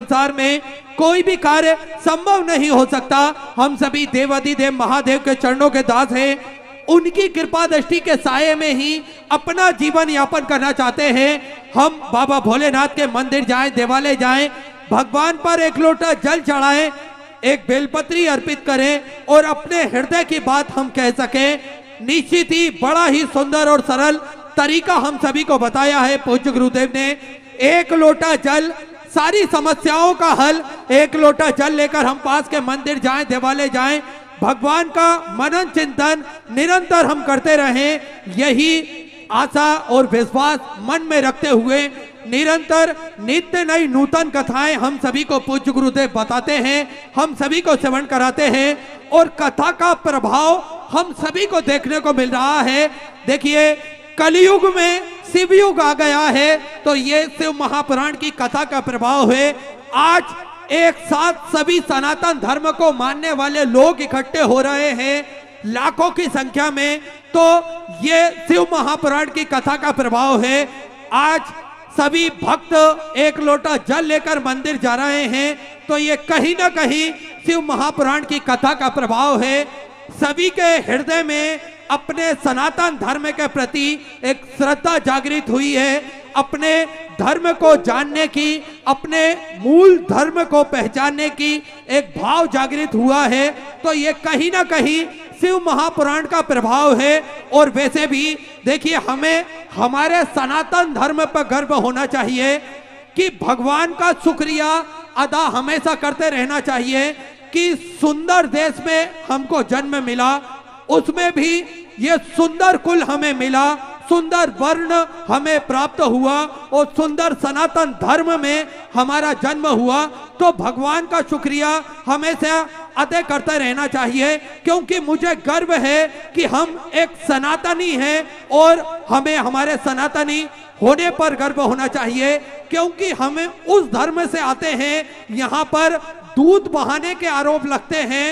संसार में कोई भी कार्य संभव नहीं हो सकता। हम सभी देवाधिदेव महादेव के चरणों के दास हैं, उनकी कृपा दृष्टि के साये में ही अपना जीवन यापन करना चाहते हैं। हम बाबा भोलेनाथ के मंदिर जाएं, देवालय जाएं, भगवान पर एक लोटा जल चढ़ाएं, एक बेलपत्री अर्पित करें और अपने हृदय की बात हम कह सकें। निश्चित ही बड़ा ही सुंदर और सरल तरीका हम सभी को बताया है पूज्य गुरुदेव ने। एक लोटा जल, सारी समस्याओं का हल। एक लोटा जल लेकर हम पास के मंदिर जाएं, देवालय जाएं, भगवान का मनन चिंतन निरंतर हम करते रहें। यही आशा और विश्वास मन में रखते हुए निरंतर नित्य नई नूतन कथाएं हम सभी को पूज्य गुरुदेव बताते हैं, हम सभी को श्रवण कराते हैं और कथा का प्रभाव हम सभी को देखने को मिल रहा है। देखिए, कलयुग में शिवयुग आ गया है, तो ये शिव महापुराण की कथा का प्रभाव है। आज एक साथ सभी सनातन धर्म को मानने वाले लोग इकट्ठे हो रहे हैं लाखों की संख्या में, तो ये शिव महापुराण की कथा का प्रभाव है। आज सभी भक्त एक लोटा जल लेकर मंदिर जा रहे हैं, तो ये कहीं ना कहीं शिव महापुराण की कथा का प्रभाव है। सभी के हृदय में अपने सनातन धर्म के प्रति एक श्रद्धा जागृत हुई है, अपने धर्म को जानने की, अपने मूल धर्म को पहचानने की एक भाव जागृत हुआ है, तो ये कहीं ना कहीं शिव महापुराण का प्रभाव है। और वैसे भी देखिए, हमें हमारे सनातन धर्म पर गर्व होना चाहिए कि भगवान का शुक्रिया अदा हमेशा करते रहना चाहिए कि सुंदर देश में हमको जन्म मिला, उसमें भी ये सुंदर कुल हमें मिला, सुंदर वर्ण हमें प्राप्त हुआ और सुंदर सनातन धर्म में हमारा जन्म हुआ। तो भगवान का शुक्रिया हमेशा अदा करते रहना चाहिए, क्योंकि मुझे गर्व है कि हम एक सनातनी हैं और हमें हमारे सनातनी होने पर गर्व होना चाहिए, क्योंकि हमें उस धर्म से आते हैं। यहाँ पर दूध बहाने के आरोप लगते हैं,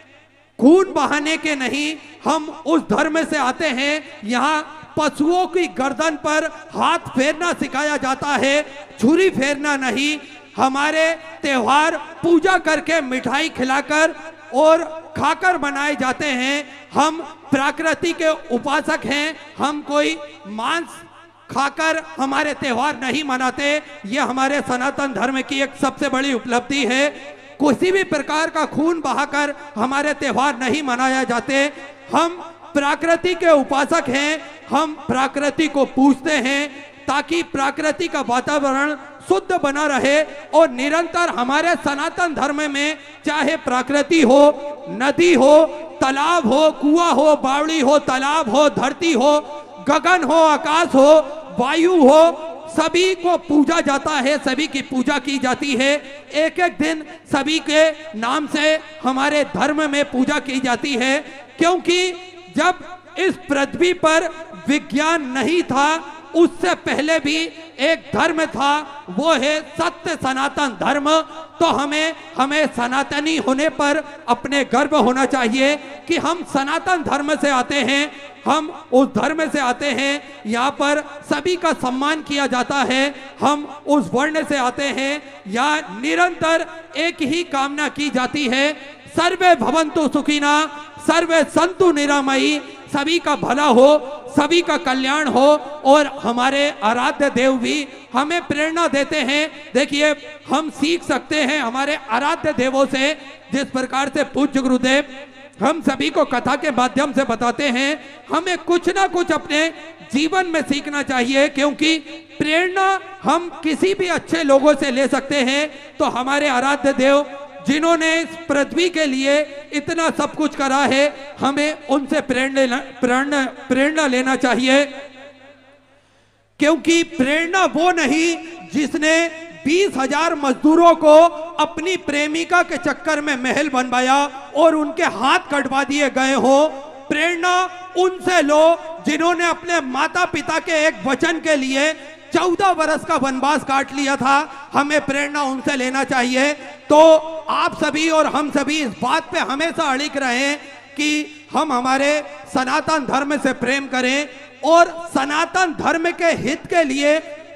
खून बहाने के नहीं। हम उस धर्म से आते हैं, यहाँ पशुओं की गर्दन पर हाथ फेरना सिखाया जाता है, छुरी फेरना नहीं। हमारे त्योहार पूजा करके, मिठाई खिलाकर और खाकर मनाए जाते हैं। हम प्रकृति के उपासक हैं, हम कोई मांस खाकर हमारे त्योहार नहीं मनाते। ये हमारे सनातन धर्म की एक सबसे बड़ी उपलब्धि है। किसी भी प्रकार का खून बहाकर हमारे त्योहार नहीं मनाया जाते। हम प्रकृति के उपासक हैं, हम प्रकृति को पूजते हैं ताकि प्रकृति का वातावरण शुद्ध बना रहे और निरंतर हमारे सनातन धर्म में चाहे प्रकृति हो, नदी हो, तालाब हो, कुआं हो, बावड़ी हो, तालाब हो, धरती हो, गगन हो, आकाश हो, वायु हो, सभी को पूजा जाता है, सभी की पूजा की जाती है। एक एक दिन सभी के नाम से हमारे धर्म में पूजा की जाती है, क्योंकि जब इस पृथ्वी पर विज्ञान नहीं था, उससे पहले भी एक धर्म था, वो है सत्य सनातन धर्म। तो हमें सनातनी होने पर अपने गर्व होना चाहिए कि हम सनातन धर्म से आते हैं, हम उस धर्म से आते हैं, यहाँ पर सभी का सम्मान किया जाता है। हम उस वर्ण से आते हैं, यहाँ निरंतर एक ही कामना की जाती है, सर्वे भवन्तु सुखिना, सर्वे सन्तु निरामयी, सभी का भला हो, सभी का कल्याण हो। और हमारे आराध्य देव भी हमें प्रेरणा देते हैं। देखिए, हम सीख सकते हैं हमारे आराध्य देवों से, जिस प्रकार से पूज्य गुरुदेव हम सभी को कथा के माध्यम से बताते हैं। हमें कुछ ना कुछ अपने जीवन में सीखना चाहिए, क्योंकि प्रेरणा हम किसी भी अच्छे लोगों से ले सकते हैं। तो हमारे आराध्य देव जिन्होंने इस पृथ्वी के लिए इतना सब कुछ करा है, हमें उनसे प्रेरणा लेना चाहिए, क्योंकि प्रेरणा वो नहीं जिसने 20,000 मजदूरों को अपनी प्रेमिका के चक्कर में महल बनवाया और उनके हाथ कटवा दिए गए हो। प्रेरणा उनसे लो जिन्होंने अपने माता पिता के एक वचन के लिए 14 वर्ष का वनवास काट लिया था। हमें प्रेरणा उनसे लेना चाहिए। तो आप सभी और हम सभी इस बात पे हमेशा अड़िग रहें कि हम हमारे सनातन धर्म से प्रेम करें और सनातन धर्म के हित के लिए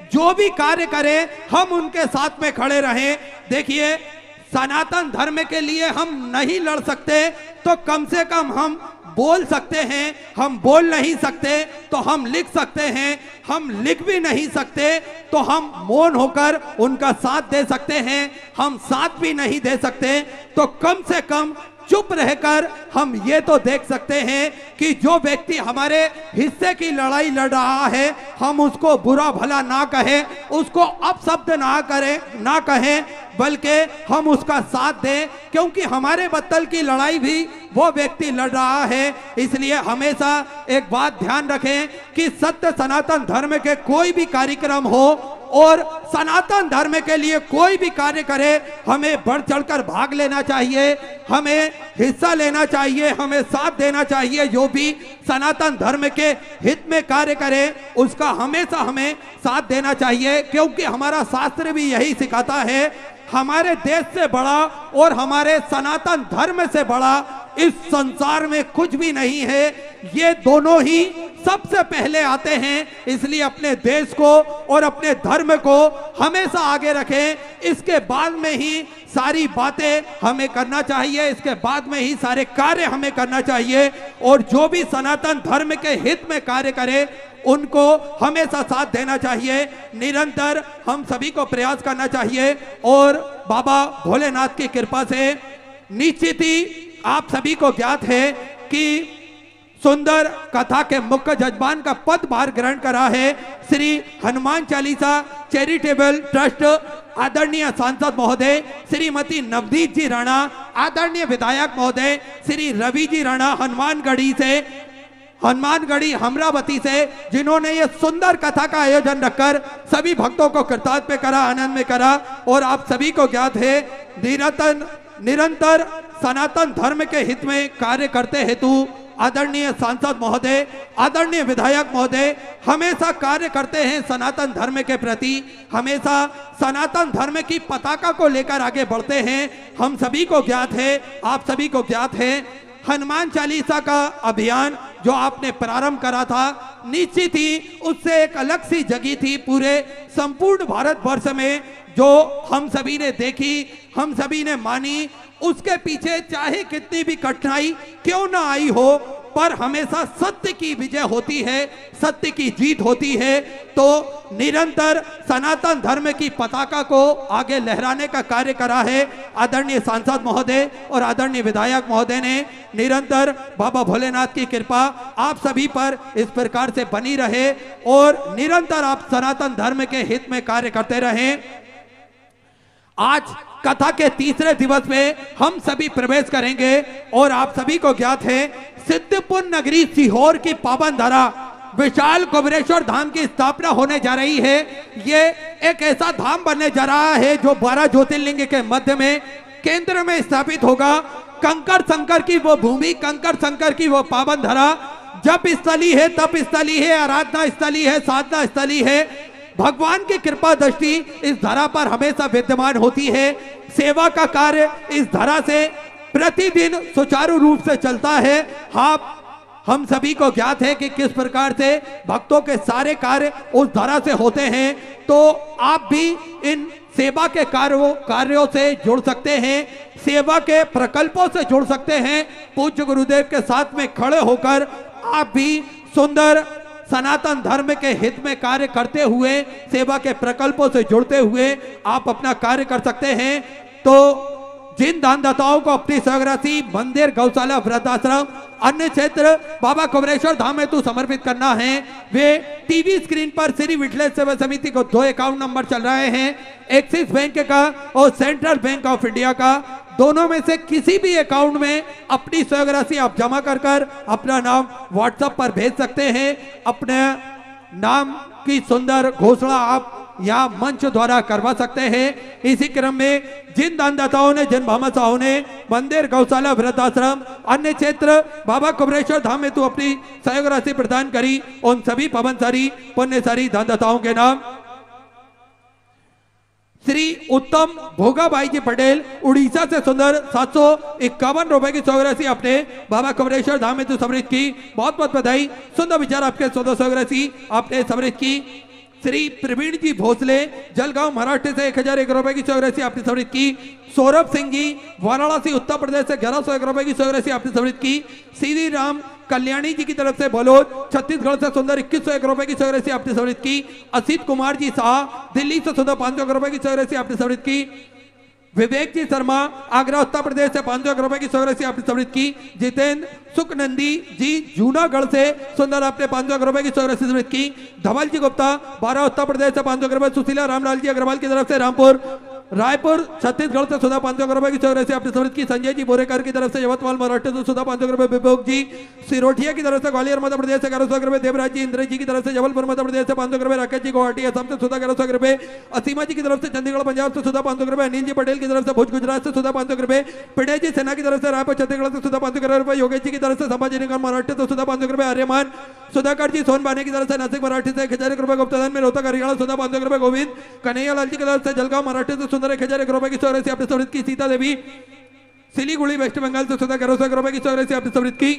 जो भी कार्य करें हम उनके साथ में खड़े रहें। देखिए, सनातन धर्म के लिए हम नहीं लड़ सकते तो कम से कम हम बोल सकते हैं। हम बोल नहीं सकते तो हम लिख सकते हैं। हम लिख भी नहीं सकते तो हम मौन होकर उनका साथ दे सकते हैं। हम साथ भी नहीं दे सकते तो कम से कम चुप रहकर हम ये तो देख सकते हैं कि जो व्यक्ति हमारे हिस्से की लड़ाई लड़ रहा है हम उसको बुरा भला ना कहें, उसको अपशब्द ना कहें, बल्कि हम उसका साथ दें, क्योंकि हमारे बत्तल की लड़ाई भी वो व्यक्ति लड़ रहा है। इसलिए हमेशा एक बात ध्यान रखें कि सत्य सनातन धर्म के कोई भी कार्यक्रम हो और सनातन धर्म के लिए कोई भी कार्य करे, हमें बढ़ चढ़कर भाग लेना चाहिए, हमें हिस्सा लेना चाहिए, हमें साथ देना चाहिए। जो भी सनातन धर्म के हित में कार्य करे उसका हमेशा हमें साथ देना चाहिए, क्योंकि हमारा शास्त्र भी यही सिखाता है, हमारे देश से बड़ा और हमारे सनातन धर्म से बड़ा इस संसार में कुछ भी नहीं है। ये दोनों ही सबसे पहले आते हैं। इसलिए अपने देश को और अपने धर्म को हमेशा आगे रखें। इसके बाद में ही सारी बातें हमें करना चाहिए, इसके बाद में ही सारे कार्य हमें करना चाहिए। और जो भी सनातन धर्म के हित में कार्य करे उनको हमेशा साथ देना चाहिए। निरंतर हम सभी को प्रयास करना चाहिए और बाबा भोलेनाथ की कृपा से निश्चित ही आप सभी को ज्ञात है कि सुंदर कथा के मुख्य जजमान का पदभार ग्रहण करा है श्री हनुमान चालीसा चैरिटेबल ट्रस्ट आदरणीय सांसद महोदय श्रीमती नवदीप जी राणा, आदरणीय विधायक महोदय श्री रवि जी राणा हनुमानगढ़ी अमरावती से, जिन्होंने ये सुंदर कथा का आयोजन रखकर सभी भक्तों को कृतार्थ में करा, आनंद में करा। और आप सभी को ज्ञात है निरंतर सनातन धर्म के हित में कार्य करते हेतु आदरणीय सांसद महोदय, आदरणीय विधायक महोदय हमेशा कार्य करते हैं सनातन धर्म के प्रति, हमेशा सनातन धर्म की पताका को लेकर आगे बढ़ते हैं। हम सभी को ज्ञात है, आप सभी को ज्ञात है, हनुमान चालीसा का अभियान जो आपने प्रारंभ करा था, निश्चित ही उससे एक अलग सी जगह थी पूरे संपूर्ण भारतवर्ष में, जो हम सभी ने देखी, हम सभी ने मानी। उसके पीछे चाहे कितनी भी कठिनाई क्यों ना आई हो, पर हमेशा सत्य की विजय होती है, सत्य की जीत होती है। तो निरंतर सनातन धर्म की पताका को आगे लहराने का कार्य करा है आदरणीय सांसद महोदय और आदरणीय विधायक महोदय ने। निरंतर बाबा भोलेनाथ की कृपा आप सभी पर इस प्रकार से बनी रहे और निरंतर आप सनातन धर्म के हित में कार्य करते रहें। आज कथा के तीसरे दिवस में हम सभी प्रवेश करेंगे और आप सभी को ज्ञात है सिद्धपुर नगरी सीहोर की पावन धरा विशाल कुबेरेश्वर धाम की स्थापना होने जा रही है। ये एक ऐसा धाम बनने जा रहा है जो 12 ज्योतिर्लिंग के मध्य में केंद्र में स्थापित होगा। कंकर शंकर की वो भूमि, कंकर शंकर की वो पावन धरा जप स्थली है, तप स्थली है, आराधना स्थली है, साधना स्थली है। भगवान की कृपा दृष्टि इस धरा पर हमेशा विद्यमान होती है। सेवा का कार्य इस धरा से प्रतिदिन सुचारू रूप से चलता है। हम सभी को ज्ञात है कि किस प्रकार से भक्तों के सारे कार्य उस धरा से होते हैं। तो आप भी इन सेवा के कार्यों से जुड़ सकते हैं, सेवा के प्रकल्पों से जुड़ सकते हैं। पूज्य गुरुदेव के साथ में खड़े होकर आप भी सुंदर सनातन धर्म के हित में कार्य करते हुए, सेवा के प्रकल्पों से जुड़ते हुए आप अपना कार्य कर सकते हैं। तो जिन दानदाताओं को अपनी सहराशि मंदिर, गौशाला, वृद्धाश्रम, अन्य क्षेत्र बाबा कुबेरेश्वर धाम हेतु समर्पित करना है, वे टीवी स्क्रीन पर श्री विठलेश सेवा समिति को 2 अकाउंट नंबर चल रहे हैं, एक्सिस बैंक का और सेंट्रल बैंक ऑफ इंडिया का। दोनों में से किसी भी अकाउंट में अपनी सहराशि आप जमा कर अपना नाम व्हाट्सएप पर भेज सकते हैं। अपने नाम की सुंदर घोषणा आप यहाँ मंच द्वारा करवा सकते हैं। इसी क्रम में जिन दानदाताओं ने, जिन भामाशाहों ने मंदिर, गौशाला, वृद्धाश्रम, अन्य क्षेत्र बाबा कुबेरेश्वर धाम हेतु अपनी सहयोग राशि प्रदान करी, उन सभी पवनसारी पुण्यसारी दानदाताओं के नाम श्री उत्तम भोगाबाई जी पटेल उड़ीसा से सुंदर 751 रुपए की सहयोग राशि अपने बाबा कुबेरेश्वर धाम हेतु समृद्ध की। बहुत बहुत बधाई। सुंदर विचार आपके 1400 राशि आपने समृद्ध की। श्री प्रवीण जी भोसले जलगांव महाराष्ट्र से 1001 रुपए की सौरासी आपने समृद्ध की। सौरभ सिंह जी वाराणसी उत्तर प्रदेश से 1101 रुपए की सौरासी आपने समृद्ध की। श्री राम कल्याणी जी की तरफ से बलोच छत्तीसगढ़ से सुंदर 2101 रुपए की सौरासी आपने समृद्ध की। असित कुमार जी शाह दिल्ली से सुंदर 500 रुपए की सौरासी आपने समृद्ध की। विवेक जी शर्मा आगरा उत्तर प्रदेश से 500 रुपए की सौरासी आपने समृद्ध की। जितेंद्र सुखनंदी जी जूनागढ़ से सुंदर आपने 500 रुपए की सौरासी समृद्ध की। धवल जी गुप्ता 12 उत्तर प्रदेश से 500 रुपए। सुशीला रामलाल जी अग्रवाल की तरफ से रामपुर रायपुर छत्तीसगढ़ से सुधा 500 रुपए की सौरासी आपने समृद्ध की। संजय जी बोरेकर की तरफ से यवतमाल महाराष्ट्र से सुधा 500 रुपए। विभोग जी सिरोठिया की तरफ से ग्वालियर मध्य प्रदेश से 1100 रुपए। देवराज जी इंद्र जी की तरफ से जबलपुर मध्य प्रदेश से 500 रुपए। राकेश जी गुवाहाटी असम से सुधा 1100 रुपए। असीमा जी की तरफ से चंडीगढ़ पंजाब से सुधा 500 रुपए। अनिल जी पटेल की तरफ से भुज गुजरात से सुधा 500 रुपए। पिड़े जी सेना की तरफ से रायपुर छत्तीसगढ़ से सुधा 500 रुपए। योगेश जी की तरफ से संभाजी नगर महाराष्ट्र से सुधा 500 रुपए। आर्यमान सुधाकर जी सोनबाने की तरफ से नासिक महाराष्ट्र से 1001 रुपए। गुप्तादान में रोहतक हरियाणा सुधा 500 रुपए। गोविंद कन्हैया लाल जी की तरफ से जलगांव महाराष्ट्र से सुंदर 1001 रुपए की सौरासी आपने समृद्ध की। सीता देवी सिलीगुड़ी वेस्ट बंगाल से सुधा 1100 रुपए की सौरासी आपने समृद्ध की।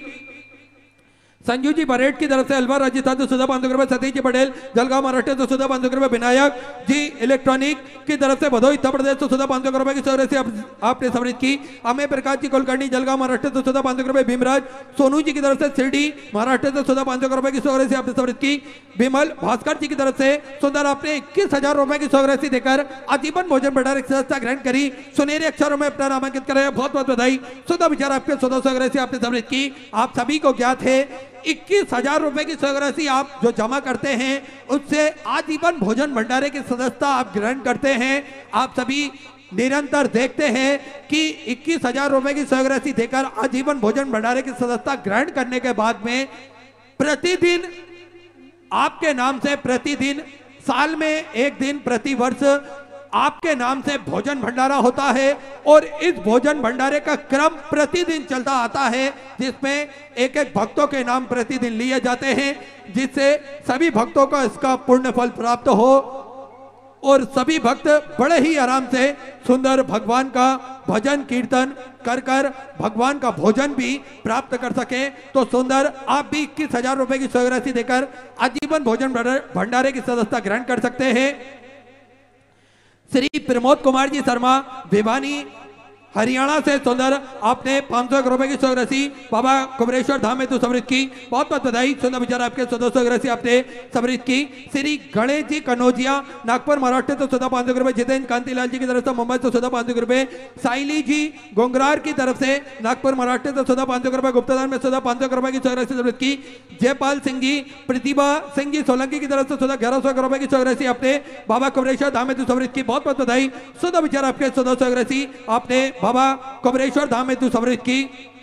संजू जी बरेट की तरफ से अलवर राजस्थान से सुधा 500 रुपए। सतीश जी पटेल जलगांव महाराष्ट्र से सुधा 500 रुपए। विनायक जी इलेक्ट्रॉनिक की तरफ से भदोही उत्तर प्रदेश से सुधा 500 रुपए की सौरासी आपने समृद्ध की। अमेय प्रकाश जी कुलकर्णी जलगांव महाराष्ट्र से सुधा 500 रुपए। भीमराज सोनू जी की तरफ से शिरडी महाराष्ट्र से सुधा 500 रुपए की सौरासी आपने समृद्ध की। विमल भास्कर जी की तरफ से सुंदर आपने 21,000 रुपए की सौरासी देकर आजीवन भोजन भंडार की सदस्यता ग्रहण करी। सुनहरे अक्षरों में अपना नामांकित कराया। बहुत बहुत बधाई। सुधा विचार आपके 100 सौरासी आपने समृद्ध की। आप सभी को ज्ञात है 21,000 रुपए की सौरासी आप जो जमा करते हैं उससे आजीवन भोजन भंडारे की सदस्यता आप ग्रहण करते हैं। आप सभी निरंतर देखते हैं कि 21,000 रुपए की सौरासी देकर आजीवन भोजन भंडारे की सदस्यता ग्रहण करने के बाद में प्रतिदिन आपके नाम से प्रतिदिन साल में एक दिन प्रति वर्ष आपके नाम से भोजन भंडारा होता है और इस भोजन भंडारे का क्रम प्रतिदिन चलता आता है जिसमें एक एक भक्तों के नाम प्रतिदिन लिए जाते हैं जिससे सभी भक्तों को इसका पुण्य फल प्राप्त हो और सभी भक्त बड़े ही आराम से सुंदर भगवान का भजन कीर्तन कर कर भगवान का भोजन भी प्राप्त कर सके। तो सुंदर आप भी 21,000 रुपए की सौरासी देकर आजीवन भोजन भंडारे की सदस्यता ग्रहण कर सकते हैं। श्री प्रमोद कुमार जी शर्मा भिवानी हरियाणा से सुंदर आपने 500 रुपए की सौरासी बाबा कुमरेश्वर धाम में तो समृद्ध की। बहुत बहुत बधाई। सुंदर विचार आपके 100 सौरासी आपने समृद्ध की। श्री गणेश जी कनौजिया नागपुर महाराष्ट्र तो सुधा 500 रुपए। जितेंद्र कांतिलाल जी की तरफ से मुंबई से सुधा 500 रुपए। साइली जी गोंगरार की तरफ से नागपुर महाराष्ट्र तो सुधा 500 रुपए। गुप्तादान में सुधा 500 रुपए की सौरासी समृद्ध की। जयपाल सिंह जी प्रतिभा सिंह जी सोलंकी की तरफ से सुधा 1100 रुपए की सौरासी आपने बाबा कुमरेश्वर धाम में तो समृद्ध की। बहुत बहुत बधाई। सुधा विचार आपके 100 सौरासी आपने बाबा कुमरेश्वर धाम में तू समृद्ध की।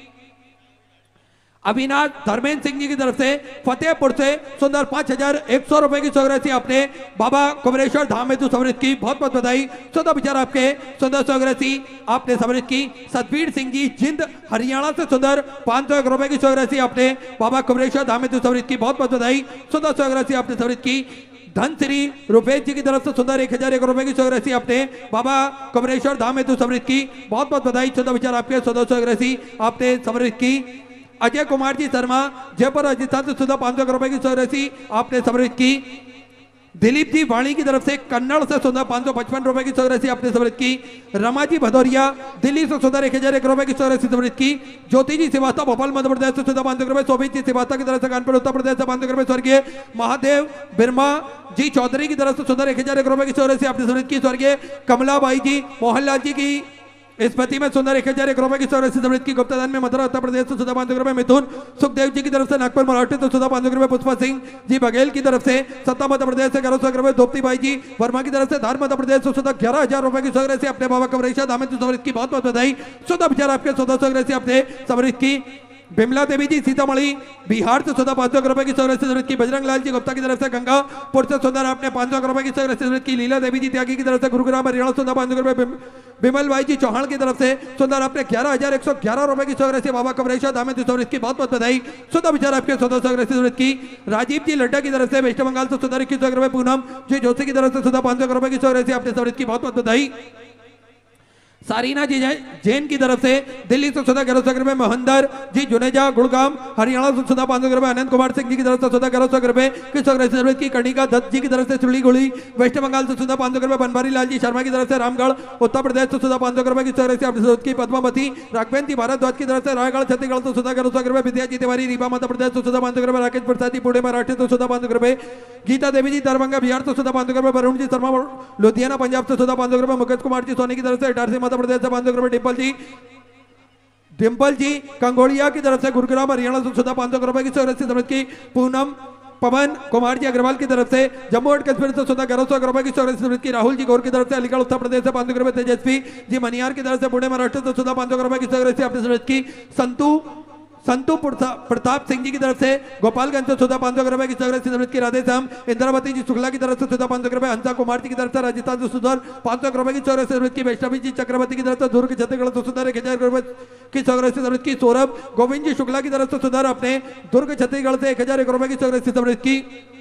अविनाश धर्मेंद्र सिंह जी की तरफ से फतेहपुर से सुंदर 5,100 रुपए की सौरासी आपने बाबा कुमरेश्वर धाम में तू समृद्ध की। बहुत बहुत बधाई। सुंदर विचार आपके 100 सौरासी आपने समृद्ध की। सतबीर सिंह जी जिंद हरियाणा से सुंदर 500 रुपए की सौरासी आपने बाबा कुमरेश्वर धाम में तू समृद्ध की। बहुत बहुत बधाई। 100 सौरासी आपने समृद्ध की। धन श्री रुपेश जी की तरफ से सुंदर 1,001 रुपए की सौरासी आपने बाबा कुमरेश्वर धाम में तू समृद्ध की। बहुत बहुत बधाई। 100 विचार आपके 100 सौरासी आपने समृद्ध की। अजय कुमार जी शर्मा जयपुर राजस्थान से सुधा 500 रुपए की सौरासी आपने समृद्ध की। दिलीप जी वाणी की तरफ से कन्नड़ से सुधा 555 रुपए की सौरासी आपने समृद्ध की। रमा जी भदौरिया दिल्ली से सुधा 1,001 रुपए की सौरासी समृद्ध की। ज्योति जी श्रीवास्तव भोपाल मध्य प्रदेश से सुधा 500 रुपए। शोभित जी श्रीवास्तव की तरफ से कानपुर उत्तर प्रदेश से 500 रुपए। स्वर्गीय महादेव बिरमा जी चौधरी की तरफ से सुधा 1,001 रुपए की सौरासी आपने समृद्ध की। स्वर्गीय कमलाबाई जी मोहनलाल जी की स्मृति में सुंदर 1,001 रुपए की सौरासी समृद्ध की। गुप्तादान में मथुरा उत्तर प्रदेश से सुधा 500 रुपए। मिथुन सुखदेव जी की तरफ से नागपुर महाराष्ट्र से सुधा 500 रुपए। पुष्पा सिंह जी बघेल की तरफ से सत्ता मध्य प्रदेश से 1100 रुपए। धोप्ती भाई जी वर्मा की तरफ से धार मध्य प्रदेश से सुधा 11,000 रुपए की सौरासी अपने बाबा कुमरेश्वर धाम में समृद्ध की। बहुत बहुत बधाई। सुधा विचार आपके 100 सौरासी आपने समृद्ध की। बिमला देवी जी सीतामढ़ी बिहार से सुधा 500 रुपए की सौरासी समृद्ध की। बजरंग लाल जी गुप्ता की तरफ से गंगापुर से सुंदर आपने 500 रुपए की सौरासी समृद्ध की। लीला देवी जी त्यागी की तरफ से गुरुग्राम हरियाणा सुधा 500 रुपए। बिमल भाई जी चौहान की तरफ से सुंदर आपने 11,111 रुपए की सौरासी बाबा कुमरेश्वर धाम में समृद्ध की। बहुत बहुत बधाई। सुधा विचार आपके 100 सौरासी समृद्ध की। राजीव जी लड्डा की तरफ से वेस्ट बंगाल से सुधा 21 रुपए। पूनम जी जोशी की तरफ से सुधा 500 रुपए की सौरासी आपने समृद्ध की। बहुत बहुत बधाई। सारीना जी जैन की तरफ से दिल्ली से 1100 रुपए, मोहनदर जी जुनेजा गुड़गाम हरियाणा से 500 रुपए, अनंत कुमार सिंह जी की तरफ से 1100 रुपए, किशोर सर्विस की कणिका दत्त जी की तरफ से सिलीगुड़ी वेस्ट बंगाल से 500 रुपए, बनवारी लाल जी शर्मा की तरफ से रामगढ़ उत्तर प्रदेश से 500 रुपए, किशोर की पद्मावती राघवेंद्र भारद्वाज की तरफ से रायगढ़ छत्तीसगढ़ से 1100 रुपए, विद्या जी तिवारी रीवा मध्य प्रदेश से 500 रुपए, राकेश प्रसाद पुणे महाराष्ट्र से 500 रुपए, गीता देवी जी दरभंगा बिहार से 500 रुपए, वरुण जी शर्मा लुधियाना पंजाब से 500 रुपए, मुकेश कुमार जी सोनी की तरफ से इटारसी मध्य प्रदेश से 500 रुपए, डिम्पल जी कंगोड़िया की तरफ से गुरुग्राम हरियाणा से 500 रुपए की पूनम पवन कुमार जी अग्रवाल की तरफ से जम्मू एंड कश्मीर से 1100 रुपए की राहुल जी गौर की तरफ से अलीगढ़ उत्तर प्रदेश से 500 रुपए, तेजस्वी जी मनियार की तरफ से पुणे महाराष्ट्र से 500 रुपए की संतू प्रताप सिंह जी की तरफ से गोपालगंज से 500 रुपए की राधे श्याम इंद्रावती जी शुक्ला की तरफ से 500 रुपए, हंसा कुमार जी की तरफ से राजस्थान से सुधर 500 रुपए की वैष्णवी जी चक्रवर्ती की तरफ से दुर्ग छत्तीसगढ़ से सुधर 1000 रुपए की सौरभ गोविंद जी शुक्ला की तरफ से सुधर अपने दुर्ग छत्तीसगढ़ से 1001 रुपए की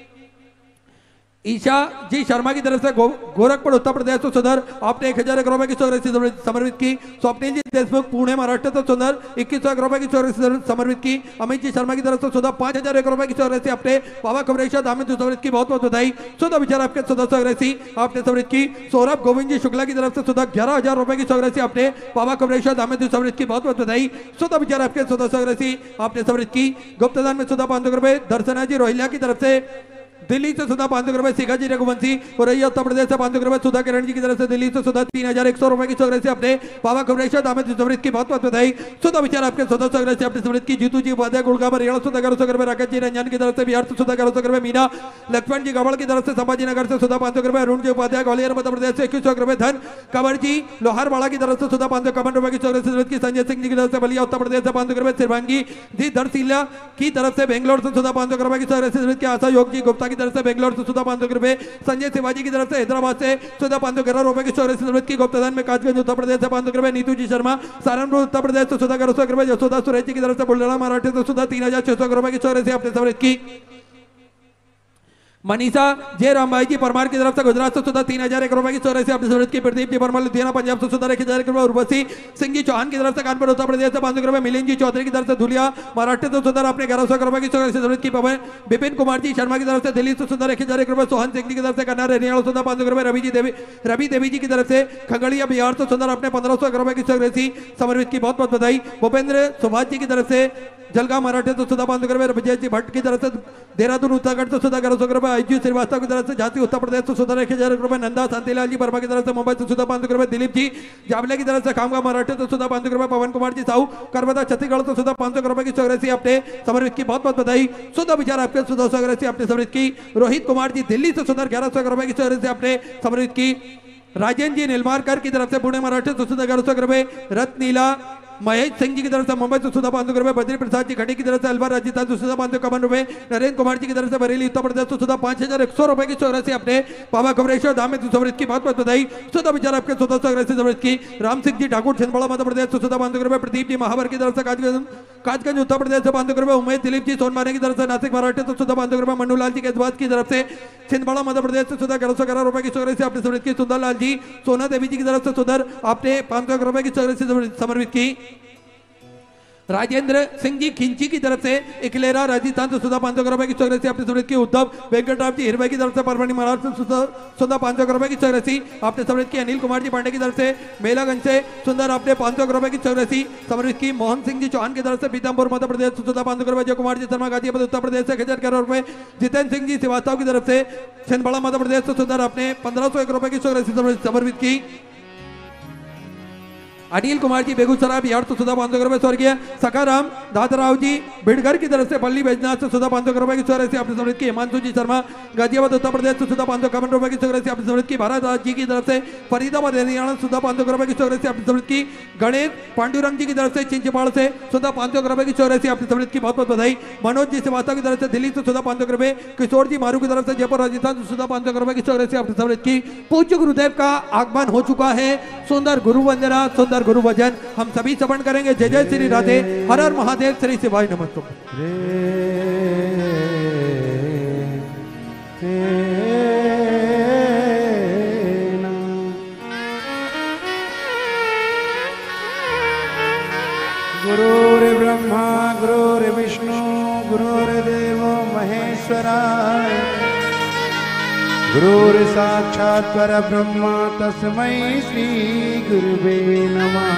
ईशा जी शर्मा की तरफ से गोरखपुर उत्तर प्रदेश से सुधर आपने 1001 रुपए की समर्पित की, स्वप्निल जी देशमुख पुणे महाराष्ट्र से सुधर 2100 रुपए की समर्पित की, अमित जी शर्मा की तरफ से सुधर 5001 रुपए की अपने बाबा कमरेश्वर धाम समर्पित की, बहुत बहुत बधाई। सुधा विचार आपके 1480 आपने समर्पित की, सौरभ गोविंद जी शुक्ला की तरफ से सुधा 11,000 रुपए की अपने बाबा कमरेश्वर धाम समर्पित की, बहुत बहुत बधाई। सुधा विचार आपके 1480 आपने समर्पित की, गुप्तदान में सुधा 500 रुपए, दर्शना जी रोहिल्या की तरफ से दिल्ली से सुधा 500 रुपए, शिखा जी रघुवंशी औरैया उत्तर प्रदेश से 500 रुपए, सुधा किरण जी की तरफ से दिल्ली से सुधा 3100 रुपए की अपने बाबा कमरेश्वर दामद समृद्ध की बहुत बहुत बधाई। सुधा विचार आपके 1400 से अपने समृद्ध की, जीतू जी उपाध्याय गुड़गांव हरियाणा सुधा 1100 रुपए, राकेश जी रंजन की तरफ से बिहार से सुधा 1100 रुपए, मीना लक्ष्मण जी गवड़ की तरफ से संभाजी नगर से सुधा 500 रुपए, अरुण जी उपाध्याय ग्वालियर मध्य प्रदेश से 2100 रुपए, धन कंवर जी लोहारवाड़ा की तरफ से सुधा 551 रुपए की, संजय सिंह जी की तरफ से बलिया उत्तर प्रदेश से 500 रुपए, शिवांगी जी दरसिला की तरफ से बेंगलोर से सुधा 500 रुपए की, आशा योग जी गुप्ता की तरफ से बेंगलोर से सुधा 500 रुपए, संजय शिवाजी की तरफ से हैदराबाद से सुधा 511 रुपए की गुप्तदान में काजगंज उत्तर प्रदेश से 500 रुपए, नीतू जी शर्मा सहारनपुर उत्तर प्रदेश से सुधा 1100 रुपए, यशोदा सुरेश जी की तरफ से बुल्ढाना महाराष्ट्र से सुधा 3600 रुपए की अपने समृद्ध की, मनीषा जय रामभाई जी परमार की तरफ से गुजरात से सुधा 3001 रुपए की अपने समृद्ध की, प्रदीप जी परमार लुधियाना पंजाब से सुधा 1000 रुपए, उर्वशी सिंह जी चौहान की तरफ से कानपुर उत्तर प्रदेश से 500 रुपए, मिलिंद जी चौधरी की तरफ से धुलिया महाराष्ट्र से सुधा अपने 1100 रुपए की समृद्ध की, पवन विपिन कुमार जी शर्मा की तरफ से दिल्ली से सुधा 1001 रुपए, सोहन सिंह जी की तरफ से कन्नौज हरियाणा सुधा 500 रुपए, रवि देवी जी की तरफ से खगड़िया बिहार से सुधा अपने 1500 रुपए की समर्पित की, बहुत बहुत बधाई। भूपेंद्र सुभाष जी की तरफ से जलगांव महाराष्ट्र से सुधा 500 रुपए, विजय जी भट्ट की तरफ से देहरादून उत्तराखंड से सुधा 1100 रुपए, आईजी श्रीवास्तव की तरफ से झांसी उत्तर प्रदेश से सुधा 1000 रुपए, नंदा शांतिलाल जी वर्मा की तरफ से मुंबई से सुधा 500 रुपए, दिलीप जी जावले की तरफ से खामगांव महाराष्ट्र से सुधा 500 रुपए, पवन कुमार जी साहू करबदा छत्तीसगढ़ से सुधा 500 रुपए की अपने समर्पित की, बहुत बहुत बधाई। सुधा विचार आपके सुधा अपने समर्पित की, रोहित कुमार जी दिल्ली से सुधा 1100 रुपए की अपने समर्पित की, राजेंद्र जी नीलमारकर की तरफ से पुणे महाराष्ट्र से सुधा 1100 रुपए, रत्नीला महेश सिंह जी की तरफ से मुंबई से सुधा 500 रुपए, बद्री प्रसाद जी खड़ी की तरफ से अलवर राजस्थान से सुधा 551 रुपए, नरेंद्र कुमार जी की तरफ से बरेली उत्तर प्रदेश से सुधा 5100 रुपए की अपने बाबा कमरेश्वर धाम में समृद्ध की, बहुत बहुत बधाई। सुधा विचार आपके 1400 समृद्ध की, राम सिंह जी ठाकुर छिंदवाड़ा मध्य प्रदेश से सुधा 500 रुपए, प्रदीप जी महावर की तरफ से काजगंज उत्तर प्रदेश से 500 रुपए, उमेश दिलीप जी सोनमाने की तरफ से नासिक महाराष्ट्र से सुधा 500 रुपए, मन्नूलाल जी कैसवाद की तरफ से छिंदवाड़ा मध्य प्रदेश से सुधा 1111 रुपए की अपने समृद्ध की, सुंदरलाल जी सोना देवी जी की तरफ से सुधर आपने 500 रुपए की समर्पित की, राजेंद्र सिंह जी खिंची की तरफ से इकलेरा राजस्थान से सुधा 500 रुपए की अपने समृद्ध की, उद्धव वेंकटराव जी हिरवे की तरफ से परभणी महाराष्ट्र से सुधा 500 रुपए की आपने समृद्ध की, अनिल कुमार जी पांडे की तरफ से मेलागंज से सुंदर आपने 500 रुपए की समृद्ध की, मोहन सिंह जी चौहान की तरफ से पीतमपुर मध्य प्रदेश से सुधा 500 रुपए, जय कुमार जी शर्मा गाजीपुर उत्तर प्रदेश से 1000 रुपए, जितेंद्र सिंह जी श्रीवास्तव की तरफ से छिंदवाड़ा मध्य प्रदेश से सुधा अपने 1501 रुपए की समर्पित की, अनिल कुमार जी बेगूसराय बिहार से सुधा 500 रुपए, स्वर्गीय सखाराम दादराव जी बिड़गर की तरफ से पल्ली बैजनाथ से सुधा 500 रुपए की अपने समृद्ध की, हिमांशु जी शर्मा गाजियाबाद उत्तर प्रदेश से सुधा 551 रुपए की अपने समृद्ध की, भारत जी की तरफ से फरीदाबाद हरियाणा सुधा 500 रुपए की अपने समृद्ध की, गणेश पांडुरंग जी की तरफ से चिंचपाड़ से सुधा 500 रुपए की अपने समृद्ध की, बहुत बहुत बधाई। मनोज जी श्रीवास्तव की तरफ से दिल्ली से सुधा 500 रुपए, किशोर जी मारू की तरफ से जयपुर राजस्थान से सुधा 500 रुपए की अपने समृद्ध की, पूज्य गुरुदेव का आगमन हो चुका है, सुंदर गुरु वंदना सुंदर गुरु वचन हम सभी श्रवण करेंगे। जय जय श्री राधे, हर हर महादेव, श्री शिवाय नमस्तुभ्यं। गुरुर्ब्रह्मा गुरुर्विष्णु गुरुर्देवो महेश्वराय गुरुर्साक्षात् परब्रह्म तस्मै श्री गुरुवे नमः।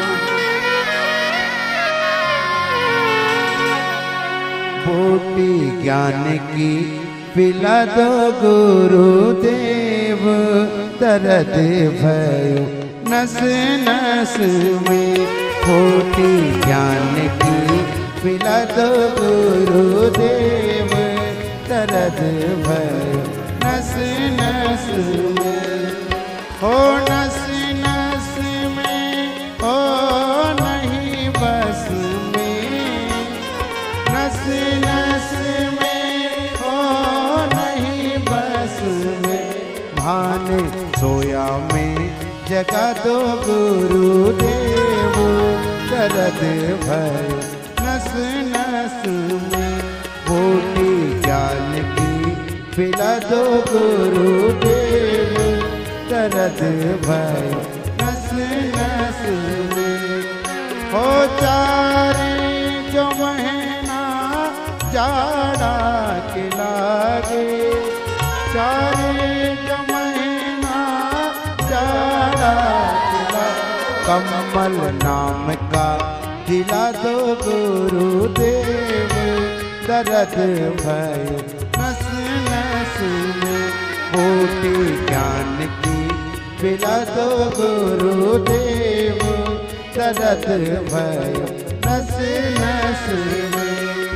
कोटि ज्ञान की पिला दो गुरुदेव, दर्द भयो नस नस में। कोटि ज्ञान की पिला दो गुरुदेव, दर्द भयो नस नस में। हो नस नस में हो नहीं बस में, नस नस में हो नहीं बस में। भान सोया में जगा दो गुरुदेव, दर्द भय नस नस में। कोटि ज्ञान की पिला दो गुरुदेव, दर्द भय नस नस में। हो चार जो महीना जाड़ा के लागे, चार जो महीना जाड़ा के लागे। कमल नाम का दिला दो गुरुदेव, दर्द भय नस नस में। कोटि ज्ञान की पिला दो गुरुदेव, दर्द भय नस नस में।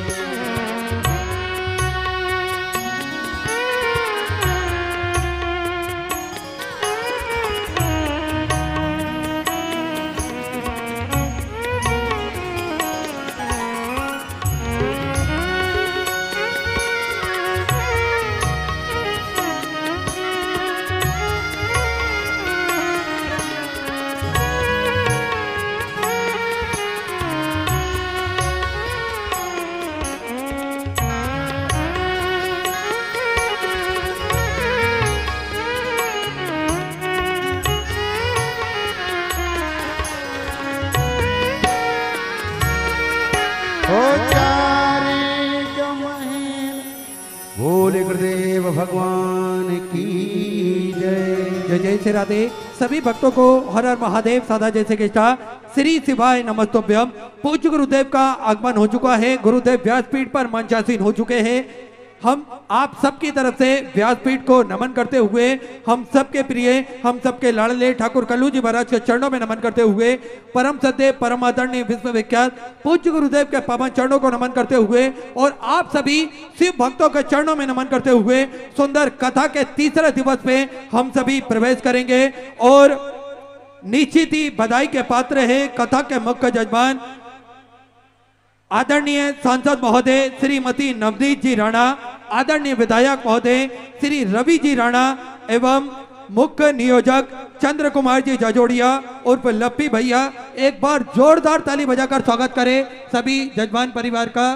बोले गुरुदेव भगवान की जय। जय जय श्री राधे। सभी भक्तों को हर हर महादेव सादा जैसे कृष्णा श्री शिवाय नमस्तुभ्यम। पूज्य गुरुदेव का आगमन हो चुका है। गुरुदेव व्यासपीठ पर मंचासीन हो चुके हैं। हम आप सबकी तरफ से व्यासपीठ को नमन करते हुए, हम सबके प्रिय, हम सबके लाडले ठाकुर कल्लू जी महाराज के चरणों में नमन करते हुए, परम सत्य परम आदरणीय विश्वविख्यात पूज्य गुरुदेव के पावन चरणों को नमन करते हुए और आप सभी शिव भक्तों के चरणों में नमन करते हुए सुंदर कथा के तीसरे दिवस पे हम सभी प्रवेश करेंगे। और निश्चित ही बधाई के पात्र है कथा के मुख्य जजमान आदरणीय सांसद महोदय श्रीमती नवनीत जी राणा, आदरणीय विधायक महोदय श्री रवि जी राणा एवं मुख्य नियोजक चंद्र कुमार जी जजोड़िया उर्फ लप्पी भैया। एक बार जोरदार ताली बजाकर स्वागत करें सभी जजमान परिवार का।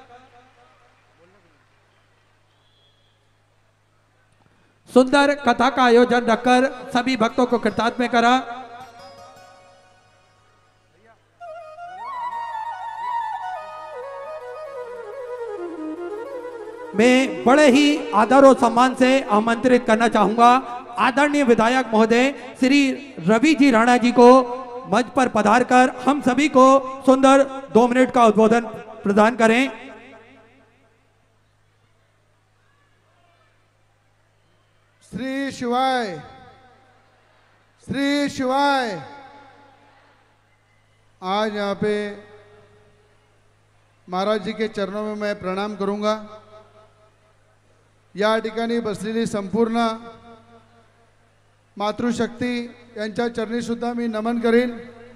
सुंदर कथा का आयोजन रखकर सभी भक्तों को कृतार्थ में करा। मैं बड़े ही आदर और सम्मान से आमंत्रित करना चाहूंगा आदरणीय विधायक महोदय श्री रवि जी राणा जी को मंच पर पधार कर हम सभी को सुंदर 2 मिनट का उद्बोधन प्रदान करें। श्री शिवाय, श्री शिवाय। आज यहाँ पे महाराज जी के चरणों में मैं प्रणाम करूंगा। या ठिकाणी बसलेली संपूर्ण मातृशक्ती यांच्या चरणी सुद्धा मी नमन करेन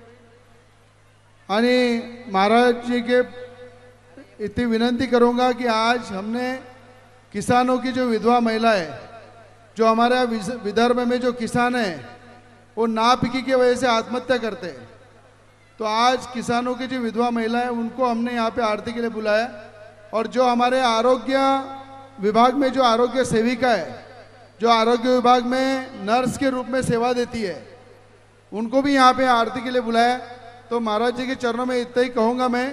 आणि महाराज जी के इतनी विनंती करूंगा कि आज हमने किसानों की जो विधवा महिला है, जो हमारे विदर्भ में जो किसान है वो नापिकी की वजह से आत्महत्या करते हैं, तो आज किसानों की जो विधवा महिला है उनको हमने यहाँ पे आरती के लिए बुलाया। और जो हमारे आरोग्य विभाग में जो आरोग्य सेविका है, जो आरोग्य विभाग में नर्स के रूप में सेवा देती है, उनको भी यहाँ पे आरती के लिए बुलाया। तो महाराज जी के चरणों में इतना ही कहूंगा मैं,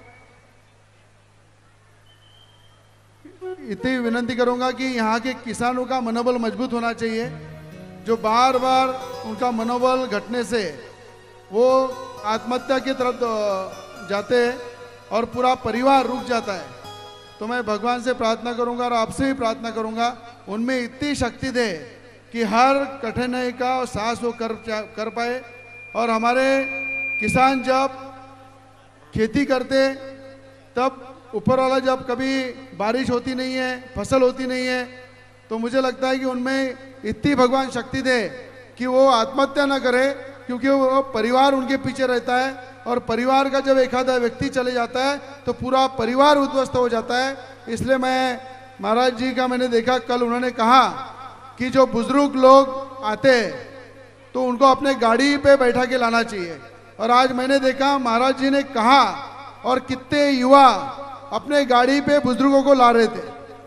इतनी विनती करूंगा कि यहाँ के किसानों का मनोबल मजबूत होना चाहिए। जो बार बार उनका मनोबल घटने से वो आत्महत्या की तरफ जाते हैं और पूरा परिवार रुक जाता है। तो मैं भगवान से प्रार्थना करूंगा और आपसे भी प्रार्थना करूंगा, उनमें इतनी शक्ति दे कि हर कठिनाई का साहस वो कर पाए। और हमारे किसान जब खेती करते तब ऊपर वाला जब कभी बारिश होती नहीं है, फसल होती नहीं है, तो मुझे लगता है कि उनमें इतनी भगवान शक्ति दे कि वो आत्महत्या ना करे, क्योंकि वो परिवार उनके पीछे रहता है और परिवार का जब एक आधा व्यक्ति चले जाता है तो पूरा परिवार उद्ध्वस्त हो जाता है। इसलिए मैं महाराज जी का मैंने देखा, कल उन्होंने कहा कि जो बुजुर्ग लोग आते तो उनको अपने गाड़ी पे बैठा के लाना चाहिए। और आज मैंने देखा महाराज जी ने कहा और कितने युवा अपने गाड़ी पे बुजुर्गों को ला रहे थे।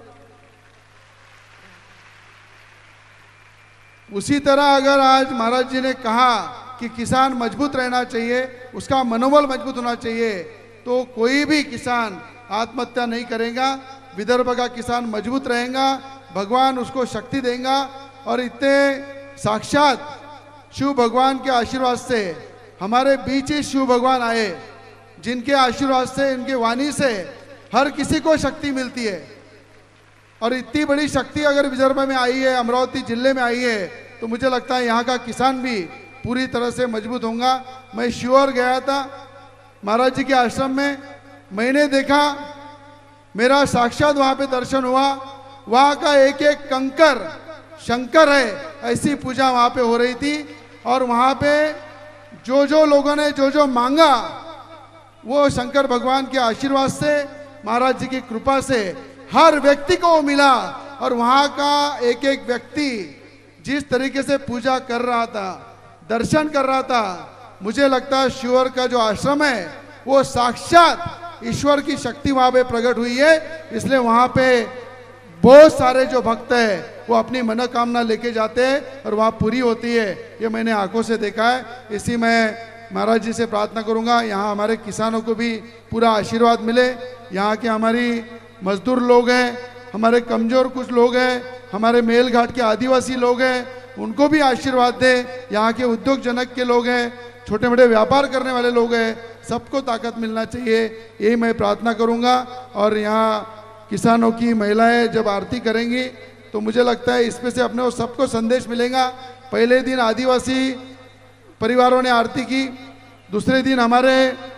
उसी तरह अगर आज महाराज जी ने कहा कि किसान मजबूत रहना चाहिए, उसका मनोबल मजबूत होना चाहिए, तो कोई भी किसान आत्महत्या नहीं करेगा। विदर्भ का किसान मजबूत रहेगा, भगवान उसको शक्ति देगा। और इतने साक्षात शिव भगवान के आशीर्वाद से हमारे बीच ही शिव भगवान आए, जिनके आशीर्वाद से, इनके वाणी से हर किसी को शक्ति मिलती है। और इतनी बड़ी शक्ति अगर विदर्भ में आई है, अमरावती जिले में आई है, तो मुझे लगता है यहाँ का किसान भी पूरी तरह से मजबूत होगा। मैं श्योर गया था महाराज जी के आश्रम में, मैंने देखा, मेरा साक्षात वहाँ पे दर्शन हुआ। वहाँ का एक एक कंकर शंकर है, ऐसी पूजा वहाँ पे हो रही थी। और वहाँ पे जो लोगों ने जो मांगा वो शंकर भगवान के आशीर्वाद से, महाराज जी की कृपा से हर व्यक्ति को मिला। और वहाँ का एक एक व्यक्ति जिस तरीके से पूजा कर रहा था, दर्शन कर रहा था, मुझे लगता है शिवर का जो आश्रम है वो साक्षात ईश्वर की शक्ति वहाँ पे प्रकट हुई है। इसलिए वहाँ पे बहुत सारे जो भक्त है वो अपनी मनोकामना लेके जाते हैं और वहाँ पूरी होती है। ये मैंने आंखों से देखा है। इसी में महाराज जी से प्रार्थना करूंगा यहाँ हमारे किसानों को भी पूरा आशीर्वाद मिले। यहाँ के हमारी मजदूर लोग हैं, हमारे कमजोर कुछ लोग हैं, हमारे मेलघाट के आदिवासी लोग हैं, उनको भी आशीर्वाद दे। यहाँ के उद्योग जनक के लोग हैं, छोटे मोटे व्यापार करने वाले लोग हैं, सबको ताकत मिलना चाहिए, यही मैं प्रार्थना करूंगा। और यहाँ किसानों की महिलाएं जब आरती करेंगी तो मुझे लगता है इसमें से अपने को सबको संदेश मिलेगा। पहले दिन आदिवासी परिवारों ने आरती की, दूसरे दिन हमारे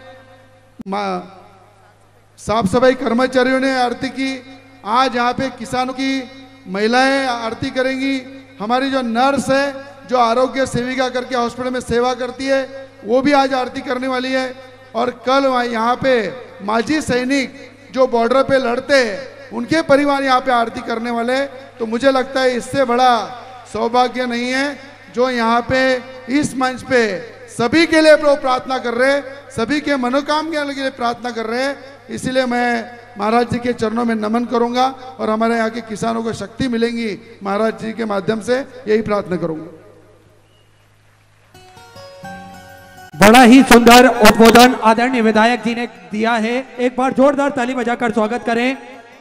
साफ सफाई कर्मचारियों ने आरती की, आज यहाँ पे किसानों की महिलाएं आरती करेंगी। हमारी जो नर्स है, जो आरोग्य सेविका करके हॉस्पिटल में सेवा करती है, वो भी आज आरती करने वाली है। और कल यहाँ पे माजी सैनिक जो बॉर्डर पे लड़ते हैं, उनके परिवार यहाँ पे आरती करने वाले। तो मुझे लगता है इससे बड़ा सौभाग्य नहीं है जो यहाँ पे इस मंच पे सभी के लिए प्रार्थना कर रहे, सभी के मनोकामना के लिए प्रार्थना कर रहे हैं। इसीलिए मैं महाराज जी के चरणों में नमन करूंगा और हमारे यहाँ के किसानों को शक्ति मिलेंगी महाराज जी के माध्यम से, यही प्रार्थना करूंगा। बड़ा ही सुंदर उद्बोधन आदरणीय विधायक जी ने दिया है। एक बार जोरदार ताली बजाकर स्वागत करें।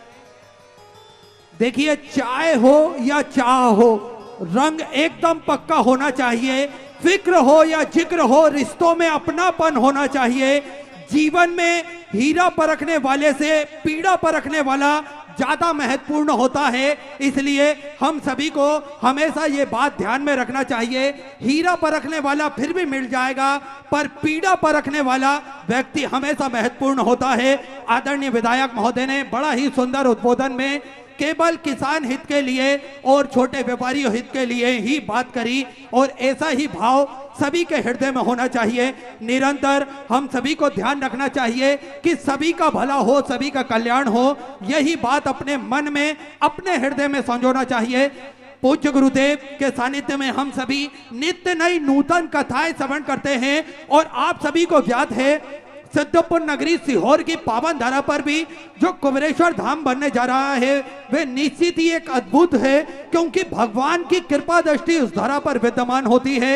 देखिए, चाय हो या चाह हो, रंग एकदम पक्का होना चाहिए। फिक्र हो या जिक्र हो, रिश्तों में अपनापन होना चाहिए। जीवन में हीरा परखने वाले से पीड़ा परखने वाला ज्यादा महत्वपूर्ण होता है। इसलिए हम सभी को हमेशा ये बात ध्यान में रखना चाहिए, हीरा परखने वाला फिर भी मिल जाएगा, पर पीड़ा परखने वाला व्यक्ति हमेशा महत्वपूर्ण होता है। आदरणीय विधायक महोदय ने बड़ा ही सुंदर उद्बोधन में केवल किसान हित के लिए और छोटे व्यापारियों हित के लिए ही बात करी, और ऐसा ही भाव सभी के हृदय में होना चाहिए। निरंतर हम सभी को ध्यान रखना चाहिए कि सभी का भला हो, सभी का कल्याण हो, यही बात अपने मन में, अपने हृदय में संजोना चाहिए। पूज्य गुरुदेव के सानिध्य में हम सभी नित्य नई नूतन कथाएं श्रवण करते हैं, और आप सभी को ज्ञात है सिद्धपुर नगरी सीहोर की पावन धरा पर भी जो कुबेरेश्वर धाम बनने जा रहा है, वे निश्चित ही एक अद्भुत है, क्योंकि भगवान की कृपा दृष्टि उस धरा पर विद्यमान होती है।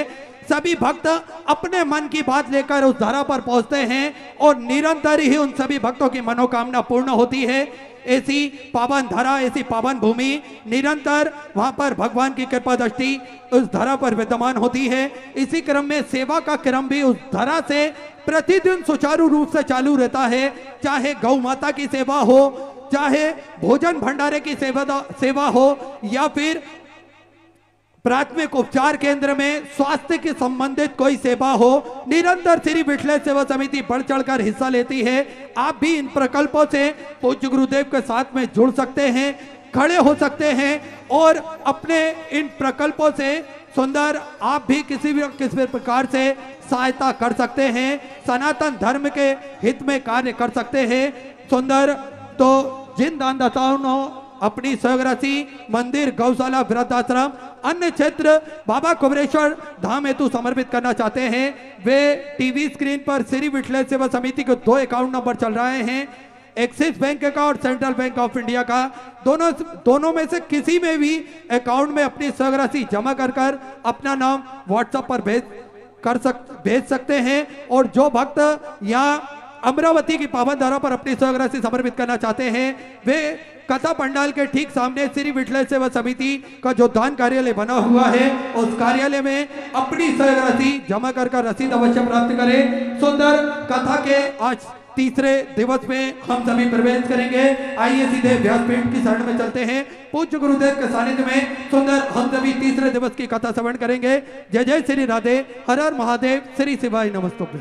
सभी भक्त अपने मन की बात लेकर उस धारा पर पहुंचते हैं और निरंतर ही उन सभी भक्तों की मनोकामना पूर्ण होती है। ऐसी पावन धारा, ऐसी पावन भूमि निरंतर वहां पर भगवान की कृपा दृष्टि उस धारा पर विद्यमान होती है। इसी क्रम में सेवा का क्रम भी उस धारा से प्रतिदिन सुचारू रूप से चालू रहता है। चाहे गौ माता की सेवा हो, चाहे भोजन भंडारे की सेवा हो, या फिर प्राथमिक उपचार केंद्र में स्वास्थ्य के संबंधित कोई सेवा हो, निरंतर श्री विठलेश्वर सेवा समिति बढ़ चढ़कर हिस्सा लेती है। आप भी इन प्रकल्पों से पूज्य गुरुदेव के साथ में जुड़ सकते हैं, खड़े हो सकते हैं और अपने इन प्रकल्पों से सुंदर आप भी किसी भी प्रकार से सहायता कर सकते हैं, सनातन धर्म के हित में कार्य कर सकते हैं। सुंदर तो जिन दानदाताओं ने अपनी सहयोग राशि मंदिर, गौशाला, वृद्धाश्रम, अन्य क्षेत्र बाबा कुबेरेश्वर धाम हेतु समर्पित करना चाहते हैं, वे टीवी स्क्रीन पर श्री विठलेश्वर सेवा समिति के 2 अकाउंट नंबर चल रहे हैं, एक्सिस बैंक का और सेंट्रल बैंक ऑफ इंडिया का। दोनों में से किसी में भी अकाउंट में अपनी सहयोग राशि जमा कर अपना नाम व्हाट्सएप पर भेज सकते हैं। और जो भक्त यहाँ अमरावती की पावन धारा पर अपनी सहयोग राशि समर्पित करना चाहते हैं, वे कथा पंडाल के ठीक सामने श्री विठलेश्वर सेवा समिति का जो दान कार्यालय बना हुआ है, उस कार्यालय में अपनी सहयोग राशि जमा कर रसीद अवश्य प्राप्त करें। सुंदर कथा के आज तीसरे दिवस में हम सभी प्रवेश करेंगे। आइए सीधे व्यासपीठ की शरण में चलते हैं। पूज्य गुरुदेव के सानिध्य में सुंदर हम सभी तीसरे दिवस की कथा श्रवण करेंगे। जय जय श्री राधे, हर हर महादेव, श्री शिवाय नमस्तुभ्यं।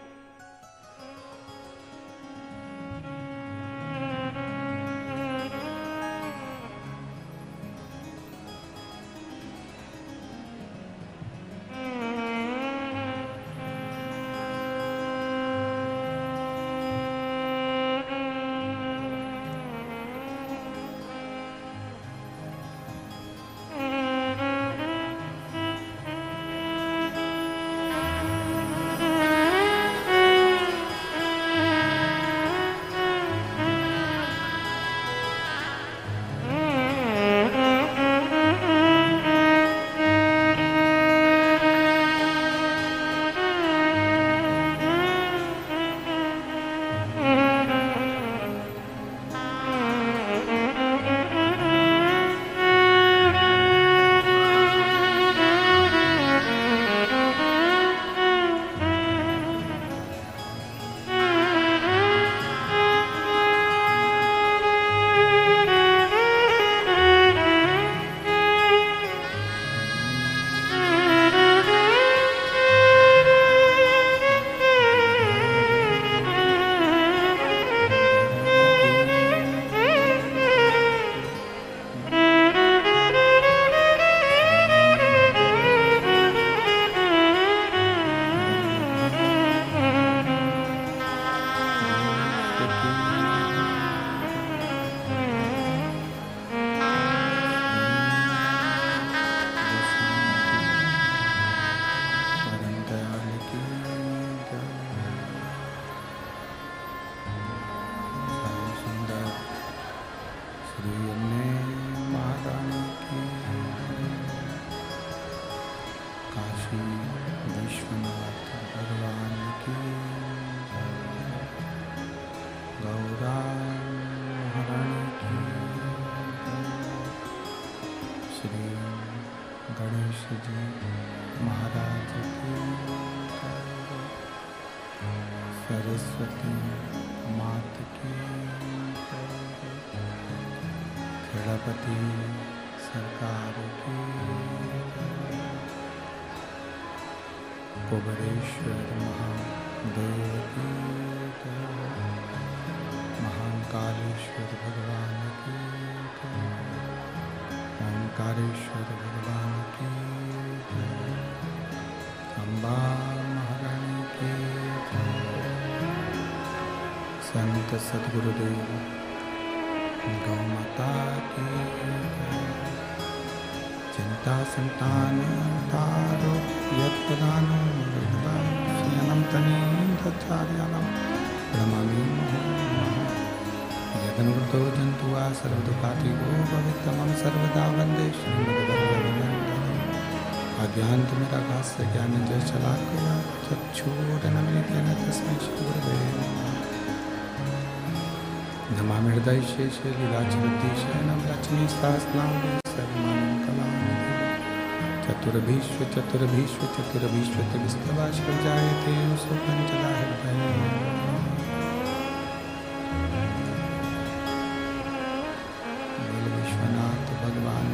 सरस्वती मात की, खेड़ापति सरकार की, कुबेरेश्वर महादेव की, महाकालेश्वर भगवान की, ओंकारेश्वर भगवान की, अम्बा महारानी की, संत सद्गुरुदेव गौ माता की, चिंता संतान तारो यत्पदानो शयनं तनीं तच्चार्यानं प्रणमामि यदनुवृतो जन्तु वा सर्वदुःखातिगो भवेत्तमं सर्वदा वन्दे श्रीमद्भगवद्गीतां अज्ञानतिमिरागास्य ज्ञानञ्जनशलाकया चक्षुरुन्मीलितेन तस्मै श्रीगुरवे नमः। नमामि हृदयशेषे लीलाचरद्विषयणं रचनीशास्त्राणि सर्वाणि कलानि चतुर्भीष्व चतुर्भीष्व चतुर्भीष्व त्रिस्तवाश्वजायते सुपञ्चदा हृदये विश्वनाथ भगवान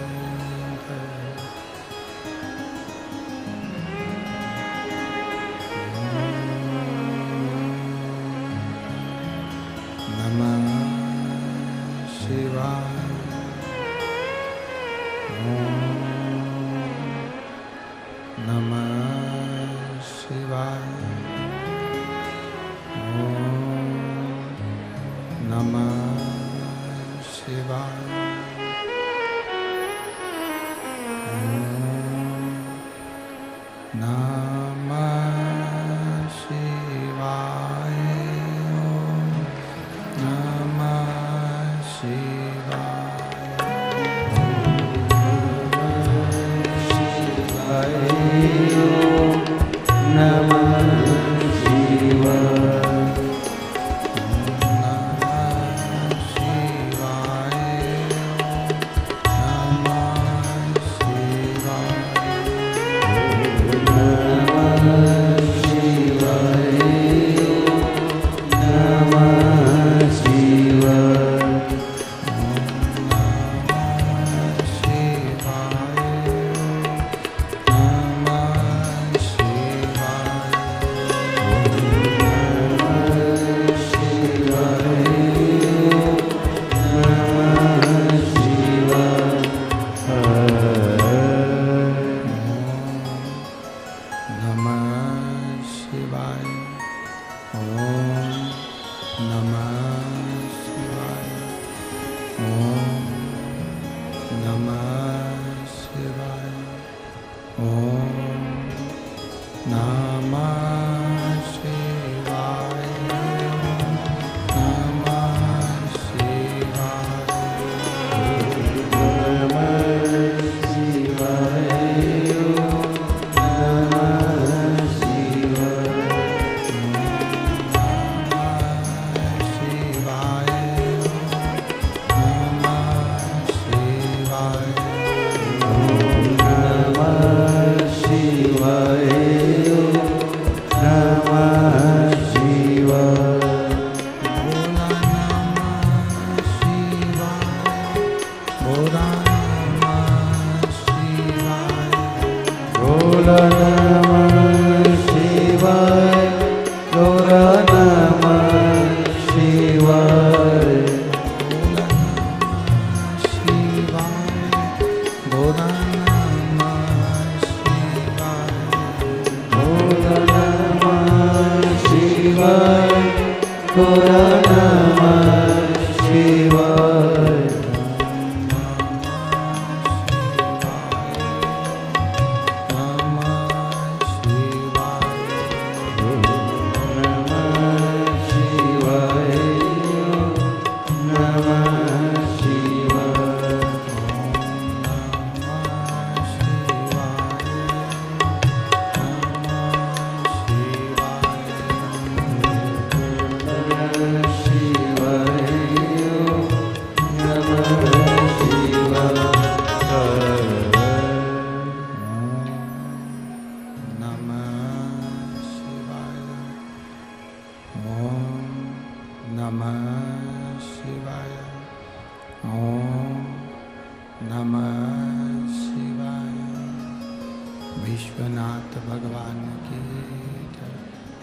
विश्वनाथ भगवान की जय,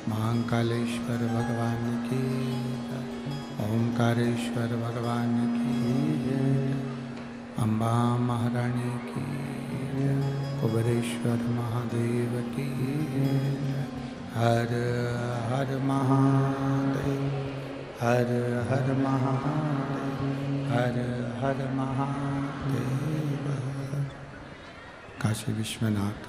महाकालेश्वर भगवान की जय, ओंकारेश्वर भगवान की जय, अम्बा महारानी की जय, कुबेरेश्वर महादेव की जय। हर हर महादेव, हर हर महादेव, हर हर महादेव। काशी विश्वनाथ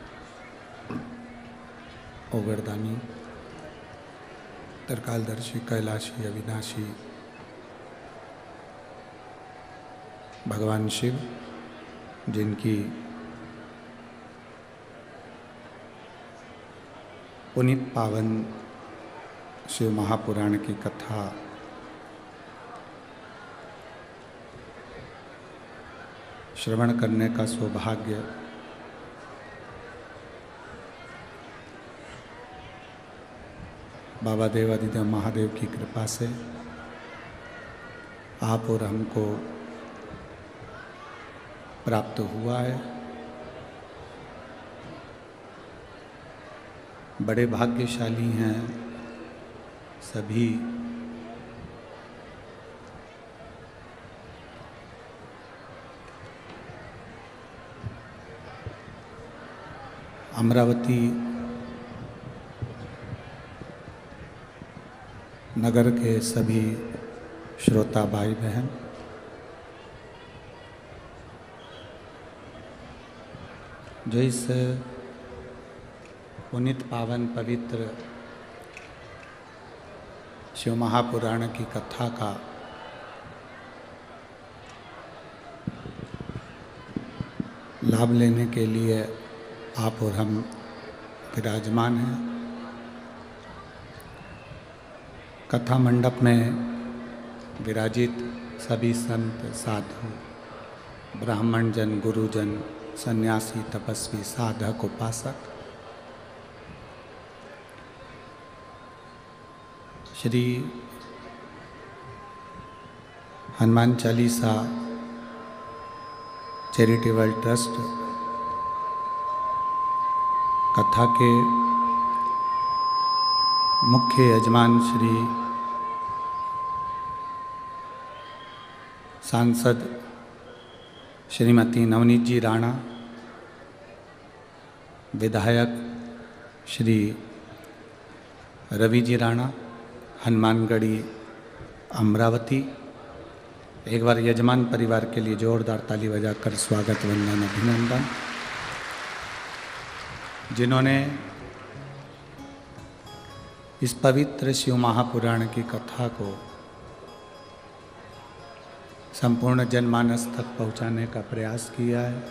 ओगरदानी त्रिकालदर्शी कैलाशी अविनाशी भगवान शिव, जिनकी पुनीत पावन शिव महापुराण की कथा श्रवण करने का सौभाग्य बाबा देवादिदेव महादेव की कृपा से आप और हमको प्राप्त हुआ है। बड़े भाग्यशाली हैं सभी अमरावती नगर के सभी श्रोता भाई बहन, जो इस पुनीत पावन पवित्र शिव महापुराण की कथा का लाभ लेने के लिए आप और हम विराजमान हैं। कथा मंडप में विराजित सभी संत साधु, ब्राह्मण जन, गुरुजन, सन्यासी, तपस्वी, साधक, उपासक, श्री हनुमान चालीसा चैरिटेबल ट्रस्ट कथा के मुख्य यजमान श्री सांसद श्रीमती नवनीत जी राणा, विधायक श्री रवि जी राणा, हनुमानगढ़ी अमरावती, एक बार यजमान परिवार के लिए जोरदार ताली बजाकर स्वागत, वंदन, अभिनंदन। जिन्होंने इस पवित्र शिव महापुराण की कथा को संपूर्ण जनमानस तक पहुंचाने का प्रयास किया है।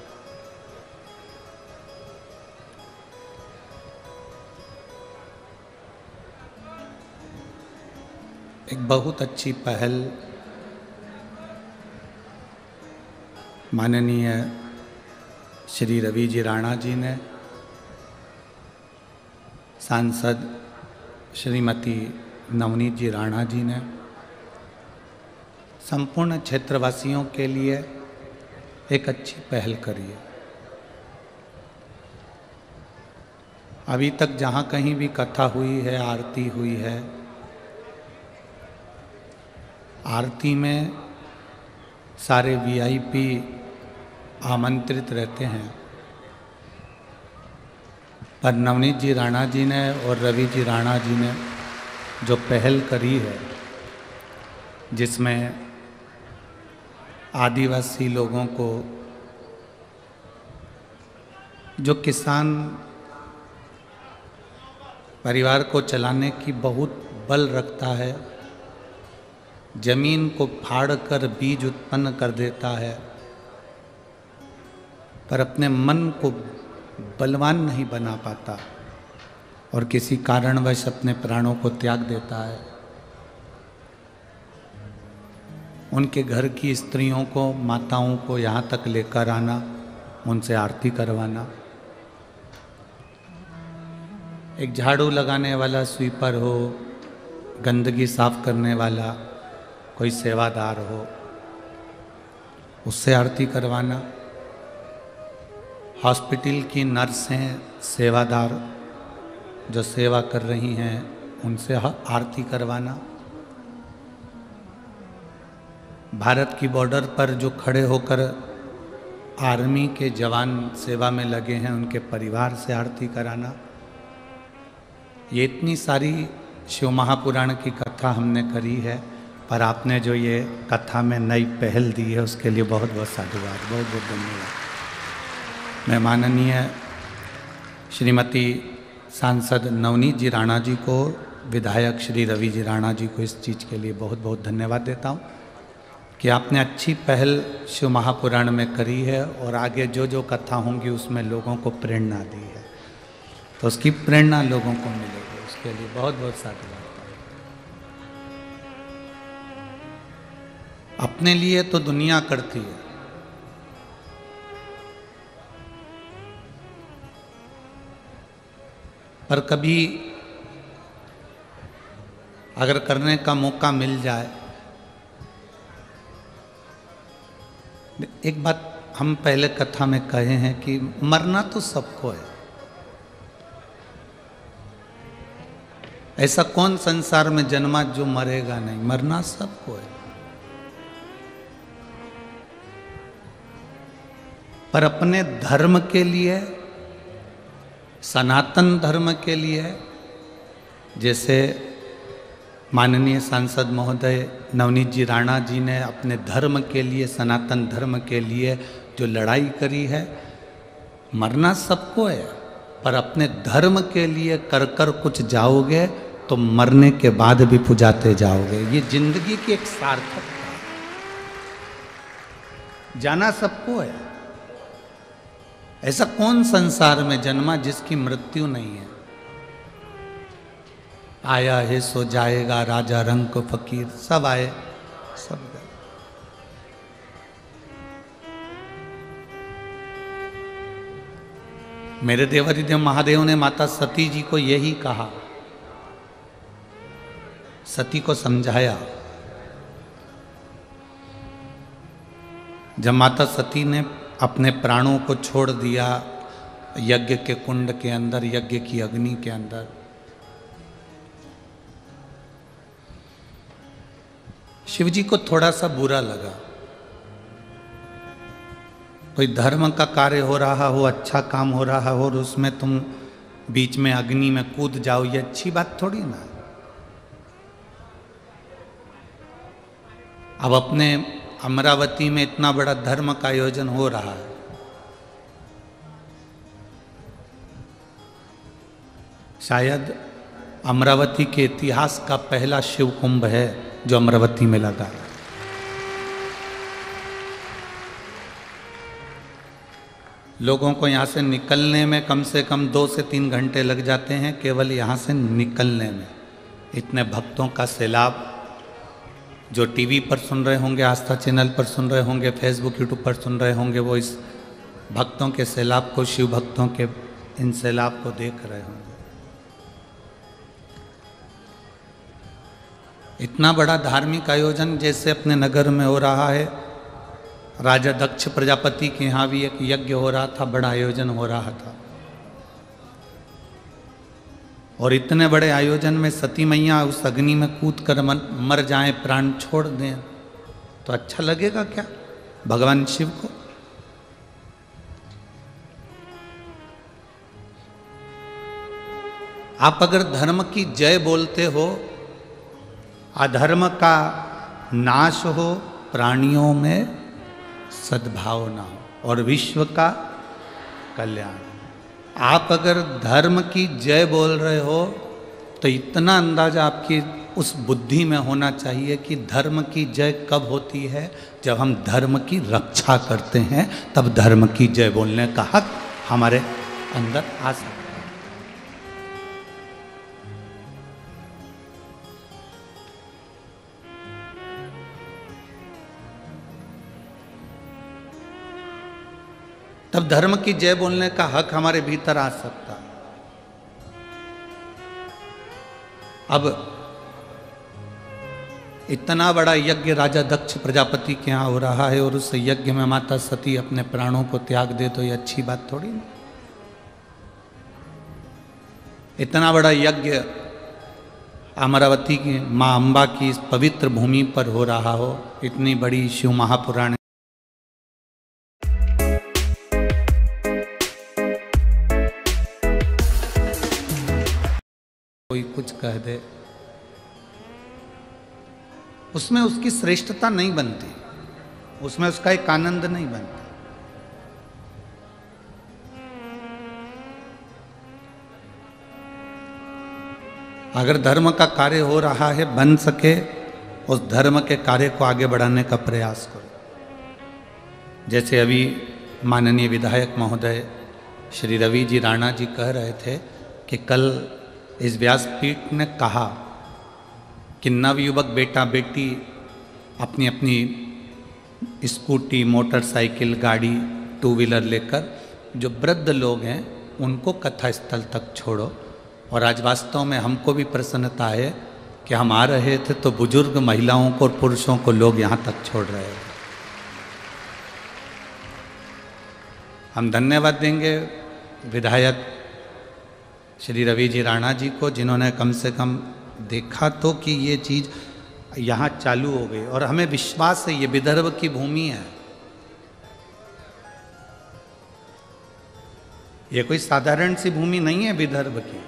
एक बहुत अच्छी पहल माननीय श्री रवि जी राणा जी ने, सांसद श्रीमती नवनीत जी राणा जी ने संपूर्ण क्षेत्रवासियों के लिए एक अच्छी पहल करी है। अभी तक जहाँ कहीं भी कथा हुई है, आरती हुई है, आरती में सारे वीआईपी आमंत्रित रहते हैं, पर नवनीत जी राणा जी ने और रवि जी राणा जी ने जो पहल करी है, जिसमें आदिवासी लोगों को, जो किसान परिवार को चलाने की बहुत बल रखता है, जमीन को फाड़ कर बीज उत्पन्न कर देता है, पर अपने मन को बलवान नहीं बना पाता और किसी कारणवश अपने प्राणों को त्याग देता है, उनके घर की स्त्रियों को, माताओं को यहाँ तक लेकर आना, उनसे आरती करवाना। एक झाड़ू लगाने वाला स्वीपर हो, गंदगी साफ करने वाला कोई सेवादार हो, उससे आरती करवाना। हॉस्पिटल की नर्सें, सेवादार जो सेवा कर रही हैं, उनसे आरती करवाना। भारत की बॉर्डर पर जो खड़े होकर आर्मी के जवान सेवा में लगे हैं, उनके परिवार से आरती कराना। ये इतनी सारी शिव महापुराण की कथा हमने करी है, पर आपने जो ये कथा में नई पहल दी है, उसके लिए बहुत बहुत साधुवाद, बहुत बहुत धन्यवाद। मैं माननीय श्रीमती सांसद नवनीत जी राणा जी को, विधायक श्री रवि जी राणा जी को इस चीज़ के लिए बहुत बहुत धन्यवाद देता हूँ कि आपने अच्छी पहल शिव महापुराण में करी है और आगे जो जो कथा होंगी उसमें लोगों को प्रेरणा दी है। तो उसकी प्रेरणा लोगों को मिलेगी। उसके लिए बहुत बहुत साधुवाद। अपने लिए तो दुनिया करती है, पर कभी अगर करने का मौका मिल जाए। एक बात हम पहले कथा में कहे हैं कि मरना तो सबको है। ऐसा कौन संसार में जन्मा जो मरेगा नहीं? मरना सबको है। पर अपने धर्म के लिए, सनातन धर्म के लिए, जैसे माननीय सांसद महोदय नवनीत जी राणा जी ने अपने धर्म के लिए, सनातन धर्म के लिए जो लड़ाई करी है, मरना सबको है, पर अपने धर्म के लिए कर कर कुछ जाओगे तो मरने के बाद भी पुजाते जाओगे। ये जिंदगी की एक सार्थकता। जाना सबको है। ऐसा कौन संसार में जन्मा जिसकी मृत्यु नहीं है? आया है सो जाएगा, राजा रंग को फकीर, सब आए सब गए। मेरे देवाधिदेव महादेव ने माता सती जी को यही कहा, सती को समझाया। जब माता सती ने अपने प्राणों को छोड़ दिया यज्ञ के कुंड के अंदर, यज्ञ की अग्नि के अंदर, शिव जी को थोड़ा सा बुरा लगा। कोई धर्म का कार्य हो रहा हो, अच्छा काम हो रहा हो, और उसमें तुम बीच में अग्नि में कूद जाओ, ये अच्छी बात थोड़ी ना। अब अपने अमरावती में इतना बड़ा धर्म का आयोजन हो रहा है, शायद अमरावती के इतिहास का पहला शिव कुंभ है जो अमरावती में लगा है। लोगों को यहाँ से निकलने में कम से कम 2 से 3 घंटे लग जाते हैं, केवल यहाँ से निकलने में। इतने भक्तों का सैलाब, जो टीवी पर सुन रहे होंगे, आस्था चैनल पर सुन रहे होंगे, फेसबुक यूट्यूब पर सुन रहे होंगे, वो इस भक्तों के सैलाब को, शिव भक्तों के इन सैलाब को देख रहे होंगे। इतना बड़ा धार्मिक आयोजन जैसे अपने नगर में हो रहा है, राजा दक्ष प्रजापति के यहाँ भी एक यज्ञ हो रहा था, बड़ा आयोजन हो रहा था। और इतने बड़े आयोजन में सती मैया उस अग्नि में कूद कर मर जाएं, प्राण छोड़ दें, तो अच्छा लगेगा क्या भगवान शिव को? आप अगर धर्म की जय बोलते हो, अधर्म का नाश हो, प्राणियों में सद्भावना हो और विश्व का कल्याण। आप अगर धर्म की जय बोल रहे हो तो इतना अंदाजा आपकी उस बुद्धि में होना चाहिए कि धर्म की जय कब होती है? जब हम धर्म की रक्षा करते हैं, तब धर्म की जय बोलने का हक हमारे अंदर आ सकता है। तब धर्म की जय बोलने का हक हमारे भीतर आ सकता है। अब इतना बड़ा यज्ञ राजा दक्ष प्रजापति के यहाँ हो रहा है और उस यज्ञ में माता सती अपने प्राणों को त्याग दे, तो ये अच्छी बात थोड़ी ना। इतना बड़ा यज्ञ अमरावती की माँ अम्बा की इस पवित्र भूमि पर हो रहा हो, इतनी बड़ी शिव महापुराण कोई कुछ कह दे, उसमें उसकी श्रेष्ठता नहीं बनती, उसमें उसका एक आनंद नहीं बनता। अगर धर्म का कार्य हो रहा है, बन सके उस धर्म के कार्य को आगे बढ़ाने का प्रयास करो। जैसे अभी माननीय विधायक महोदय श्री रवि जी राणा जी कह रहे थे कि कल इस व्यासपीठ ने कहा कि नवयुवक बेटा बेटी अपनी अपनी स्कूटी, मोटरसाइकिल, गाड़ी, टू व्हीलर लेकर जो वृद्ध लोग हैं उनको कथा स्थल तक छोड़ो। और आज वास्तव में हमको भी प्रसन्नता है कि हम आ रहे थे तो बुजुर्ग महिलाओं को और पुरुषों को लोग यहाँ तक छोड़ रहे हैं। हम धन्यवाद देंगे विधायक श्री रवि जी राणा जी को, जिन्होंने कम से कम देखा तो कि ये चीज़ यहाँ चालू हो गई। और हमें विश्वास है ये विदर्भ की भूमि है, ये कोई साधारण सी भूमि नहीं है विदर्भ की।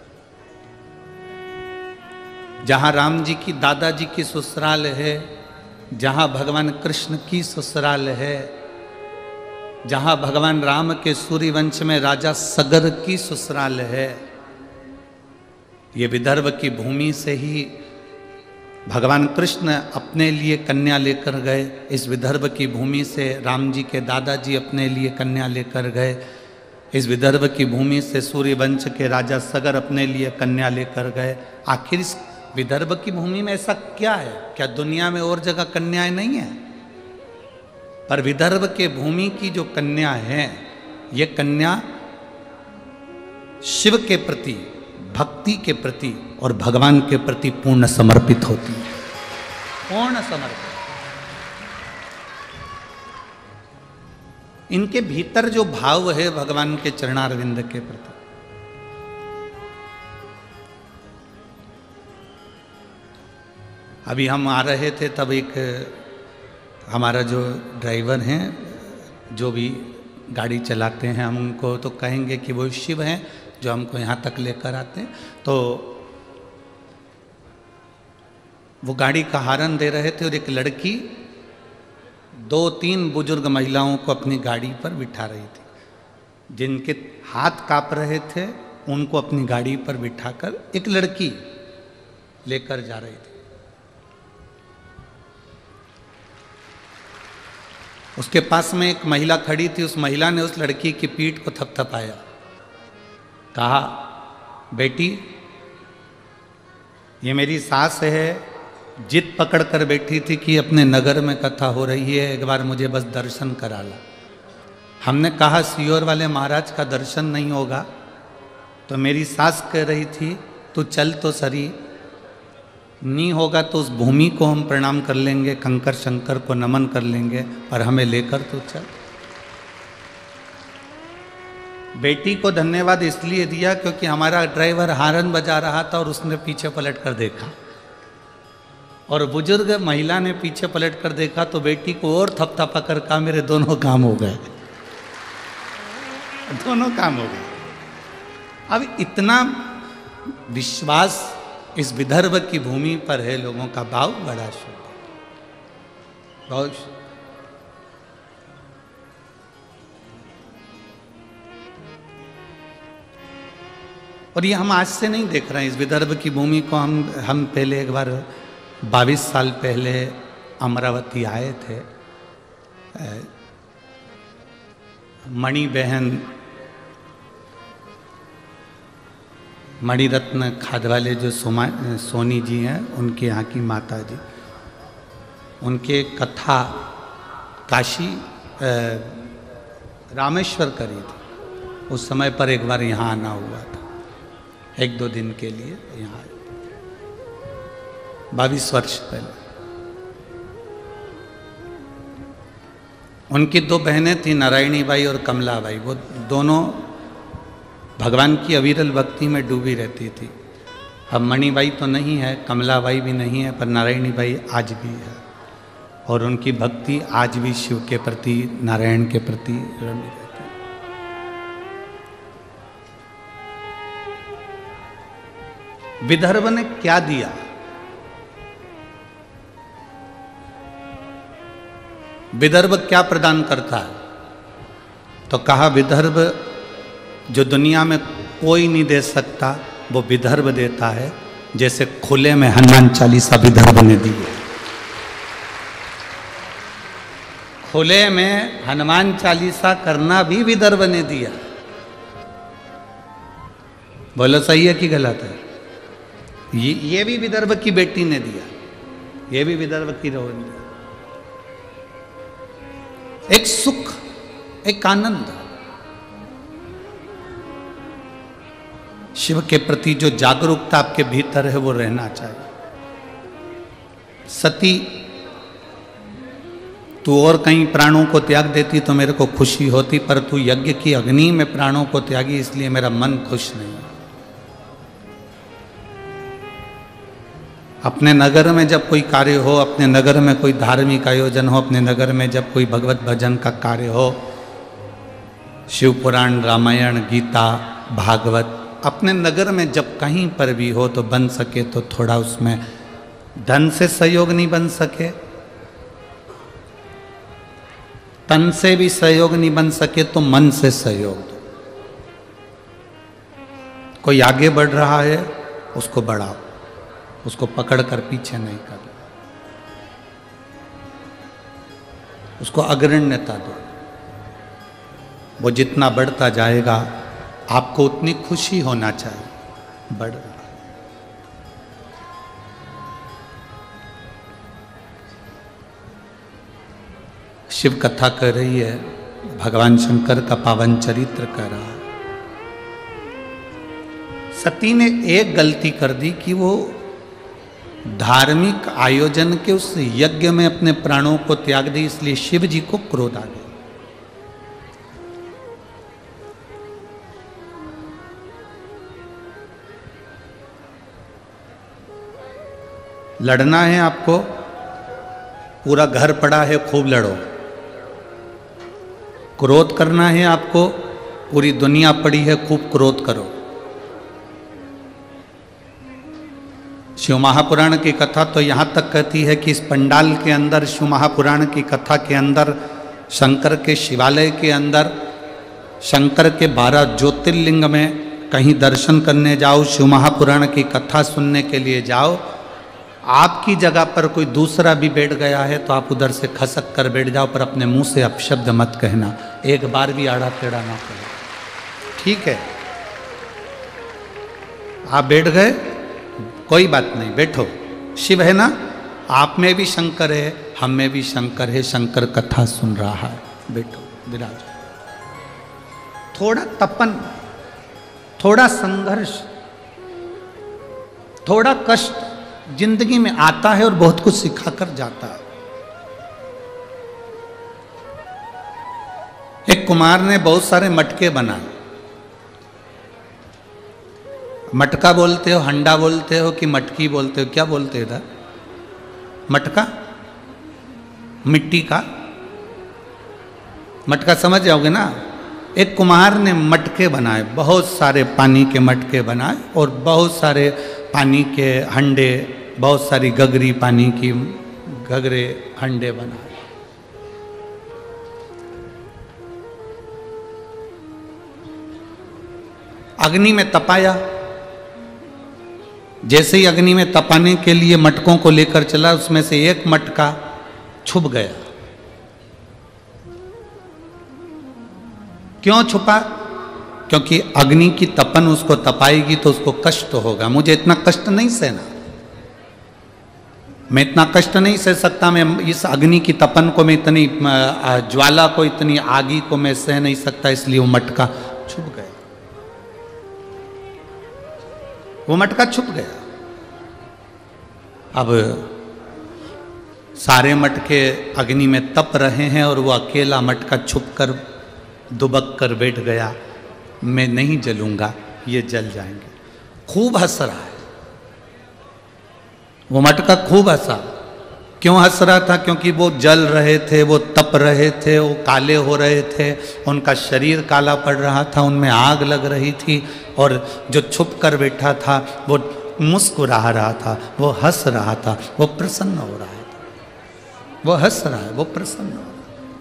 जहाँ राम जी की दादाजी की ससुराल है, जहाँ भगवान कृष्ण की ससुराल है, जहाँ भगवान राम के सूर्यवंश में राजा सगर की ससुराल है, ये विदर्भ की भूमि से ही भगवान कृष्ण अपने लिए कन्या लेकर गए। इस विदर्भ की भूमि से राम जी के दादाजी अपने लिए कन्या लेकर गए। इस विदर्भ की भूमि से सूर्यवंश के राजा सगर अपने लिए कन्या लेकर गए। आखिर इस विदर्भ की भूमि में ऐसा क्या है? क्या दुनिया में और जगह कन्याएं नहीं है? पर विदर्भ के भूमि की जो कन्या है, ये कन्या शिव के प्रति, भक्ति के प्रति और भगवान के प्रति पूर्ण समर्पित होती है, पूर्ण समर्पित। इनके भीतर जो भाव है भगवान के चरणारविंद के प्रति, अभी हम आ रहे थे तब एक हमारा जो ड्राइवर हैं, जो भी गाड़ी चलाते हैं, हम उनको तो कहेंगे कि वो शिव हैं जो हमको यहाँ तक लेकर आते हैं। तो वो गाड़ी का हॉर्न दे रहे थे और एक लड़की 2-3 बुजुर्ग महिलाओं को अपनी गाड़ी पर बिठा रही थी। जिनके हाथ कांप रहे थे उनको अपनी गाड़ी पर बिठाकर एक लड़की लेकर जा रही थी। उसके पास में एक महिला खड़ी थी। उस महिला ने उस लड़की की पीठ को थपथपाया, कहा, बेटी ये मेरी सास है, जिद पकड़ कर बैठी थी कि अपने नगर में कथा हो रही है, एक बार मुझे बस दर्शन करा ला। हमने कहा सियोर वाले महाराज का दर्शन नहीं होगा, तो मेरी सास कह रही थी तू चल तो सरी, नहीं होगा तो उस भूमि को हम प्रणाम कर लेंगे, कंकर शंकर को नमन कर लेंगे, पर हमें लेकर तो चल। बेटी को धन्यवाद इसलिए दिया क्योंकि हमारा ड्राइवर हॉर्न बजा रहा था और उसने पीछे पलट कर देखा, और बुजुर्ग महिला ने पीछे पलट कर देखा तो बेटी को और थपथपा कर कहा, मेरे दोनों काम हो गए, दोनों काम हो गए। अब इतना विश्वास इस विदर्भ की भूमि पर है, लोगों का भाव बड़ा शुद्ध, बहुत शुद्ध। और ये हम आज से नहीं देख रहे हैं इस विदर्भ की भूमि को। हम पहले एक बार 22 साल पहले अमरावती आए थे। मणि बहन, मणिरत्न खादवाले जो सोनी जी हैं, उनके यहाँ की माता जी, उनके कथा काशी रामेश्वर करी थी। उस समय पर एक बार यहाँ आना हुआ था, 1-2 दिन के लिए यहाँ, 22 वर्ष पहले। उनकी 2 बहनें थी, नारायणी बाई और कमला बाई। वो दोनों भगवान की अविरल भक्ति में डूबी रहती थी। अब मणिबाई तो नहीं है, कमलाबाई भी नहीं है, पर नारायणी बाई आज भी है, और उनकी भक्ति आज भी शिव के प्रति, नारायण के प्रति रमी रहती है। विदर्भ ने क्या दिया? विदर्भ क्या प्रदान करता है? तो कहा, विदर्भ जो दुनिया में कोई नहीं दे सकता वो विदर्भ देता है। जैसे खुले में हनुमान चालीसा विदर्भ ने दी है, खुले में हनुमान चालीसा करना भी विदर्भ ने दिया। बोलो सही है कि गलत है? ये भी विदर्भ की बेटी ने दिया, ये भी विदर्भ की रोहन ने। एक सुख, एक आनंद, शिव के प्रति जो जागरूकता आपके भीतर है वो रहना चाहिए। सती, तू और कहीं प्राणों को त्याग देती तो मेरे को खुशी होती, पर तू यज्ञ की अग्नि में प्राणों को त्यागी, इसलिए मेरा मन खुश नहीं है। अपने नगर में जब कोई कार्य हो, अपने नगर में कोई धार्मिक आयोजन हो, अपने नगर में जब कोई भगवत भजन का कार्य हो, शिव पुराण, रामायण, गीता, भागवत, अपने नगर में जब कहीं पर भी हो तो बन सके तो थोड़ा उसमें धन से सहयोग नहीं बन सके, तन से भी सहयोग नहीं बन सके तो मन से सहयोग दो। कोई आगे बढ़ रहा है उसको बढ़ाओ, उसको पकड़ कर पीछे नहीं करना, उसको अग्रण्यता दो। वो जितना बढ़ता जाएगा आपको उतनी खुशी होना चाहिए। बढ़ रहा शिव कथा कर रही है, भगवान शंकर का पावन चरित्र कर रहा है। सती ने एक गलती कर दी कि वो धार्मिक आयोजन के उस यज्ञ में अपने प्राणों को त्याग दी, इसलिए शिव जी को क्रोध आ गया। लड़ना है आपको, पूरा घर पड़ा है, खूब लड़ो। क्रोध करना है आपको, पूरी दुनिया पड़ी है, खूब क्रोध करो। शिव महापुराण की कथा तो यहाँ तक कहती है कि इस पंडाल के अंदर, शिव महापुराण की कथा के अंदर, शंकर के शिवालय के अंदर, शंकर के 12 ज्योतिर्लिंग में कहीं दर्शन करने जाओ, शिव महापुराण की कथा सुनने के लिए जाओ, आपकी जगह पर कोई दूसरा भी बैठ गया है तो आप उधर से खसक कर बैठ जाओ, पर अपने मुंह से अपशब्द मत कहना, एक बार भी आड़ा टेढ़ा ना करो, ठीक है? आप बैठ गए, कोई बात नहीं, बैठो। शिव है ना, आप में भी शंकर है, हम में भी शंकर है, शंकर कथा सुन रहा है, बैठो, विराजो। थोड़ा तपन, थोड़ा संघर्ष, थोड़ा कष्ट जिंदगी में आता है और बहुत कुछ सिखा कर जाता है। एक कुमार ने बहुत सारे मटके बनाए। मटका बोलते हो, हंडा बोलते हो कि मटकी बोलते हो, क्या बोलते हो इधर? मटका, मिट्टी का मटका समझ जाओगे ना। एक कुम्हार ने मटके बनाए, बहुत सारे पानी के मटके बनाए और बहुत सारे पानी के हंडे, बहुत सारी गगरी पानी की गगरे हंडे बनाए। अग्नि में तपाया। जैसे ही अग्नि में तपाने के लिए मटकों को लेकर चला, उसमें से एक मटका छुप गया। क्यों छुपा? क्योंकि अग्नि की तपन उसको तपाएगी तो उसको कष्ट होगा। मुझे इतना कष्ट नहीं सहना, मैं इतना कष्ट नहीं सह सकता, मैं इस अग्नि की तपन को, मैं इतनी ज्वाला को, इतनी आगी को मैं सह नहीं सकता, इसलिए वो मटका छुप गया। वो मटका छुप गया। अब सारे मटके अग्नि में तप रहे हैं और वो अकेला मटका छुप कर दुबक कर बैठ गया। मैं नहीं जलूंगा, ये जल जाएंगे। खूब हंस रहा है वो मटका, खूब हंसा। क्यों हंस रहा था? क्योंकि वो जल रहे थे, वो तप रहे थे, वो काले हो रहे थे, उनका शरीर काला पड़ रहा था, उनमें आग लग रही थी, और जो छुप कर बैठा था वो मुस्कुरा रहा था, वो हंस रहा था, वो प्रसन्न हो रहा था। वो हंस रहा है, वो प्रसन्न हो रहा है।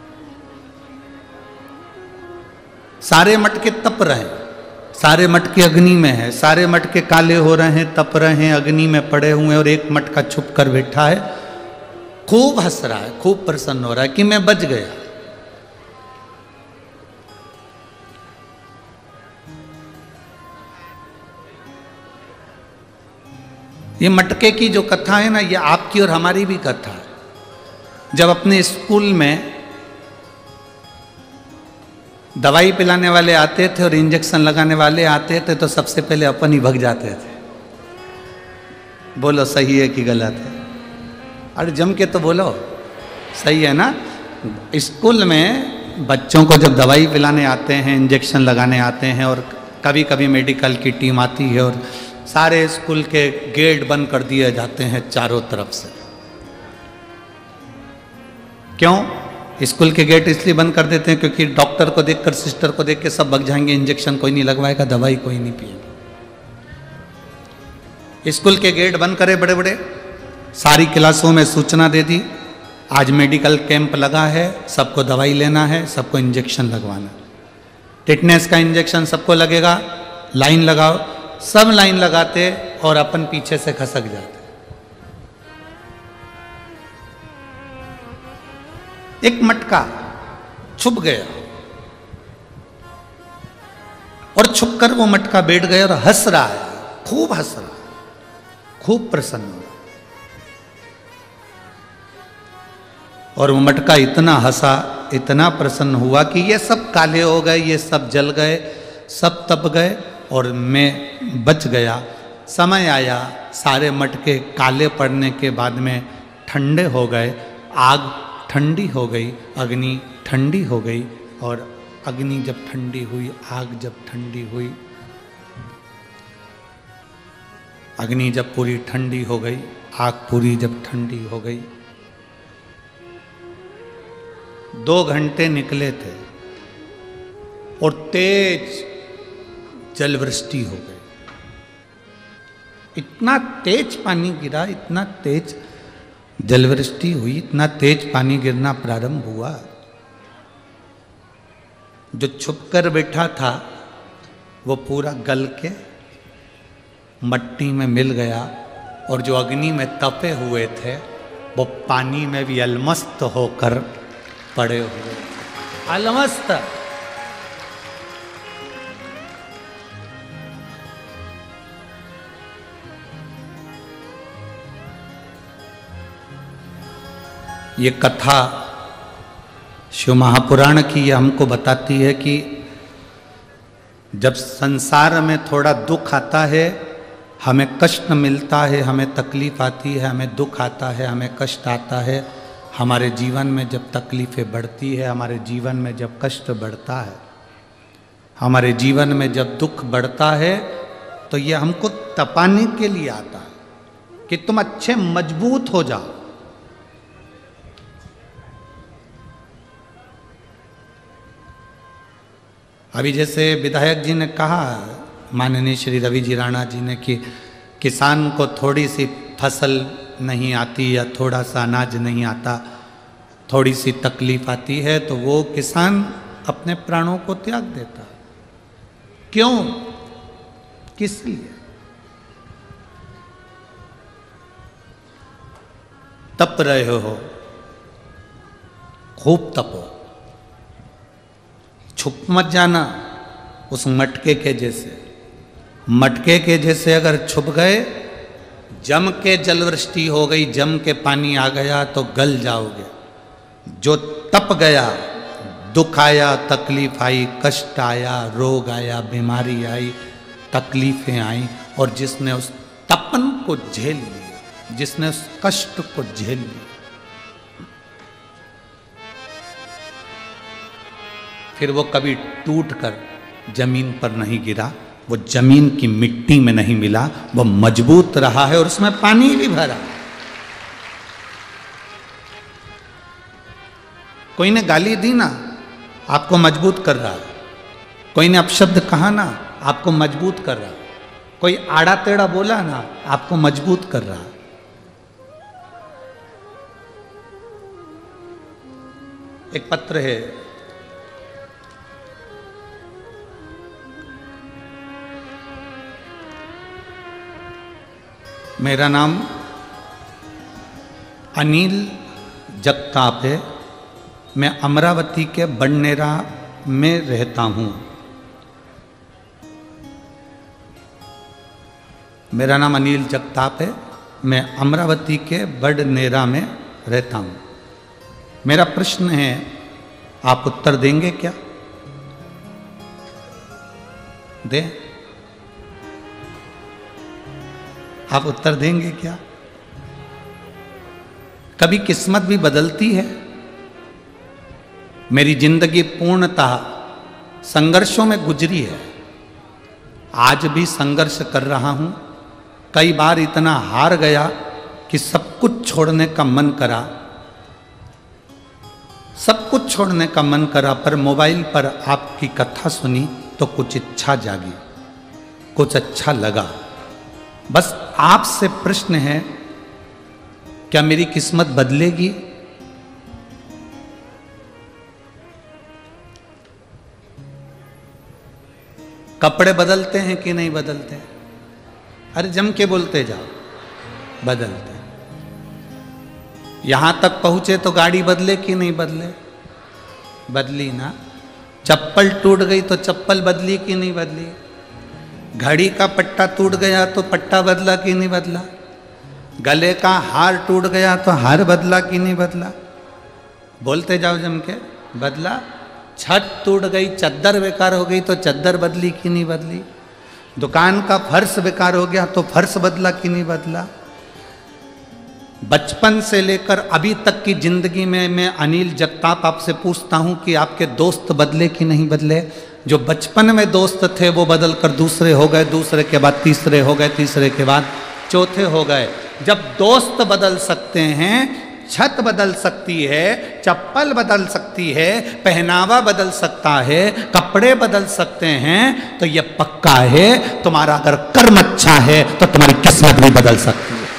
सारे मटके तप रहे हैं, सारे मटके अग्नि में है, सारे मटके काले हो रहे हैं, तप रहे हैं, अग्नि में पड़े हुए हैं, और एक मटका छुप कर बैठा है, खूब हंस रहा है, खूब प्रसन्न हो रहा है कि मैं बच गया। ये मटके की जो कथा है ना, ये आपकी और हमारी भी कथा है। जब अपने स्कूल में दवाई पिलाने वाले आते थे और इंजेक्शन लगाने वाले आते थे तो सबसे पहले अपन ही भग जाते थे। बोलो सही है कि गलत है? अरे जम के तो बोलो, सही है ना? स्कूल में बच्चों को जब दवाई पिलाने आते हैं, इंजेक्शन लगाने आते हैं, और कभी कभी मेडिकल की टीम आती है और सारे स्कूल के गेट बंद कर दिए जाते हैं चारों तरफ से। क्यों स्कूल के गेट इसलिए बंद कर देते हैं? क्योंकि डॉक्टर को देखकर, सिस्टर को देख के सब भाग जाएंगे, इंजेक्शन कोई नहीं लगवाएगा, दवाई कोई नहीं पिएगा। स्कूल के गेट बंद करे बड़े बड़े, सारी क्लासों में सूचना दे दी, आज मेडिकल कैंप लगा है, सबको दवाई लेना है, सबको इंजेक्शन लगवाना। टिटनेस का इंजेक्शन सबको लगेगा, लाइन लगाओ। सब लाइन लगाते और अपन पीछे से खसक जाते। एक मटका छुप गया और छुपकर वो मटका बैठ गया और हंस रहा है, खूब हंस रहा है, खूब प्रसन्न हुआ। और वो मटका इतना हंसा, इतना प्रसन्न हुआ कि ये सब काले हो गए, ये सब जल गए, सब तप गए और मैं बच गया। समय आया, सारे मटके काले पड़ने के बाद में ठंडे हो गए, आग ठंडी हो गई, अग्नि ठंडी हो गई। और अग्नि जब ठंडी हुई, आग जब ठंडी हुई, अग्नि जब पूरी ठंडी हो गई, आग पूरी जब ठंडी हो गई, 2 घंटे निकले थे और तेज जलवृष्टि हो गई। इतना तेज पानी गिरा, इतना तेज जलवृष्टि हुई, इतना तेज पानी गिरना प्रारंभ हुआ, जो छुपकर बैठा था वो पूरा गल के मट्टी में मिल गया, और जो अग्नि में तपे हुए थे वो पानी में भी अलमस्त होकर पड़े हुए। अलमस्त। ये कथा शिव महापुराण की ये हमको बताती है कि जब संसार में थोड़ा दुख आता है, हमें कष्ट मिलता है, हमें तकलीफ आती है, हमें दुख आता है, हमें कष्ट आता है, हमारे जीवन में जब तकलीफ़ें बढ़ती है, हमारे जीवन में जब कष्ट बढ़ता है, हमारे जीवन में जब दुख बढ़ता है, तो ये हमको तपाने के लिए आता है कि तुम अच्छे मजबूत हो जाओ। अभी जैसे विधायक जी ने कहा, माननीय श्री रवि जी राणा जी ने, कि किसान को थोड़ी सी फसल नहीं आती या थोड़ा सा अनाज नहीं आता, थोड़ी सी तकलीफ आती है तो वो किसान अपने प्राणों को त्याग देता है। क्यों? किस लिए? तप रहे हो, खूब तपो, छुप मत जाना उस मटके के जैसे। मटके के जैसे अगर छुप गए, जम के जलवृष्टि हो गई, जम के पानी आ गया तो गल जाओगे। जो तप गया, दुख आया, तकलीफ आई, कष्ट आया, रोग आया, बीमारी आई, तकलीफें आई, और जिसने उस तपन को झेल लिया, जिसने उस कष्ट को झेल लिया, फिर वो कभी टूट कर जमीन पर नहीं गिरा, वो जमीन की मिट्टी में नहीं मिला, वो मजबूत रहा है और उसमें पानी भी भरा। कोई ने गाली दी ना, आपको मजबूत कर रहा है। कोई ने अपशब्द कहा ना, आपको मजबूत कर रहा है। कोई आड़ा टेढ़ा बोला ना, आपको मजबूत कर रहा है। एक पत्र है, मेरा नाम अनिल जगताप है, मैं अमरावती के बड़नेरा में रहता हूँ। मेरा नाम अनिल जगताप है, मैं अमरावती के बड़नेरा में रहता हूँ। मेरा प्रश्न है, आप उत्तर देंगे क्या? दे? आप उत्तर देंगे क्या? कभी किस्मत भी बदलती है? मेरी जिंदगी पूर्णतः संघर्षों में गुजरी है। आज भी संघर्ष कर रहा हूं। कई बार इतना हार गया कि सब कुछ छोड़ने का मन करा, सब कुछ छोड़ने का मन करा, पर मोबाइल पर आपकी कथा सुनी तो कुछ इच्छा जागी, कुछ अच्छा लगा। बस आपसे प्रश्न है, क्या मेरी किस्मत बदलेगी? कपड़े बदलते हैं कि नहीं बदलते? अरे जम के बोलते जाओ, बदलते। यहां तक पहुंचे तो गाड़ी बदले कि नहीं बदले? बदली ना। चप्पल टूट गई तो चप्पल बदली कि नहीं बदली? घड़ी का पट्टा टूट गया तो पट्टा बदला कि नहीं बदला? गले का हार टूट गया तो हार बदला कि नहीं बदला? बोलते जाओ जम के, बदला। छत टूट गई, चद्दर बेकार हो गई तो चद्दर बदली कि नहीं बदली? दुकान का फर्श बेकार हो गया तो फर्श बदला कि नहीं बदला? बचपन से लेकर अभी तक की जिंदगी में मैं अनिल जगताप आपसे पूछता हूं कि आपके दोस्त बदले कि नहीं बदले? जो बचपन में दोस्त थे वो बदल कर दूसरे हो गए, दूसरे के बाद तीसरे हो गए, तीसरे के बाद चौथे हो गए। जब दोस्त बदल सकते हैं, छत बदल सकती है, चप्पल बदल सकती है, पहनावा बदल सकता है, कपड़े बदल सकते हैं, तो यह पक्का है तुम्हारा अगर कर्म अच्छा है तो तुम्हारी किस्मत भी बदल सकती है।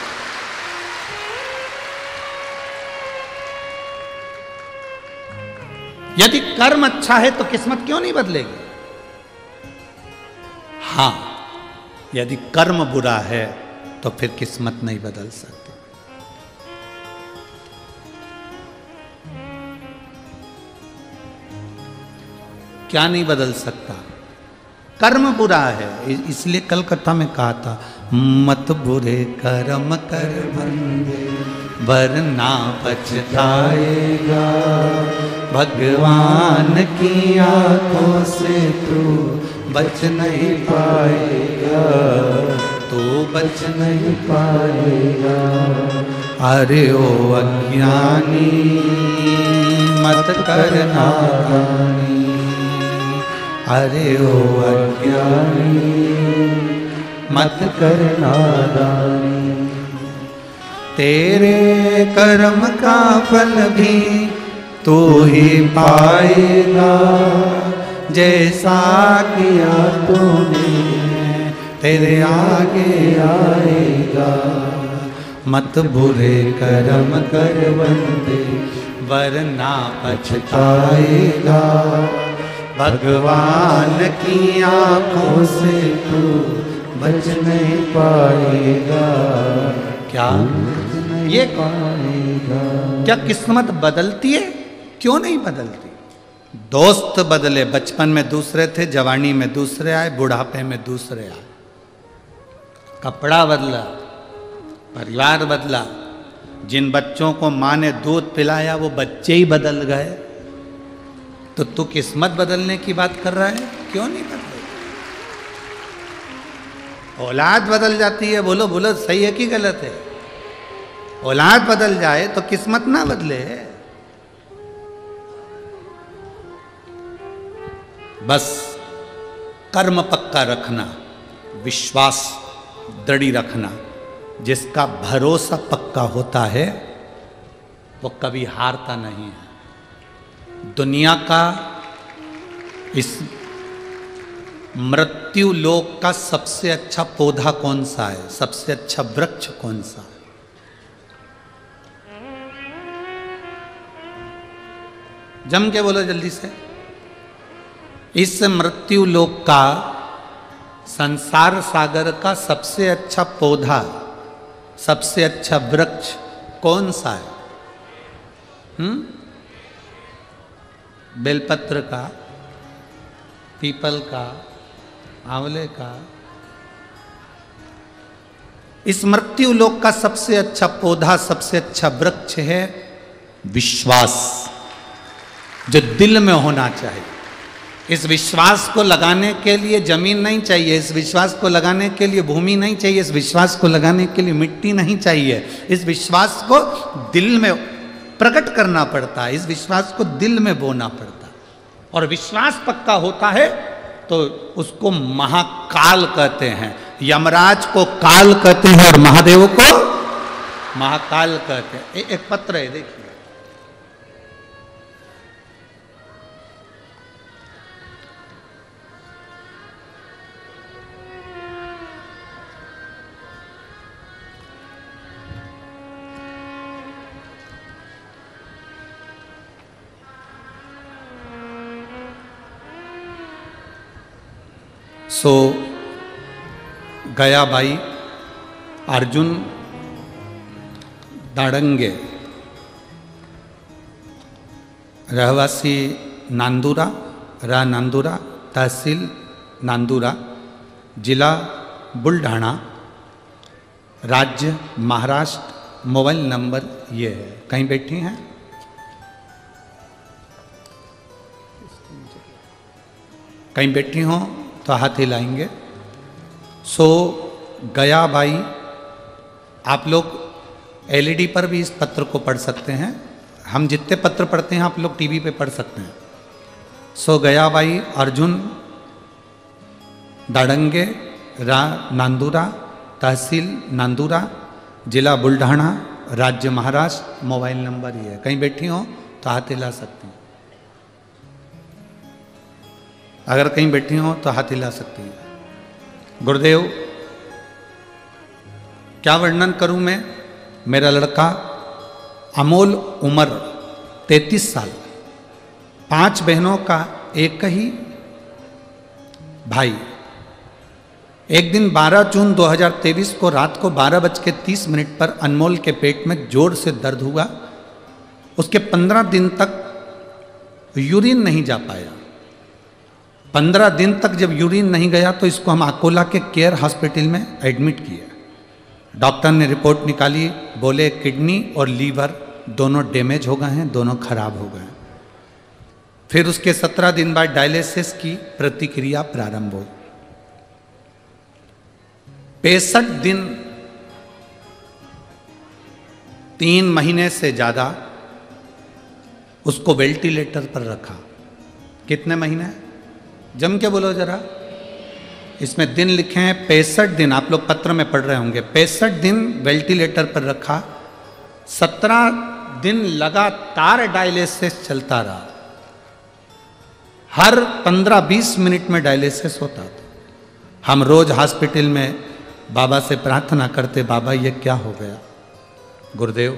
यदि कर्म अच्छा है तो किस्मत क्यों नहीं बदलेगी? हां, यदि कर्म बुरा है तो फिर किस्मत नहीं बदल सकती। क्या नहीं बदल सकता? कर्म बुरा है। इसलिए कल कथा में कहा था, मत बुरे कर्म कर बंदे वरना पछताएगा, भगवान की आंखों से तू बच नहीं पाएगा, तू बच नहीं पाएगा। अरे ओ अज्ञानी मत करना नादानी, अरे ओ अज्ञानी मत करना नादानी। तेरे कर्म का फल भी तू ही पाएगा, जैसा किया तूने तेरे आगे आएगा। मत बुरे कर्म कर बंदे वरना पछताएगा, भगवान की आंखों से तू बच नहीं पाएगा। क्या ये पाएगा? क्या किस्मत बदलती है? क्यों नहीं बदलती? दोस्त बदले, बचपन में दूसरे थे, जवानी में दूसरे आए, बुढ़ापे में दूसरे आए। कपड़ा बदला, परिवार बदला, जिन बच्चों को माँ ने दूध पिलाया वो बच्चे ही बदल गए। तो तू किस्मत बदलने की बात कर रहा है? क्यों नहीं बदले? औलाद बदल जाती है, बोलो बोलो, सही है कि गलत है? औलाद बदल जाए तो किस्मत ना बदले। बस कर्म पक्का रखना, विश्वास दृढ़ रखना। जिसका भरोसा पक्का होता है वो कभी हारता नहीं है। दुनिया का इस मृत्यु लोक का सबसे अच्छा पौधा कौन सा है? सबसे अच्छा वृक्ष कौन सा है? जम के बोलो जल्दी से। इस मृत्यु लोक का, संसार सागर का सबसे अच्छा पौधा, सबसे अच्छा वृक्ष कौन सा है? बेलपत्र का, पीपल का, आंवले का? इस मृत्यु लोक का सबसे अच्छा पौधा, सबसे अच्छा वृक्ष है विश्वास, जो दिल में होना चाहिए। इस विश्वास को लगाने के लिए जमीन नहीं चाहिए, इस विश्वास को लगाने के लिए भूमि नहीं चाहिए, इस विश्वास को लगाने के लिए मिट्टी नहीं चाहिए। इस विश्वास को दिल में प्रकट करना पड़ता है, इस विश्वास को दिल में बोना पड़ता है। और विश्वास पक्का होता है तो उसको महाकाल कहते हैं। यमराज को काल कहते हैं और महादेव को महाकाल कहते हैं। एक पत्र है, देखिए। सो गयाबाई अर्जुन दाड़ंगे, रहवासी नांदुरा, नांदुरा, तहसील नांदुरा, जिला बुल्ढाना, राज्य महाराष्ट्र, मोबाइल नंबर ये है। कहीं बैठी हैं? कहीं बैठी हों तो हाथ हिलाएंगे। सो गयाबाई, आप लोग एलईडी पर भी इस पत्र को पढ़ सकते हैं। हम जितने पत्र पढ़ते हैं आप लोग टीवी पे पढ़ सकते हैं। सो गयाबाई अर्जुन दाड़ंगे, नांदुरा, तहसील नांदुरा, जिला बुल्ढाना, राज्य महाराष्ट्र, मोबाइल नंबर ये है। कहीं बैठी हो तो हाथ हिला सकती हैं। अगर कहीं बैठी हो तो हाथ हिला सकती हैं। गुरुदेव, क्या वर्णन करूं मैं? मेरा लड़का अमोल, उम्र 33 साल, 5 बहनों का एक ही भाई। एक दिन 12 जून 2023 को रात को 12:30 पर अनमोल के पेट में जोर से दर्द हुआ। उसके 15 दिन तक यूरिन नहीं जा पाया। 15 दिन तक जब यूरिन नहीं गया तो इसको हम अकोला के केयर हॉस्पिटल में एडमिट किया। डॉक्टर ने रिपोर्ट निकाली, बोले किडनी और लीवर दोनों डैमेज हो गए हैं, दोनों खराब हो गए हैं। फिर उसके 17 दिन बाद डायलिसिस की प्रतिक्रिया प्रारंभ हुई। 65 दिन, 3 महीने से ज्यादा उसको वेंटिलेटर पर रखा। कितने महीने? जम के बोलो जरा। इसमें दिन लिखे हैं 65 दिन, आप लोग पत्र में पढ़ रहे होंगे। 65 दिन वेंटिलेटर पर रखा। 17 दिन लगातार डायलिसिस चलता रहा। हर 15-20 मिनट में डायलिसिस होता था। हम रोज हॉस्पिटल में बाबा से प्रार्थना करते, बाबा ये क्या हो गया? गुरुदेव,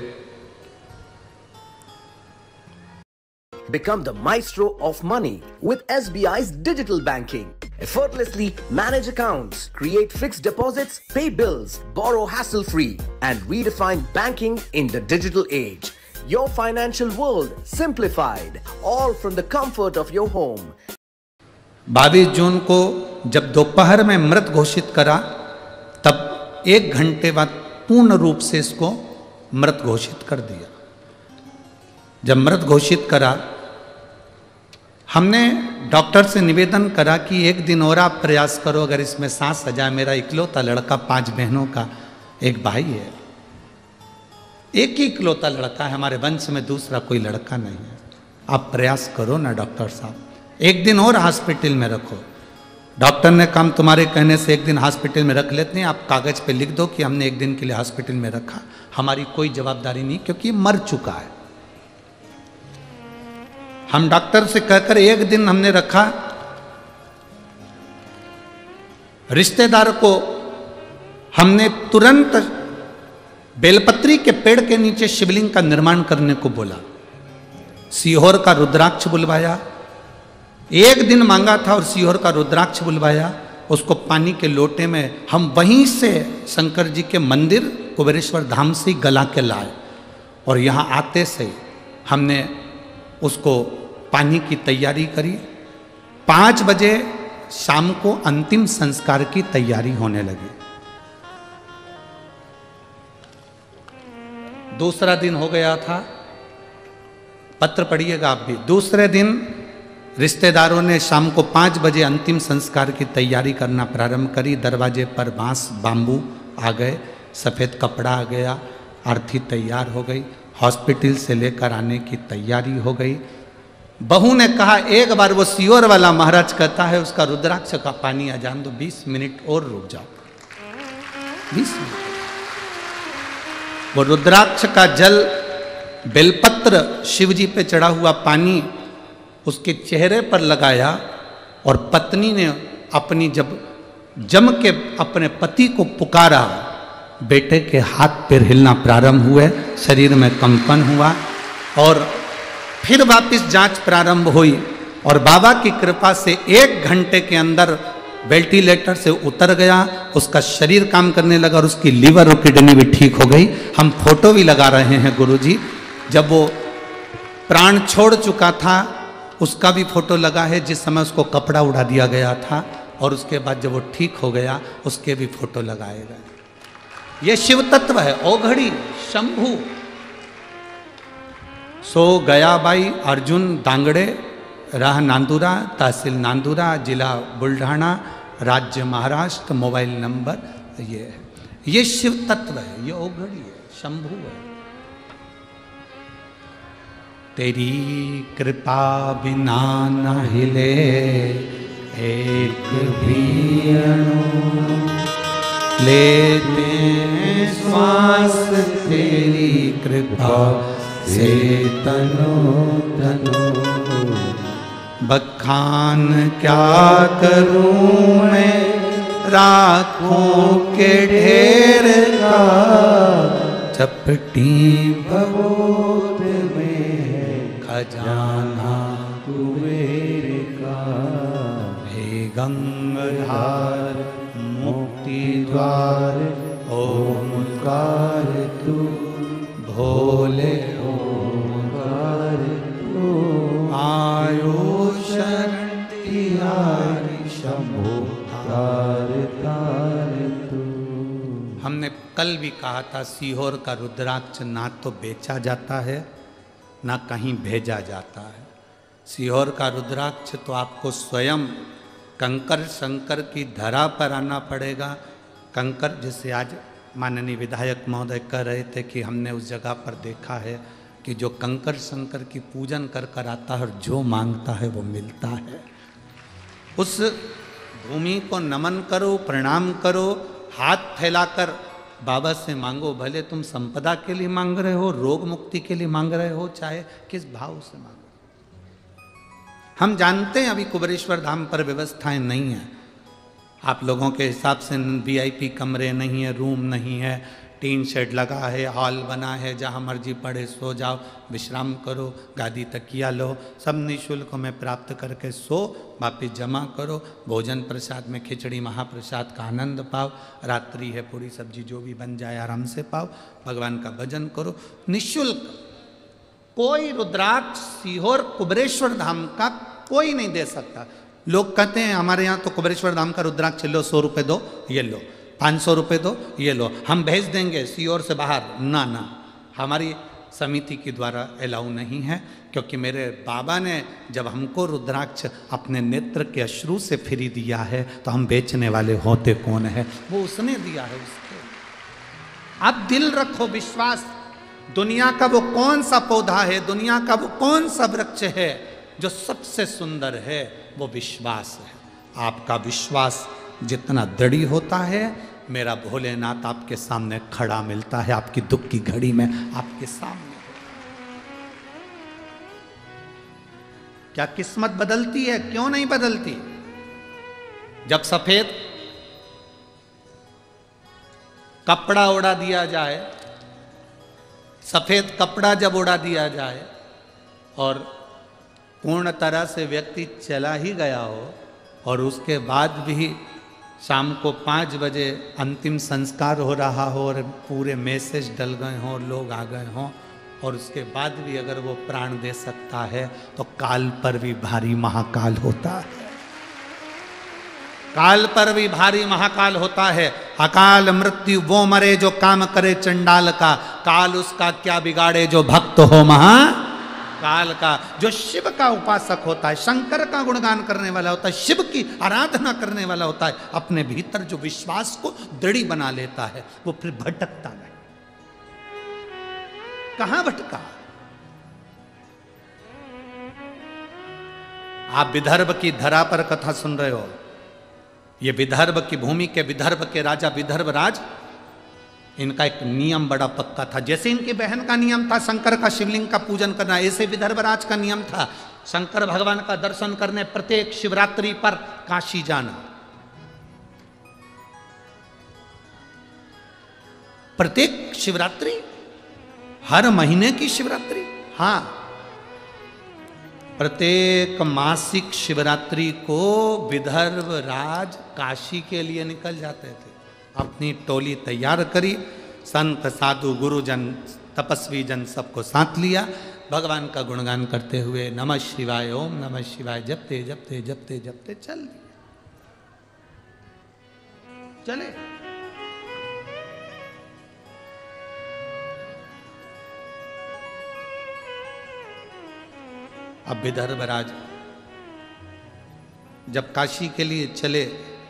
become the maestro of money with SBI's digital banking. Effortlessly manage accounts, create fixed deposits, pay bills, borrow hassle-free, and redefine banking in the digital age. Your financial world simplified, all from the comfort of your home. 22 जून को जब दोपहर में मृत घोषित करा, तब 1 घंटे बाद पूर्ण रूप से इसको मृत घोषित कर दिया। जब मृत घोषित करा, हमने डॉक्टर से निवेदन करा कि एक दिन और आप प्रयास करो, अगर इसमें सांस आ जाए। मेरा इकलौता लड़का, 5 बहनों का एक भाई है, एक ही इकलौता लड़का है, हमारे वंश में दूसरा कोई लड़का नहीं है। आप प्रयास करो ना डॉक्टर साहब, एक दिन और हॉस्पिटल में रखो। डॉक्टर ने कहा तुम्हारे कहने से एक दिन हॉस्पिटल में रख लेते हैं, आप कागज पे लिख दो कि हमने एक दिन के लिए हॉस्पिटल में रखा। हमारी कोई जवाबदारी नहीं, क्योंकि ये मर चुका है। हम डॉक्टर से कहकर एक दिन हमने रखा। रिश्तेदार को हमने तुरंत बेलपत्री के पेड़ के नीचे शिवलिंग का निर्माण करने को बोला। सीहोर का रुद्राक्ष बुलवाया। एक दिन मांगा था और सीहोर का रुद्राक्ष बुलवाया। उसको पानी के लोटे में हम वहीं से शंकर जी के मंदिर कुबेरेश्वर धाम से गला के लाए, और यहाँ आते से हमने उसको पानी की तैयारी करी। 5 बजे शाम को अंतिम संस्कार की तैयारी होने लगी। दूसरा दिन हो गया था, पत्र पढ़िएगा आप भी। दूसरे दिन रिश्तेदारों ने शाम को 5 बजे अंतिम संस्कार की तैयारी करना प्रारंभ करी। दरवाजे पर बांस बाम्बू आ गए, सफ़ेद कपड़ा आ गया, आरती तैयार हो गई, हॉस्पिटल से लेकर आने की तैयारी हो गई। बहू ने कहा एक बार वो सीहोर वाला महाराज कहता है उसका रुद्राक्ष का पानी आ जान दो, 20 मिनट और रुक जाओ, 20 मिनट। वो रुद्राक्ष का जल, बेलपत्र, शिव जी पे चढ़ा हुआ पानी उसके चेहरे पर लगाया और पत्नी ने अपनी जब जम के अपने पति को पुकारा, बेटे के हाथ पैर हिलना प्रारंभ हुए, शरीर में कंपन हुआ और फिर वापस जांच प्रारंभ हुई और बाबा की कृपा से 1 घंटे के अंदर वेंटिलेटर से उतर गया, उसका शरीर काम करने लगा और उसकी लीवर और किडनी भी ठीक हो गई। हम फोटो भी लगा रहे हैं गुरुजी, जब वो प्राण छोड़ चुका था उसका भी फोटो लगा है, जिस समय उसको कपड़ा उड़ा दिया गया था और उसके बाद जब वो ठीक हो गया उसके भी फोटो लगाए गए। ये शिव तत्व है, ओघड़ी, शंभू। सो गयाबाई अर्जुन दांगड़े, राह नांदुरा, तहसील नांदुरा, जिला बुल्ढाना, राज्य महाराष्ट्र, मोबाइल नंबर ये है। ये शिव तत्व है, ये ओघड़ी है, शंभू है। तेरी कृपा बिना न हिले एक भी अणु, लेते श्वास तेरी कृपा से तनो तनो। बखान क्या करूं मैं राखों के ढेर का, चपटी भगोत में खजाना कुबेर का। हे गंगाधार मुक्ति द्वार ओंकार तू, भोले ओंकार तू। आयो शरण तिहारी शंभो तार तार तू। हमने कल भी कहा था सीहोर का रुद्राक्ष ना तो बेचा जाता है ना कहीं भेजा जाता है। सीहोर का रुद्राक्ष तो आपको स्वयं कंकर शंकर की धरा पर आना पड़ेगा। कंकर, जैसे आज माननीय विधायक महोदय कह रहे थे कि हमने उस जगह पर देखा है कि जो कंकर शंकर की पूजन कर कर आता है और जो मांगता है वो मिलता है। उस भूमि को नमन करो, प्रणाम करो, हाथ फैलाकर बाबा से मांगो। भले तुम संपदा के लिए मांग रहे हो, रोग मुक्ति के लिए मांग रहे हो, चाहे किस भाव से मांगो। हम जानते हैं अभी कुबेरेश्वर धाम पर व्यवस्थाएं नहीं है, आप लोगों के हिसाब से वीआईपी कमरे नहीं है, रूम नहीं है, टीन शेड लगा है, हॉल बना है, जहाँ मर्जी पड़े सो जाओ, विश्राम करो, गादी तकिया लो, सब निःशुल्क में प्राप्त करके सो, वापिस जमा करो, भोजन प्रसाद में खिचड़ी महाप्रसाद का आनंद पाओ, रात्रि है पूरी सब्जी जो भी बन जाए आराम से पाओ, भगवान का भजन करो, निःशुल्क। कोई रुद्राक्ष सीहोर कुबेरेश्वर धाम का कोई नहीं दे सकता। लोग कहते हैं हमारे यहाँ तो कुबेरेश्वर धाम का रुद्राक्ष लो, 100 रुपये दो, ये लो, 500 रुपये दो, ये लो, हम भेज देंगे सीहोर से बाहर। ना ना, हमारी समिति के द्वारा अलाउ नहीं है, क्योंकि मेरे बाबा ने जब हमको रुद्राक्ष अपने नेत्र के अश्रु से फ्री दिया है तो हम बेचने वाले होते कौन है, वो उसने दिया है उसको। आप दिल रखो, विश्वास। दुनिया का वो कौन सा पौधा है, दुनिया का वो कौन सा वृक्ष है जो सबसे सुंदर है, वो विश्वास है। आपका विश्वास जितना दृढ़ होता है, मेरा भोलेनाथ आपके सामने खड़ा मिलता है, आपकी दुख की घड़ी में आपके सामने। क्या किस्मत बदलती है? क्यों नहीं बदलती? जब सफेद कपड़ा उड़ा दिया जाए, सफेद कपड़ा जब उड़ा दिया जाए और पूर्ण तरह से व्यक्ति चला ही गया हो और उसके बाद भी शाम को 5 बजे अंतिम संस्कार हो रहा हो और पूरे मैसेज डल गए हों, लोग आ गए हों, और उसके बाद भी अगर वो प्राण दे सकता है तो काल पर भी भारी महाकाल होता है। काल पर भी भारी महाकाल होता है। अकाल मृत्यु वो मरे जो काम करे चंडाल का, काल उसका क्या बिगाड़े जो भक्त हो महाकाल का। जो शिव का उपासक होता है, शंकर का गुणगान करने वाला होता है, शिव की आराधना करने वाला होता है, अपने भीतर जो विश्वास को दृढ़ बना लेता है, वो फिर भटकता नहीं। कहां भटका? आप विदर्भ की धरा पर कथा सुन रहे हो। ये विदर्भ की भूमि के विदर्भ के राजा विदर्भ राज, इनका एक नियम बड़ा पक्का था। जैसे इनकी बहन का नियम था शंकर का शिवलिंग का पूजन करना, ऐसे विदर्भ राज का नियम था शंकर भगवान का दर्शन करने प्रत्येक शिवरात्रि पर काशी जाना। प्रत्येक शिवरात्रि, हर महीने की शिवरात्रि, हाँ, प्रत्येक मासिक शिवरात्रि को विदर्भ राज काशी के लिए निकल जाते थे। अपनी टोली तैयार करी, संत साधु गुरुजन तपस्वी जन सबको साथ लिया, भगवान का गुणगान करते हुए नमः शिवाय, ओम नमः शिवाय जपते जपते जपते जपते चले। अब विदर्भ राज जब काशी के लिए चले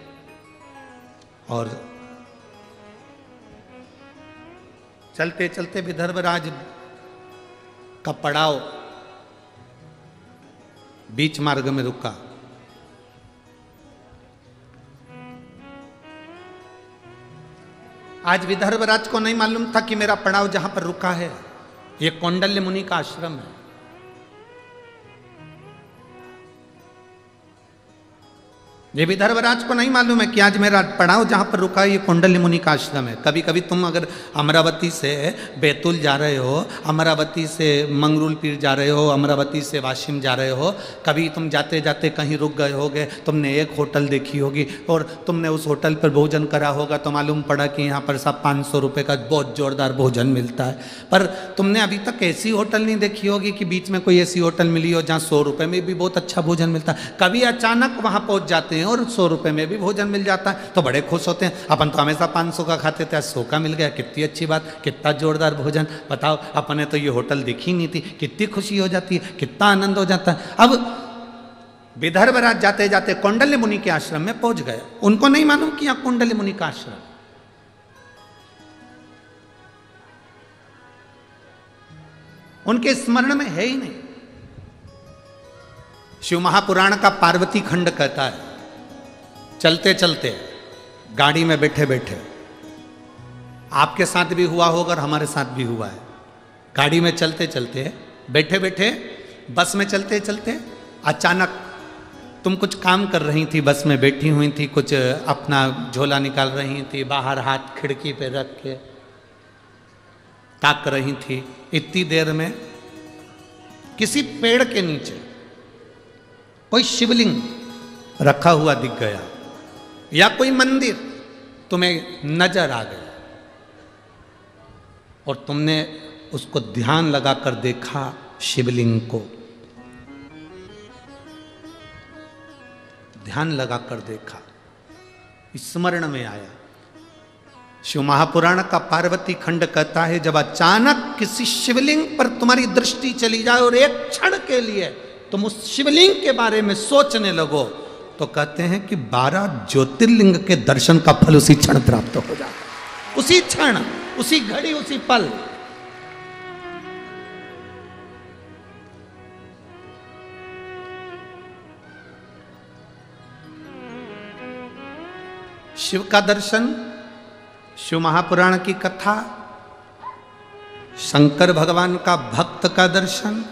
और चलते चलते विदर्भ राज का पड़ाव बीच मार्ग में रुका। आज विदर्भ राज को नहीं मालूम था कि मेरा पड़ाव जहां पर रुका है ये कौंडल्य मुनि का आश्रम है। ये विदर्भ राज को नहीं मालूम है कि आज मेरा पड़ाव जहां पर रुका है ये कौंडल्य मुनि का आश्रम है। कभी कभी तुम अगर अमरावती से बैतूल जा रहे हो, अमरावती से मंगरूल पीर जा रहे हो, अमरावती से वाशिम जा रहे हो, कभी तुम जाते जाते कहीं रुक गए होगे, तुमने एक होटल देखी होगी और तुमने उस होटल पर भोजन करा होगा तो मालूम पड़ा कि यहाँ पर सब 500 रुपये का बहुत जोरदार भोजन मिलता है। पर तुमने अभी तक ऐसी होटल नहीं देखी होगी कि बीच में कोई ऐसी होटल मिली हो जहाँ 100 रुपये में भी बहुत अच्छा भोजन मिलता है। कभी अचानक वहाँ पहुँच जाते हैं और 100 रुपये में भी भोजन मिल जाता है तो बड़े खुश होते हैं। अपन तो हमेशा 500 का खाते थे, 100 का मिल गया, कितनी अच्छी बात, कितना जोरदार भोजन। बताओ, अपने तो ये होटल दिखी नहीं थी, कितनी खुशी हो जाती है, कितना आनंद हो जाता है। अब विदर्भ राज जाते जाते कौंडल्य मुनि के आश्रम में पहुंच गए। उनको नहीं मालूम कि यहाँ कौंडल्य मुनि का आश्रम, उनके स्मरण में है ही नहीं। शिव महापुराण का पार्वती खंड कहता है, चलते चलते गाड़ी में बैठे बैठे, आपके साथ भी हुआ होगा और हमारे साथ भी हुआ है। गाड़ी में चलते चलते, बैठे बैठे, बस में चलते चलते अचानक तुम कुछ काम कर रही थी, बस में बैठी हुई थी, कुछ अपना झोला निकाल रही थी, बाहर हाथ खिड़की पे रख के ताक रही थी। इतनी देर में किसी पेड़ के नीचे कोई शिवलिंग रखा हुआ दिख गया या कोई मंदिर तुम्हें नजर आ गया और तुमने उसको ध्यान लगाकर देखा, शिवलिंग को ध्यान लगाकर देखा, स्मरण में आया। शिव महापुराण का पार्वती खंड कहता है, जब अचानक किसी शिवलिंग पर तुम्हारी दृष्टि चली जाए और एक क्षण के लिए तुम उस शिवलिंग के बारे में सोचने लगो तो कहते हैं कि 12 ज्योतिर्लिंग के दर्शन का फल उसी क्षण प्राप्त हो जाता है। उसी क्षण, उसी घड़ी, उसी पल। शिव का दर्शन, शिव महापुराण की कथा, शंकर भगवान का भक्त का दर्शन,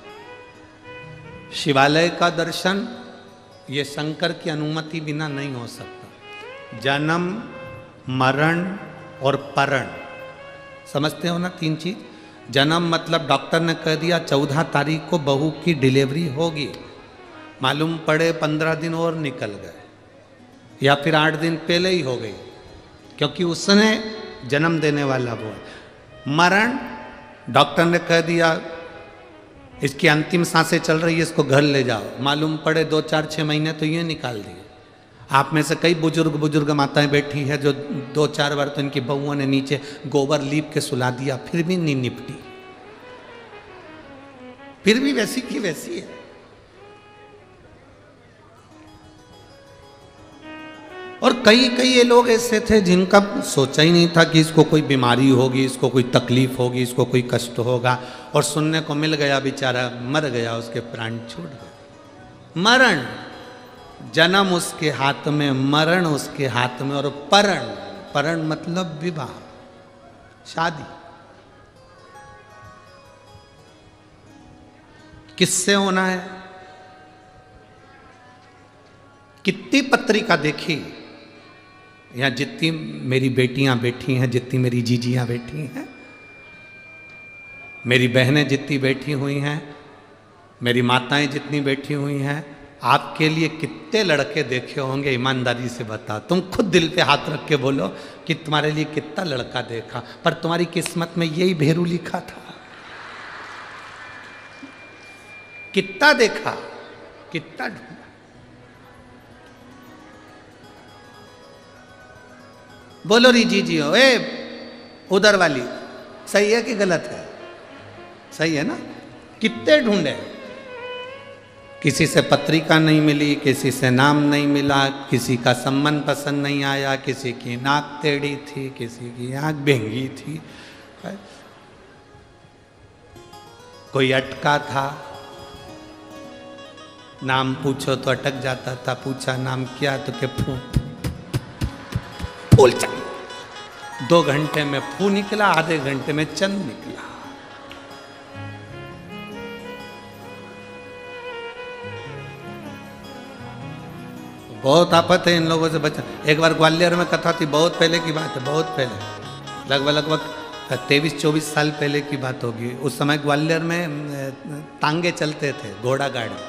शिवालय का दर्शन, ये शंकर की अनुमति बिना नहीं हो सकता। जन्म, मरण और परण, समझते हो ना 3 चीज। जन्म मतलब डॉक्टर ने कह दिया 14 तारीख को बहू की डिलीवरी होगी, मालूम पड़े 15 दिन और निकल गए या फिर 8 दिन पहले ही हो गई, क्योंकि उसने जन्म देने वाला वो है। मरण, डॉक्टर ने कह दिया इसकी अंतिम सांसें चल रही है, इसको घर ले जाओ, मालूम पड़े 2, 4, 6 महीने तो ये निकाल दिए। आप में से कई बुजुर्ग माताएं बैठी है जो 2-4 बार तो इनकी बहुओं ने नीचे गोबर लीप के सुला दिया, फिर भी नहीं निपटी, फिर भी वैसी की वैसी है। और कई ये लोग ऐसे थे जिनका सोचा ही नहीं था कि इसको कोई बीमारी होगी, इसको कोई तकलीफ होगी, इसको कोई कष्ट होगा, और सुनने को मिल गया, बेचारा मर गया, उसके प्राण छूट गए। मरण, जन्म उसके हाथ में, मरण उसके हाथ में, और परण मतलब विवाह, शादी। किससे होना है? कितनी पत्रिका देखी, यहां जितनी मेरी बेटियां बैठी हैं, जितनी मेरी जीजियां बैठी हैं, मेरी बहनें जितनी बैठी हुई हैं, मेरी माताएं जितनी बैठी हुई हैं, आपके लिए कितने लड़के देखे होंगे? ईमानदारी से बता, तुम खुद दिल पे हाथ रख के बोलो कि तुम्हारे लिए कितना लड़का देखा, पर तुम्हारी किस्मत में यही भेरू लिखा था। कितना देखा, कितना ढूंढा। बोलो री जी हो, उधर वाली सही है कि गलत है? सही है ना? कितने ढूंढे, किसी से पत्रिका नहीं मिली, किसी से नाम नहीं मिला, किसी का संबंध पसंद नहीं आया, किसी की नाक टेढ़ी थी, किसी की आंख बेंगी थी, कोई अटका था, नाम पूछो तो अटक जाता था, पूछा नाम क्या तो के फूल चल, 2 घंटे में फू निकला, आधे घंटे में चंद निकला। बहुत आफत है इन लोगों से बचा। एक बार ग्वालियर में कथा थी, बहुत पहले की बात है, बहुत पहले, लगभग 23-24 साल पहले की बात होगी। उस समय ग्वालियर में तांगे चलते थे, घोड़ा गाड़ी,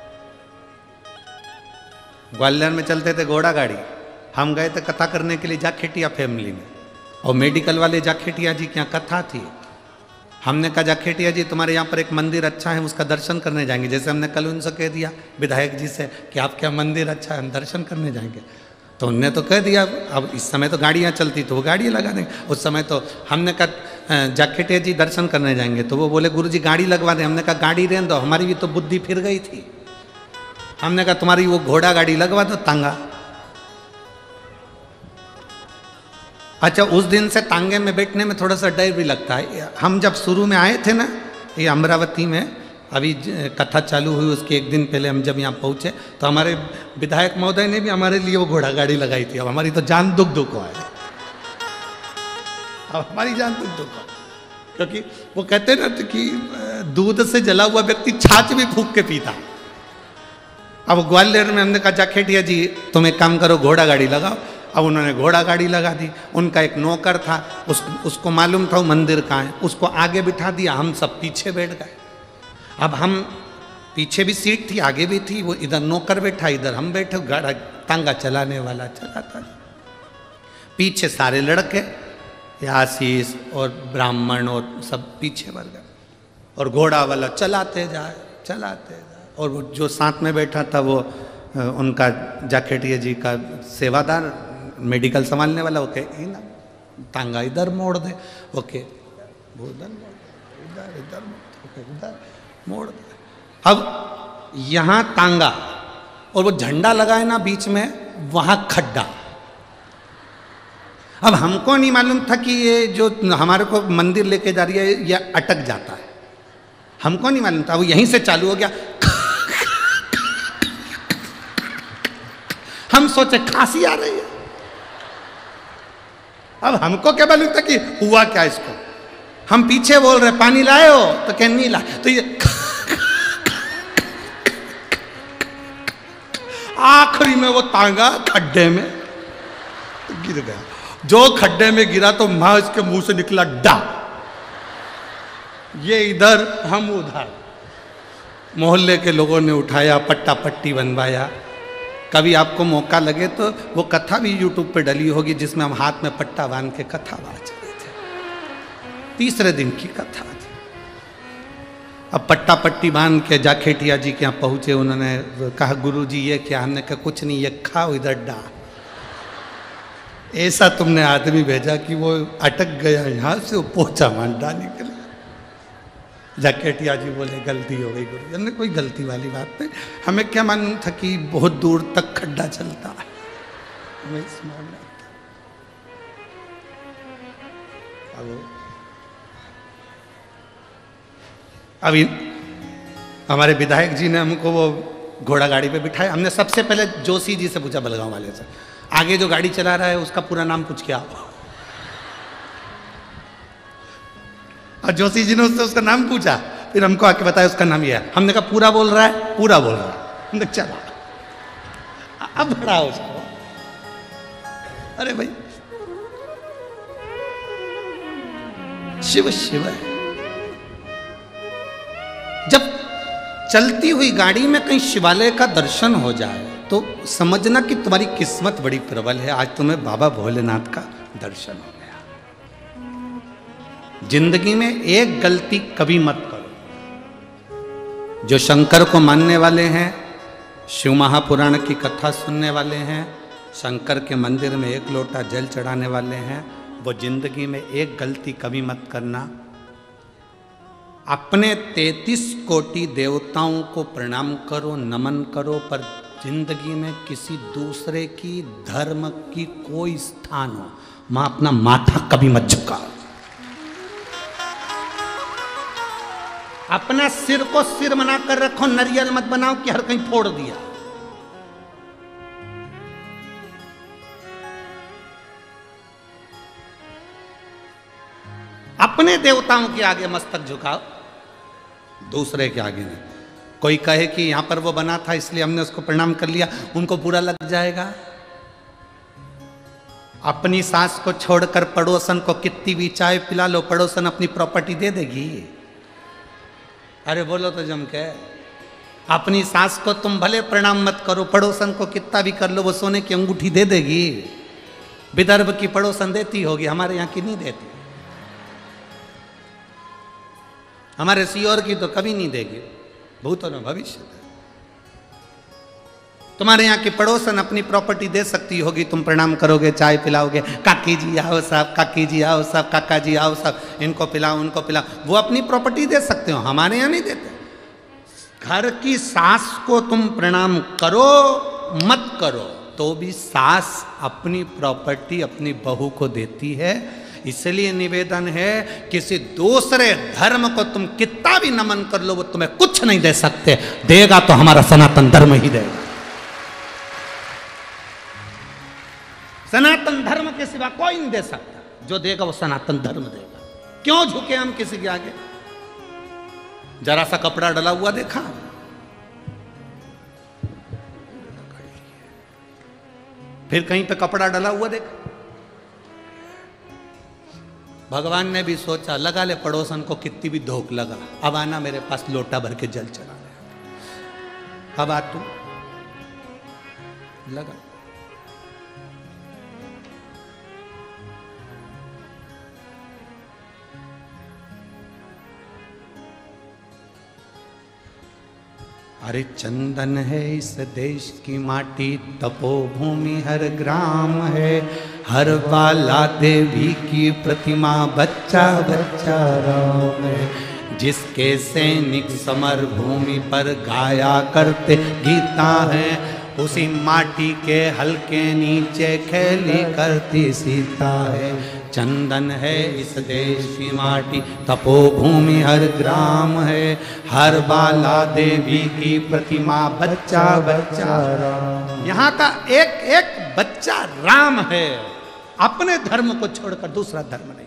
ग्वालियर में चलते थे घोड़ा गाड़ी। हम गए थे कथा करने के लिए जाखेटिया फैमिली में, और मेडिकल वाले जाखेटिया जी की यहाँ कथा थी। हमने कहा जाखेटिया जी तुम्हारे यहाँ पर एक मंदिर अच्छा है, उसका दर्शन करने जाएंगे। जैसे हमने कल उनसे कह दिया विधायक जी से कि आपके यहाँ मंदिर अच्छा है, हम दर्शन करने जाएंगे, तो उनने तो कह दिया। अब इस समय तो गाड़ियाँ चलती तो वो गाड़ियाँ लगा देंगे, उस समय तो हमने कहा जाखेटिया जी दर्शन करने जाएंगे, तो वो बोले गुरुजी गाड़ी लगवा दें। हमने कहा गाड़ी रहने दो, हमारी भी तो बुद्धि फिर गई थी। हमने कहा तुम्हारी वो घोड़ा गाड़ी लगवा दो, तांगा। अच्छा, उस दिन से तांगे में बैठने में थोड़ा सा डर भी लगता है। हम जब शुरू में आए थे ना, ये अमरावती में, अभी कथा चालू हुई उसके एक दिन पहले हम जब यहाँ पहुँचे, तो हमारे विधायक महोदय ने भी हमारे लिए वो घोड़ा गाड़ी लगाई थी। अब हमारी तो जान दुख है, अब हमारी जान दुख है, क्योंकि वो कहते ना कि दूध से जला हुआ व्यक्ति छाछ भी फूंक के पीता। अब ग्वालियर में हमने कहा जाखेटिया जी तुम एक काम करो, घोड़ा गाड़ी लगाओ। अब उन्होंने घोड़ा गाड़ी लगा दी। उनका एक नौकर था, उसको मालूम था वो मंदिर कहाँ है, उसको आगे बिठा दिया, हम सब पीछे बैठ गए। अब हम पीछे भी सीट थी, आगे भी थी, वो इधर नौकर बैठा, इधर हम बैठे, गाड़ा तांगा चलाने वाला चलाता। पीछे सारे लड़के, आशीष और ब्राह्मण और सब पीछे बढ़ गए, और घोड़ा वाला चलाते जाए। और वो जो साथ में बैठा था वो उनका जाखेटिया जी का सेवादार, मेडिकल संभालने वाला, ओके ना तांगा इधर मोड़ दे, ओके इधर मोड़ दे। अब यहाँ तांगा और वो झंडा लगाए ना बीच में, वहाँ खड्डा। अब हमको नहीं मालूम था कि ये जो हमारे को मंदिर लेके जा रही है ये अटक जाता है, हमको नहीं मालूम था। वो यहीं से चालू हो गया, हम सोचे खांसी आ रही है। अब हमको क्या मालूम था कि हुआ क्या इसको। हम पीछे बोल रहे पानी लाए हो, तो क्या नहीं लाए, तो ये आखिरी में वो तांगा खड्डे में गिर गया। जो खड्डे में गिरा तो मां इसके मुंह से निकला डा। ये इधर हम उधर। मोहल्ले के लोगों ने उठाया, पट्टा पट्टी बनवाया। कभी आपको मौका लगे तो वो कथा भी यूट्यूब पे डली होगी, जिसमें हम हाथ में पट्टा बांध के कथा वाच रहे थे। 3रे दिन की कथा थी। अब पट्टा पट्टी बांध के जाखेटिया जी के यहाँ पहुंचे, उन्होंने कहा गुरुजी ये क्या? हमने कहा कुछ नहीं, ये खाओ इधर डा। ऐसा तुमने आदमी भेजा कि वो अटक गया यहाँ से, वो पोछा मान डालने के लिए। जाखेटिया जी बोले गलती हो गई गुरु। हमने कोई गलती वाली बात नहीं, हमें क्या मालूम था कि बहुत दूर तक खड्डा चलता है, हमें स्मरण नहीं था। अभी हमारे विधायक जी ने हमको वो घोड़ा गाड़ी पे बिठाया। हमने सबसे पहले जोशी जी से पूछा, बलगांव वाले से, आगे जो गाड़ी चला रहा है उसका पूरा नाम पूछ के आओ। और जोशी जी ने उससे उसका नाम पूछा, फिर हमको आके बताया उसका नाम ये है। हमने कहा पूरा बोल रहा है? पूरा बोल रहा है। हमने चला, अब बढ़ा उसको। अरे भाई शिव शिव है। जब चलती हुई गाड़ी में कहीं शिवालय का दर्शन हो जाए तो समझना कि तुम्हारी किस्मत बड़ी प्रबल है, आज तुम्हें बाबा भोलेनाथ का दर्शन हो गया। जिंदगी में एक गलती कभी मत करो। जो शंकर को मानने वाले हैं, शिव महापुराण की कथा सुनने वाले हैं, शंकर के मंदिर में एक लोटा जल चढ़ाने वाले हैं, वो जिंदगी में एक गलती कभी मत करना। अपने 33 कोटि देवताओं को प्रणाम करो, नमन करो, पर जिंदगी में किसी दूसरे की धर्म की कोई स्थान हो, वहां अपना माथा कभी मत झुकाओ। अपना सिर को सिर बना कर रखो, नरियल मत बनाओ कि हर कहीं फोड़ दिया। अपने देवताओं के आगे मस्तक झुकाओ, दूसरे के आगे नहीं। कोई कहे कि यहां पर वो बना था इसलिए हमने उसको प्रणाम कर लिया, उनको बुरा लग जाएगा। अपनी सास को छोड़कर पड़ोसन को कितनी भी चाय पिला लो, पड़ोसन अपनी प्रॉपर्टी दे देगी। अरे बोलो तो जम के। अपनी सास को तुम भले प्रणाम मत करो, पड़ोसन को कितना भी कर लो, वो सोने की अंगूठी दे देगी। विदर्भ की पड़ोसन देती होगी, हमारे यहाँ की नहीं देती। हमारे सियोर की तो कभी नहीं देगी, भूत और भविष्य। तुम्हारे यहाँ की पड़ोसन अपनी प्रॉपर्टी दे सकती होगी, तुम प्रणाम करोगे, चाय पिलाओगे, काकी जी आओ साहब, काकी जी आओ साहब, काका जी आओ साहब, इनको पिलाओ उनको पिलाओ, वो अपनी प्रॉपर्टी दे सकते हो, हमारे यहाँ नहीं देते। घर की सास को तुम प्रणाम करो मत करो, तो भी सास अपनी प्रॉपर्टी अपनी बहू को देती है। इसलिए निवेदन है, किसी दूसरे धर्म को तुम कितना भी नमन कर लो, वो तुम्हें कुछ नहीं दे सकते। देगा तो हमारा सनातन धर्म ही देगा। सनातन धर्म के सिवा कोई नहीं दे सकता। जो देगा वो सनातन धर्म देगा। क्यों झुके हम किसी के आगे? जरा सा कपड़ा डला हुआ देखा, फिर कहीं पे कपड़ा डला हुआ देखा। भगवान ने भी सोचा, लगा ले पड़ोसन को कितनी भी धोख लगा, अब आना मेरे पास लोटा भर के जल चला ले, अब आ तू लगा। अरे चंदन है इस देश की माटी, तपोभूमि हर ग्राम है, हर बाला देवी की प्रतिमा, बच्चा बच्चा राम है। जिसके सैनिक समर भूमि पर गाया करते गीता है, उसी माटी के हल्के नीचे खेली करती सीता है। चंदन है इस देश की माटी, तपोभूमि हर ग्राम है, हर बाला देवी की प्रतिमा, बच्चा बच्चा राम। यहाँ का एक एक बच्चा राम है। अपने धर्म को छोड़कर दूसरा धर्म नहीं।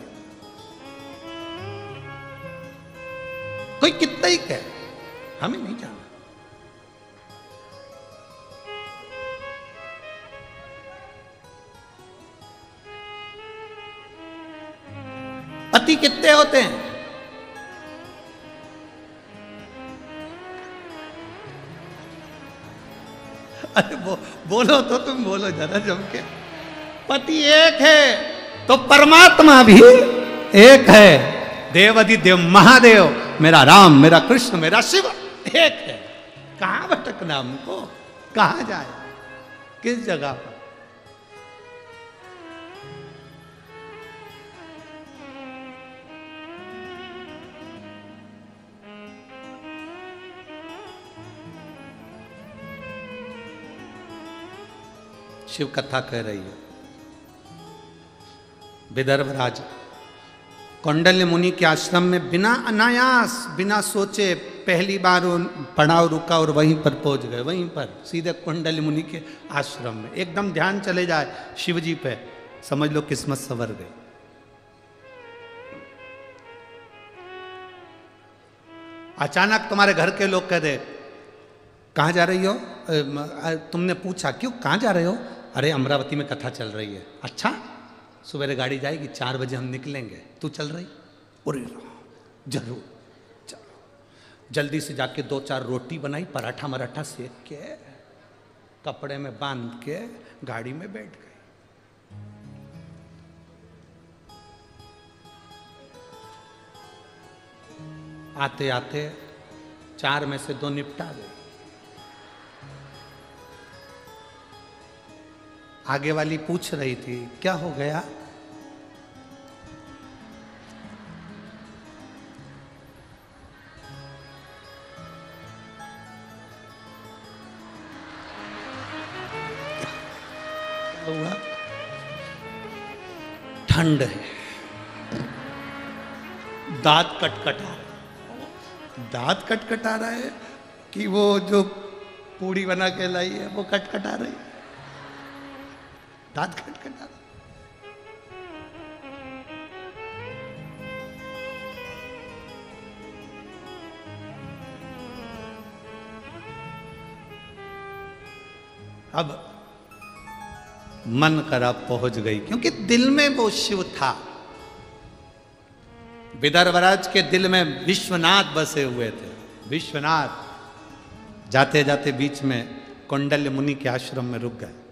कोई कितना ही कहे, हमें नहीं जाना। पति कितने होते हैं? अरे बोलो तो तुम बोलो जरा जम के। पति एक है तो परमात्मा भी एक है। देवाधिदेव महादेव मेरा राम, मेरा कृष्ण, मेरा शिव एक है। कहां भटकना हमको, कहां जाए, किस जगह पर? शिव कथा कह रही है। विदर्भ राज कौंडल्य मुनि के आश्रम में बिना अनायास, बिना सोचे पहली बार पड़ाव रुका और वहीं पर पहुंच गए, वहीं पर सीधे कौंडल्य मुनि के आश्रम में। एकदम ध्यान चले जाए शिव जी पे, समझ लो किस्मत संवर गई। अचानक तुम्हारे घर के लोग कह दे कहाँ जा रही हो? तुमने पूछा क्यों, कहाँ जा रहे हो? अरे अमरावती में कथा चल रही है। अच्छा, सुबह गाड़ी जाएगी, 4 बजे हम निकलेंगे, तू चल रही? अरे जरूर चलो। जल्दी से जाके 2-4 रोटी बनाई, पराठा मराठा सेक के कपड़े में बांध के गाड़ी में बैठ गई। आते आते 4 में से 2 निपटा गए। आगे वाली पूछ रही थी क्या हो गया? हुआ? ठंड है, दांत कटकटा रहा है। दांत कटकटा रहा है कि वो जो पूड़ी बना के लाई है वो कटकटा रही है। दांत खटखटा। अब मन करा पहुंच गई, क्योंकि दिल में वो शिव था। विदर्भराज के दिल में विश्वनाथ बसे हुए थे। विश्वनाथ जाते जाते बीच में कौंडल्य मुनि के आश्रम में रुक गए।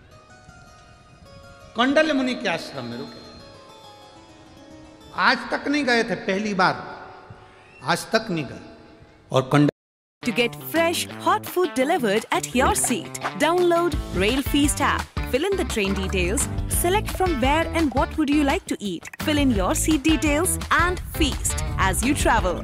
कौंडल्य मुनि के आश्रम में रुके। आज तक नहीं गए थे, पहली बार, आज तक नहीं गए। और To get fresh, hot food delivered at your seat, download Rail Feast app. Fill in the train details, select from where and what would you like to eat. Fill in your seat details and feast as you travel.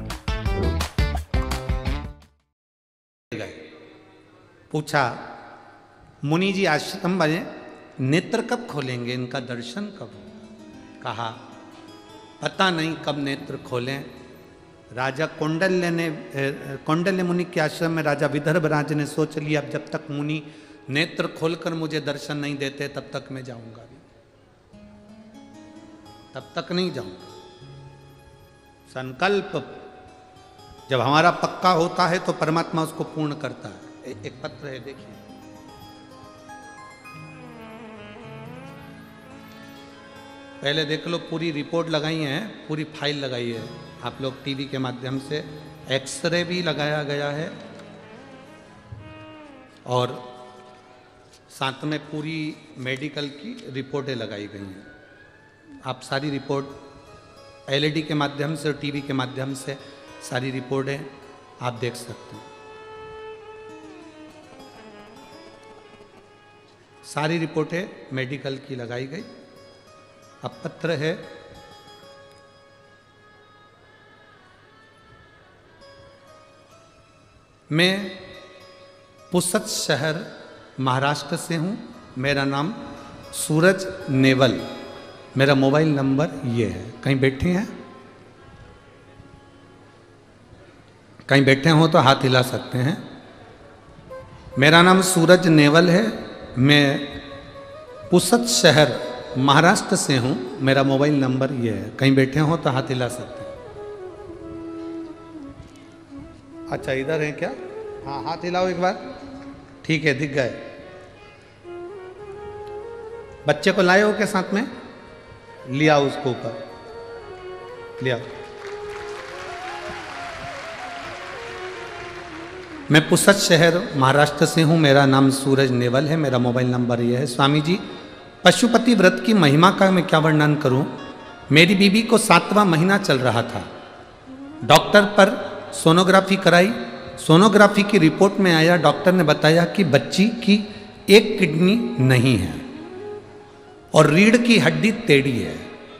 पूछा मुनि जी आश्रम बने, नेत्र कब खोलेंगे, इनका दर्शन कब? कहा पता नहीं कब नेत्र खोलें। राजा कौंडल्य मुनि के आश्रम में राजा विदर्भराज ने सोच लिया अब जब तक मुनि नेत्र खोलकर मुझे दर्शन नहीं देते तब तक मैं जाऊंगा भी, तब तक नहीं जाऊंगा। संकल्प जब हमारा पक्का होता है तो परमात्मा उसको पूर्ण करता है। एक पत्र है, देखिए। पहले देख लो, पूरी रिपोर्ट लगाई है, पूरी फाइल लगाई है। आप लोग टीवी के माध्यम से, एक्सरे भी लगाया गया है और साथ में पूरी मेडिकल की रिपोर्टें लगाई गई हैं। आप सारी रिपोर्ट एलईडी के माध्यम से और टीवी के माध्यम से सारी रिपोर्टें आप देख सकते हैं। सारी रिपोर्टें मेडिकल की लगाई गई। अब पत्र है, मैं पुसद शहर महाराष्ट्र से हूँ। मेरा नाम सूरज नेवल, मेरा मोबाइल नंबर ये है। कहीं बैठे हैं? कहीं बैठे हो तो हाथ हिला सकते हैं। मेरा नाम सूरज नेवल है, मैं पुसद शहर महाराष्ट्र से हूँ। मेरा मोबाइल नंबर ये है। कहीं बैठे हो तो हाथ हिला सकते हैं। अच्छा, इधर है क्या? हाँ, हाथ हिलाओ एक बार। ठीक है, दिख गए। बच्चे को लाए हो के साथ में? लिया उसको ऊपर, लिया। मैं पुसद शहर महाराष्ट्र से हूँ। मेरा नाम सूरज नेवल है। मेरा मोबाइल नंबर ये है। स्वामी जी, पशुपति व्रत की महिमा का मैं क्या वर्णन करूं? मेरी बीवी को 7वां महीना चल रहा था। डॉक्टर पर सोनोग्राफी कराई, सोनोग्राफी की रिपोर्ट में आया, डॉक्टर ने बताया कि बच्ची की एक किडनी नहीं है और रीढ़ की हड्डी टेढ़ी है।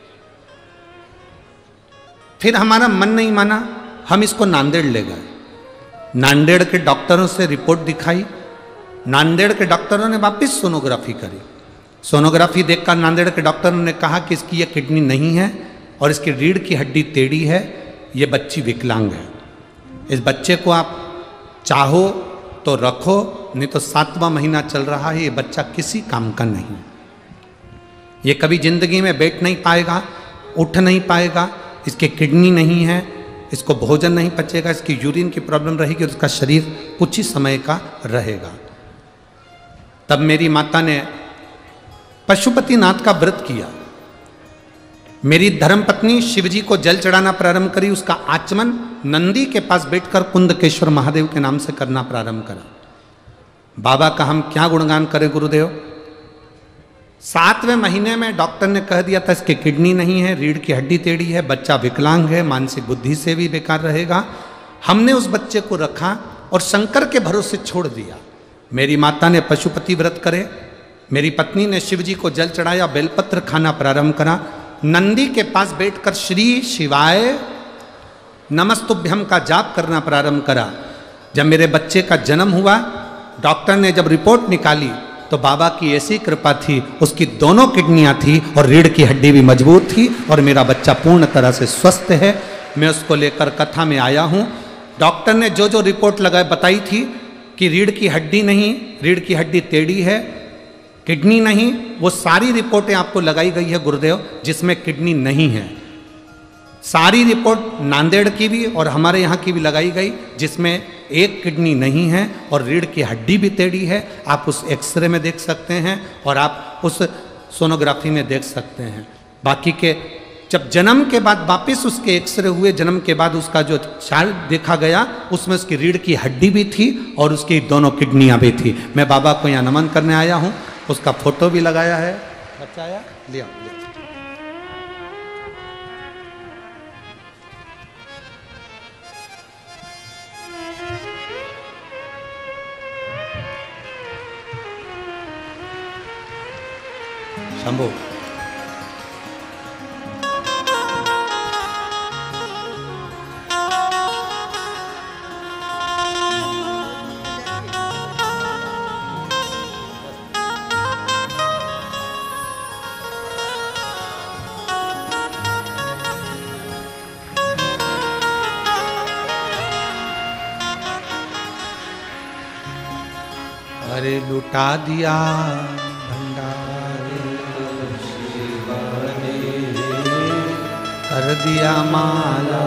फिर हमारा मन नहीं माना, हम इसको नांदेड़ ले गए। नांदेड़ के डॉक्टरों से रिपोर्ट दिखाई, नांदेड़ के डॉक्टरों ने वापस सोनोग्राफी करी। सोनोग्राफी देखकर नांदेड़ के डॉक्टरों ने कहा कि इसकी यह किडनी नहीं है और इसकी रीढ़ की हड्डी टेढ़ी है, ये बच्ची विकलांग है। इस बच्चे को आप चाहो तो रखो, नहीं तो 7वां महीना चल रहा है, ये बच्चा किसी काम का नहीं। ये कभी जिंदगी में बैठ नहीं पाएगा, उठ नहीं पाएगा, इसके किडनी नहीं है, इसको भोजन नहीं पचेगा, इसकी यूरिन की प्रॉब्लम रहेगी और उसका शरीर कुछ ही समय का रहेगा। तब मेरी माता ने पशुपतिनाथ का व्रत किया। मेरी धर्मपत्नी शिवजी को जल चढ़ाना प्रारंभ करी, उसका आचमन नंदी के पास बैठकर कुंदकेश्वर महादेव के नाम से करना प्रारंभ करा। बाबा का हम क्या गुणगान करें गुरुदेव। 7वें महीने में डॉक्टर ने कह दिया था इसकी किडनी नहीं है, रीढ़ की हड्डी टेढ़ी है, बच्चा विकलांग है, मानसिक बुद्धि से भी बेकार रहेगा। हमने उस बच्चे को रखा और शंकर के भरोसे छोड़ दिया। मेरी माता ने पशुपति व्रत करे, मेरी पत्नी ने शिवजी को जल चढ़ाया, बेलपत्र खाना प्रारंभ करा, नंदी के पास बैठकर श्री शिवाय नमस्तुभ्यम का जाप करना प्रारंभ करा। जब मेरे बच्चे का जन्म हुआ, डॉक्टर ने जब रिपोर्ट निकाली तो बाबा की ऐसी कृपा थी, उसकी दोनों किडनियां थी और रीढ़ की हड्डी भी मजबूत थी और मेरा बच्चा पूर्ण तरह से स्वस्थ है। मैं उसको लेकर कथा में आया हूँ। डॉक्टर ने जो जो रिपोर्ट लगाए बताई थी कि रीढ़ की हड्डी नहीं, रीढ़ की हड्डी टेढ़ी है, किडनी नहीं, वो सारी रिपोर्टें आपको लगाई गई है गुरुदेव, जिसमें किडनी नहीं है। सारी रिपोर्ट नांदेड़ की भी और हमारे यहाँ की भी लगाई गई, जिसमें एक किडनी नहीं है और रीढ़ की हड्डी भी टेढ़ी है। आप उस एक्सरे में देख सकते हैं और आप उस सोनोग्राफी में देख सकते हैं। बाकी के जब जन्म के बाद वापस उसके एक्सरे हुए, जन्म के बाद उसका जो चार्ट देखा गया, उसमें उसकी रीढ़ की हड्डी भी थी और उसकी दोनों किडनियाँ भी थी। मैं बाबा को यहाँ नमन करने आया हूँ, उसका फोटो भी लगाया है। बच्चा आया, लिया शंभू। अरे लुटा दिया कर दिया माला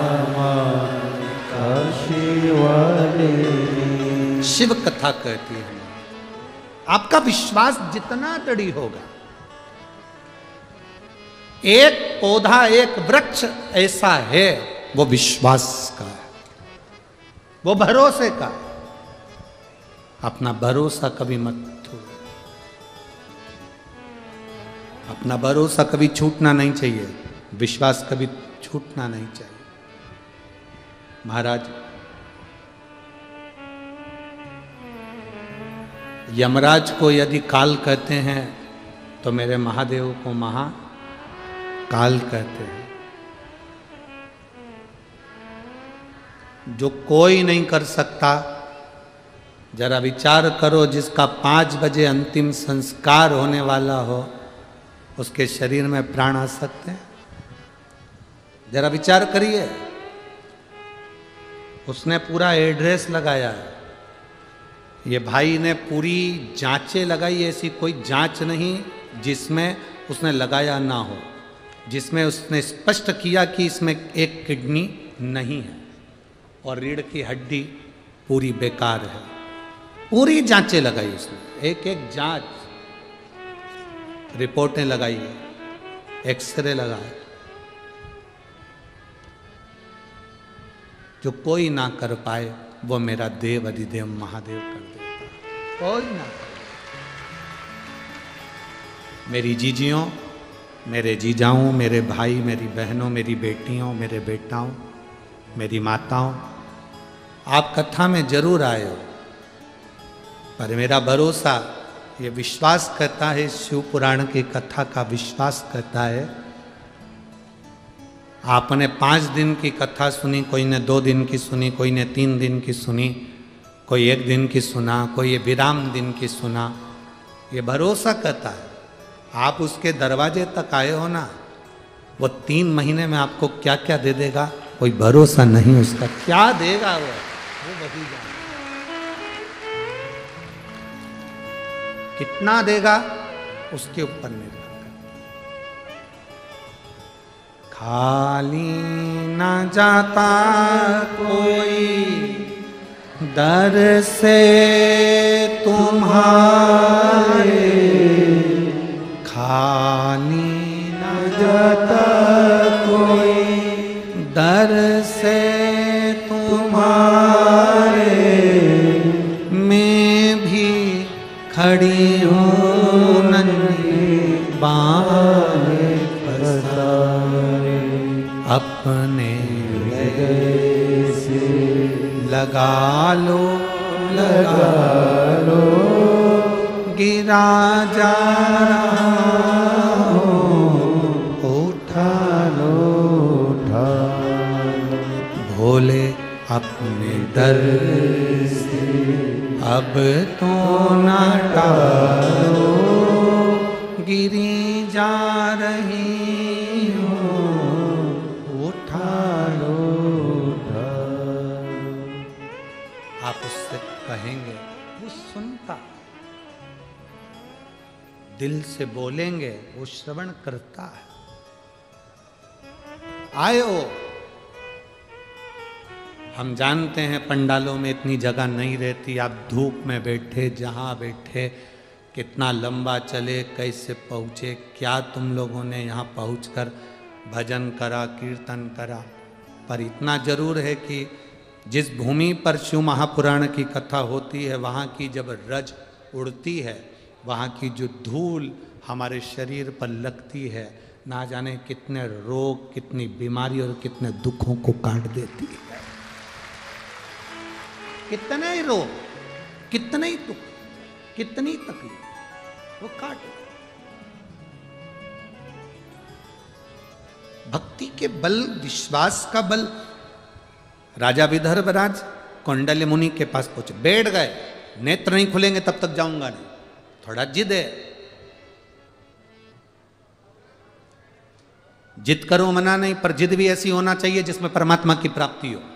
शिव कथा कहती है। आपका विश्वास जितना दृढ़ होगा, एक पौधा एक वृक्ष ऐसा है, वो विश्वास का है, वो भरोसे का है। अपना भरोसा कभी मत छोड़ो, अपना भरोसा कभी छूटना नहीं चाहिए, विश्वास कभी छूटना नहीं चाहिए। महाराज, यमराज को यदि काल कहते हैं तो मेरे महादेव को महाकाल कहते हैं। जो कोई नहीं कर सकता, जरा विचार करो, जिसका 5 बजे अंतिम संस्कार होने वाला हो, उसके शरीर में प्राण आ सकते हैं? जरा विचार करिए। उसने पूरा एड्रेस लगाया है, ये भाई ने पूरी जांचें लगाई, ऐसी कोई जांच नहीं जिसमें उसने लगाया ना हो, जिसमें उसने स्पष्ट किया कि इसमें एक किडनी नहीं है और रीढ़ की हड्डी पूरी बेकार है। पूरी जांचें लगाई उसने, एक एक जांच, रिपोर्टें लगाई, एक्सरे लगाए, जो कोई ना कर पाए वो मेरा देव अधिदेव महादेव कर देता, कोई ना। मेरी जीजियों, मेरे जीजाओं, मेरे भाई, मेरी बहनों, मेरी बेटियों, मेरे बेटाओं, मेरी माताओं, आप कथा में जरूर आए हो, पर मेरा भरोसा ये विश्वास करता है, शिव पुराण की कथा का विश्वास करता है। आपने 5 दिन की कथा सुनी, कोई ने 2 दिन की सुनी, कोई ने 3 दिन की सुनी, कोई 1 दिन की सुना, कोई ये विराम दिन की सुना। ये भरोसा करता है, आप उसके दरवाजे तक आए हो ना, वो 3 महीने में आपको क्या क्या दे देगा कोई भरोसा नहीं उसका। क्या देगा वो वही जाने। कितना देगा उसके ऊपर निर्भर करता। खाली ना जाता कोई दर से तुम्हारे, खाली ना जाता कोई दर से तुम्हारे, मैं भी खड़ी हूँ नन्ही बाहें पसारे, अपने गले से लगा लो गिरा जा रहा हूँ, उठा लो भोले अपने दर से अब तो ना टालो, गिरी जा रही हूँ, उठा लो। आप उससे कहेंगे, वो सुनता, दिल से बोलेंगे, वो श्रवण करता है। आए हो, हम जानते हैं पंडालों में इतनी जगह नहीं रहती, आप धूप में बैठे, जहाँ बैठे, कितना लंबा चले, कैसे पहुँचे, क्या तुम लोगों ने यहाँ पहुँचकर भजन करा, कीर्तन करा। पर इतना जरूर है कि जिस भूमि पर शिव महापुराण की कथा होती है, वहाँ की जब रज उड़ती है, वहाँ की जो धूल हमारे शरीर पर लगती है, ना जाने कितने रोग, कितनी बीमारी और कितने दुखों को काट देती है। कितने ही रोग, कितने ही दुख, कितनी तकलीफ वो काट देती। भक्ति के बल, विश्वास का बल। राजा विदर्भराज कौंडल्य मुनि के पास पहुंचे, बैठ गए, नेत्र नहीं खुलेंगे तब तक जाऊंगा नहीं। थोड़ा जिद है, जिद करो मना नहीं, पर जिद भी ऐसी होना चाहिए जिसमें परमात्मा की प्राप्ति हो।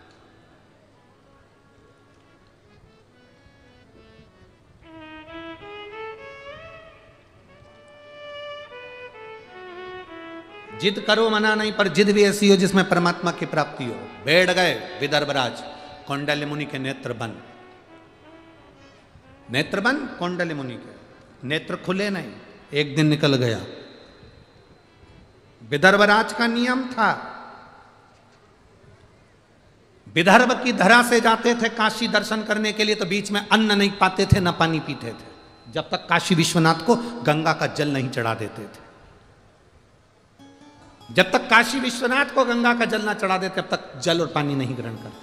जिद करो मना नहीं, पर जिद भी ऐसी हो जिसमें परमात्मा की प्राप्ति हो। बैठ गए विदर्भराज, कौंडल्य मुनि के नेत्र बंद, नेत्र बंद कौंडल्य मुनि के, नेत्र खुले नहीं। एक दिन निकल गया। विदर्भराज का नियम था, विदर्भ की धरा से जाते थे काशी दर्शन करने के लिए, तो बीच में अन्न नहीं पाते थे, न पानी पीते थे, जब तक काशी विश्वनाथ को गंगा का जल नहीं चढ़ा देते थे। जब तक काशी विश्वनाथ को गंगा का जल ना चढ़ा देते, तब तक जल और पानी नहीं ग्रहण करते।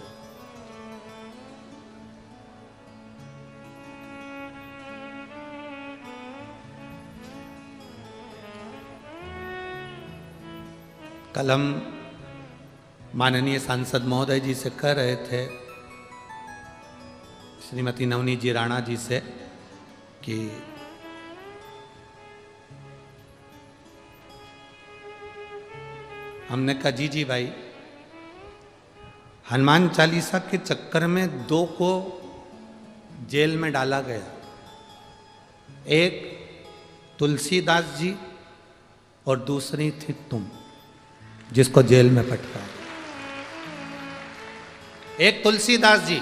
कल हम माननीय सांसद महोदय जी से कह रहे थे, श्रीमती नवनीत जी राणा जी से, कि हमने कहा जी भाई, हनुमान चालीसा के चक्कर में 2 को जेल में डाला गया। एक तुलसीदास जी और दूसरी थी तुम, जिसको जेल में पटका। एक तुलसीदास जी,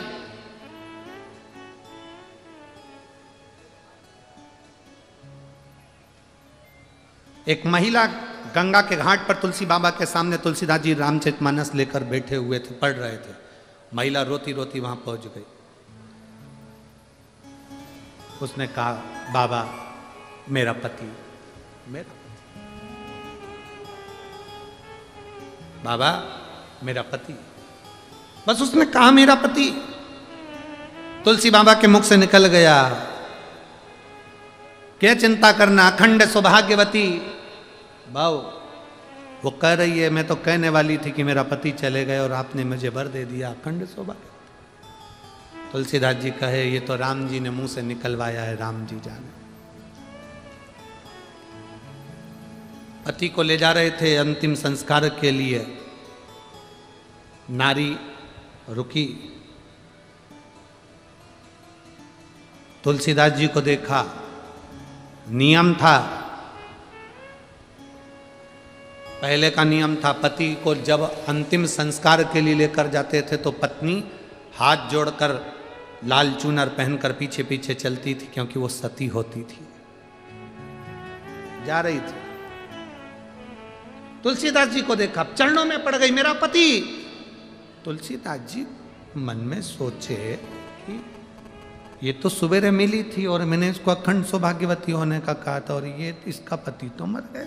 एक महिला गंगा के घाट पर तुलसी बाबा के सामने तुलसीदास जी रामचरितमानस लेकर बैठे हुए थे, पढ़ रहे थे। महिला रोती रोती वहां पहुंच गई। उसने कहा, बाबा मेरा पति, मेरा पति, बाबा मेरा पति। बस उसने कहा मेरा पति, तुलसी बाबा के मुख से निकल गया, क्या चिंता करना, अखंड सौभाग्यवती। भाव वो कह रही है मैं तो कहने वाली थी कि मेरा पति चले गए और आपने मुझे वर दे दिया, अखंड सौभाग्य। तुलसीदास जी कहे ये तो राम जी ने मुंह से निकलवाया है, राम जी जाने। पति को ले जा रहे थे अंतिम संस्कार के लिए, नारी रुकी, तुलसीदास जी को देखा। नियम था, पहले का नियम था, पति को जब अंतिम संस्कार के लिए लेकर जाते थे तो पत्नी हाथ जोड़कर लाल चूनर पहनकर पीछे पीछे चलती थी, क्योंकि वो सती होती थी, जा रही थी। तुलसीदास जी को देखा, चरणों में पड़ गई, मेरा पति। तुलसीदास जी मन में सोचे कि ये तो सवेरे मिली थी और मैंने इसको अखंड सौभाग्यवती होने का कहा था, और ये इसका पति तो मर गया,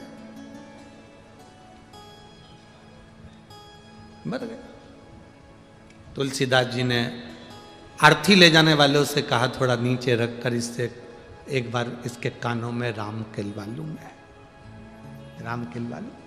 मर गए। तुलसीदास जी ने अर्थी ले जाने वालों से कहा थोड़ा नीचे रखकर इससे एक बार इसके कानों में राम किलवा लूं, मैं राम किलवा लूं।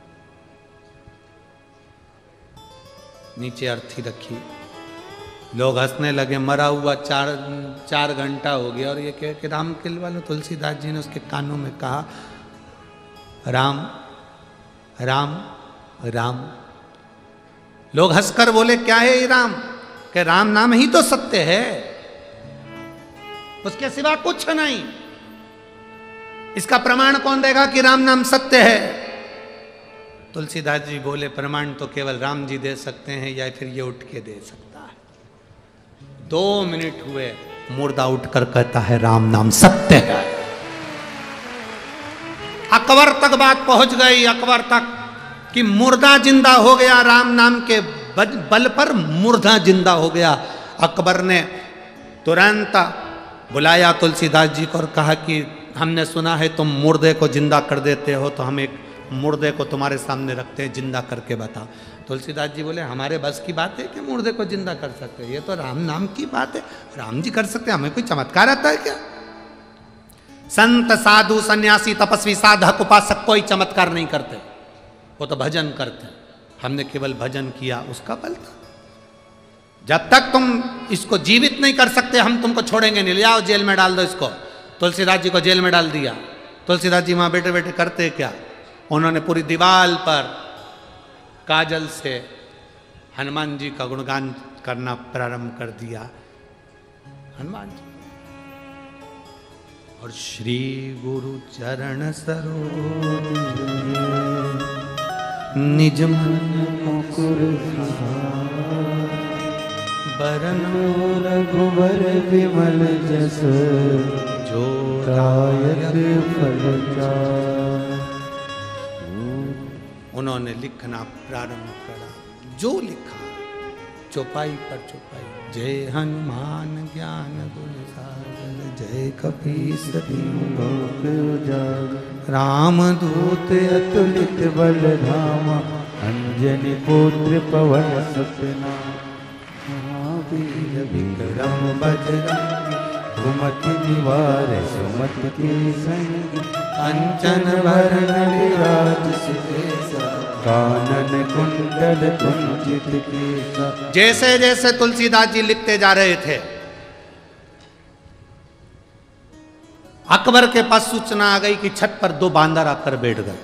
नीचे अर्थी रखी, लोग हंसने लगे, मरा हुआ चार घंटा हो गया और ये कह कि राम किलवा लो। तुलसीदास जी ने उसके कानों में कहा राम राम राम। लोग हंसकर बोले क्या है ये राम? कि राम नाम ही तो सत्य है, उसके सिवा कुछ नहीं। इसका प्रमाण कौन देगा कि राम नाम सत्य है? तुलसीदास जी बोले प्रमाण तो केवल राम जी दे सकते हैं, या फिर ये उठ के दे सकता है। 2 मिनट हुए, मुर्दा उठकर कहता है राम नाम सत्य है। अकबर तक बात पहुंच गई, अकबर तक कि मुर्दा जिंदा हो गया, राम नाम के बल पर मुर्दा जिंदा हो गया। अकबर ने तुरंत बुलाया तुलसीदास जी को और कहा कि हमने सुना है तुम मुर्दे को जिंदा कर देते हो, तो हम एक मुर्दे को तुम्हारे सामने रखते हैं, जिंदा करके बताओ। तुलसीदास जी बोले हमारे बस की बात है कि मुर्दे को जिंदा कर सकते हैं, ये तो राम नाम की बात है, राम जी कर सकते हैं, हमें कोई चमत्कार आता है क्या? संत साधु सन्यासी तपस्वी साधक उपासक कोई चमत्कार नहीं करते, वो तो भजन करते हैं। हमने केवल भजन किया, उसका बल था। जब तक तुम इसको जीवित नहीं कर सकते हम तुमको छोड़ेंगे नहीं, ले जाओ जेल में डाल दो इसको। तुलसीदास जी को जेल में डाल दिया। तुलसीदास जी वहां बैठे बैठे करते क्या, उन्होंने पूरी दीवार पर काजल से हनुमान जी का गुणगान करना प्रारंभ कर दिया। हनुमान जी और श्री गुरु चरण सरोज निज मन मुकुर बरनो रघुबर विमल जस जो रायक फल चार। उन्होंने लिखना प्रारंभ करा, जो लिखा चौपाई पर चौपाई। जय हनुमान ज्ञान गुण सागर, जय कपीस तिहुँ लोक उजागर। राम दूत अतुलित बल धामा, अंजनी पुत्र पवन सुत नामा। महावीर विक्रम बजरंगी, सुमति निवार सुमति के संगी। कंचन वरण विराज सुबेसा, कानन कुंडल कुंचित केसा। जैसे जैसे तुलसीदास जी लिखते जा रहे थे, अकबर के पास सूचना आ गई कि छत पर 2 बांदर आकर बैठ गए।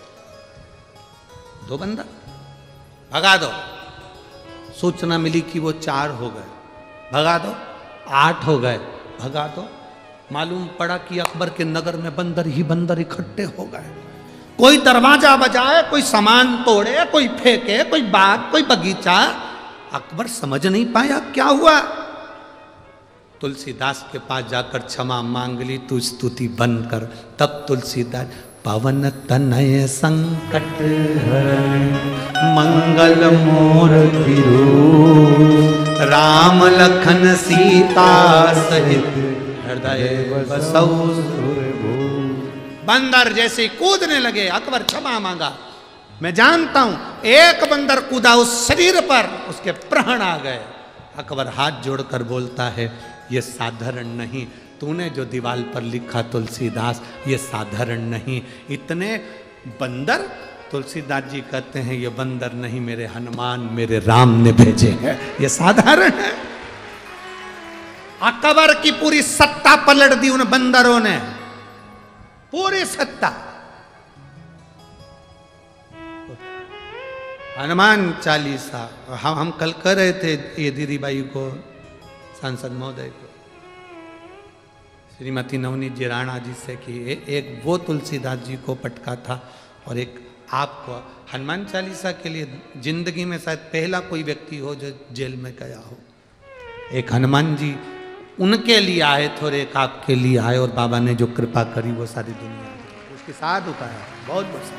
2 बंदर भगा दो। सूचना मिली कि वो 4 हो गए, भगा दो। 8 हो गए, भगा दो। मालूम पड़ा कि अकबर के नगर में बंदर ही बंदर इकट्ठे हो गए। कोई दरवाजा बजाए, कोई सामान तोड़े, कोई फेंके, कोई बाग, कोई बगीचा। अकबर समझ नहीं पाया क्या हुआ। तुलसीदास के पास जाकर क्षमा मांग ली, तू स्तुति बंद कर। तब तुलसीदास पवन तनय संकट हरण, मंगल मूर्ति रूप। राम लखन सीता सहित हृदय बसौ। बंदर जैसे कूदने लगे, अकबर क्षमा मांगा। मैं जानता हूं एक बंदर कूदा उस शरीर पर, उसके प्राण आ गए। अकबर हाथ जोड़कर बोलता है ये साधारण नहीं, तूने जो दीवार पर लिखा तुलसीदास ये साधारण नहीं। इतने बंदर, तुलसीदास जी कहते हैं ये बंदर नहीं, मेरे हनुमान मेरे राम ने भेजे हैं, ये साधारण है। अकबर की पूरी सत्ता पलट दी उन बंदरों ने, पूरी सत्ता। हनुमान चालीसा हम कल कर रहे थे ये दीदी बाई को, सांसद महोदय को, श्रीमती नवनीत जी राणा जी से कि एक वो तुलसीदास जी को पटका था और एक आपको। हनुमान चालीसा के लिए जिंदगी में शायद पहला कोई व्यक्ति हो जो जेल में गया हो। एक हनुमान जी उनके लिए आए थे और एक आपके लिए आए, और बाबा ने जो कृपा करी वो सारी दुनिया उसके साथ उतारा। बहुत बहुत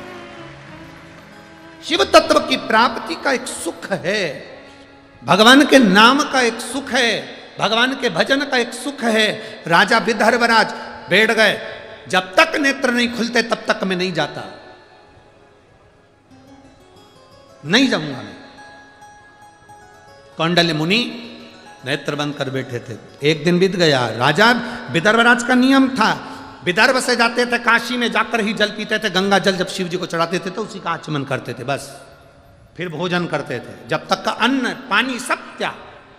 शिव तत्व की प्राप्ति का एक सुख है, भगवान के नाम का एक सुख है, भगवान के भजन का एक सुख है। राजा विदर्भराज बैठ गए, जब तक नेत्र नहीं खुलते तब तक मैं नहीं जाता, नहीं जाऊंगा मैं। कौंडल्य मुनि नेत्र बंद कर बैठे थे। एक दिन बीत गया, राजा विदर्भराज का नियम था, विदर्भ से जाते थे काशी में, जाकर ही जल पीते थे, गंगा जल जब शिव जी को चढ़ाते थे तो उसी का आचमन करते थे, बस फिर भोजन करते थे। जब तक का अन्न पानी सब त्याग।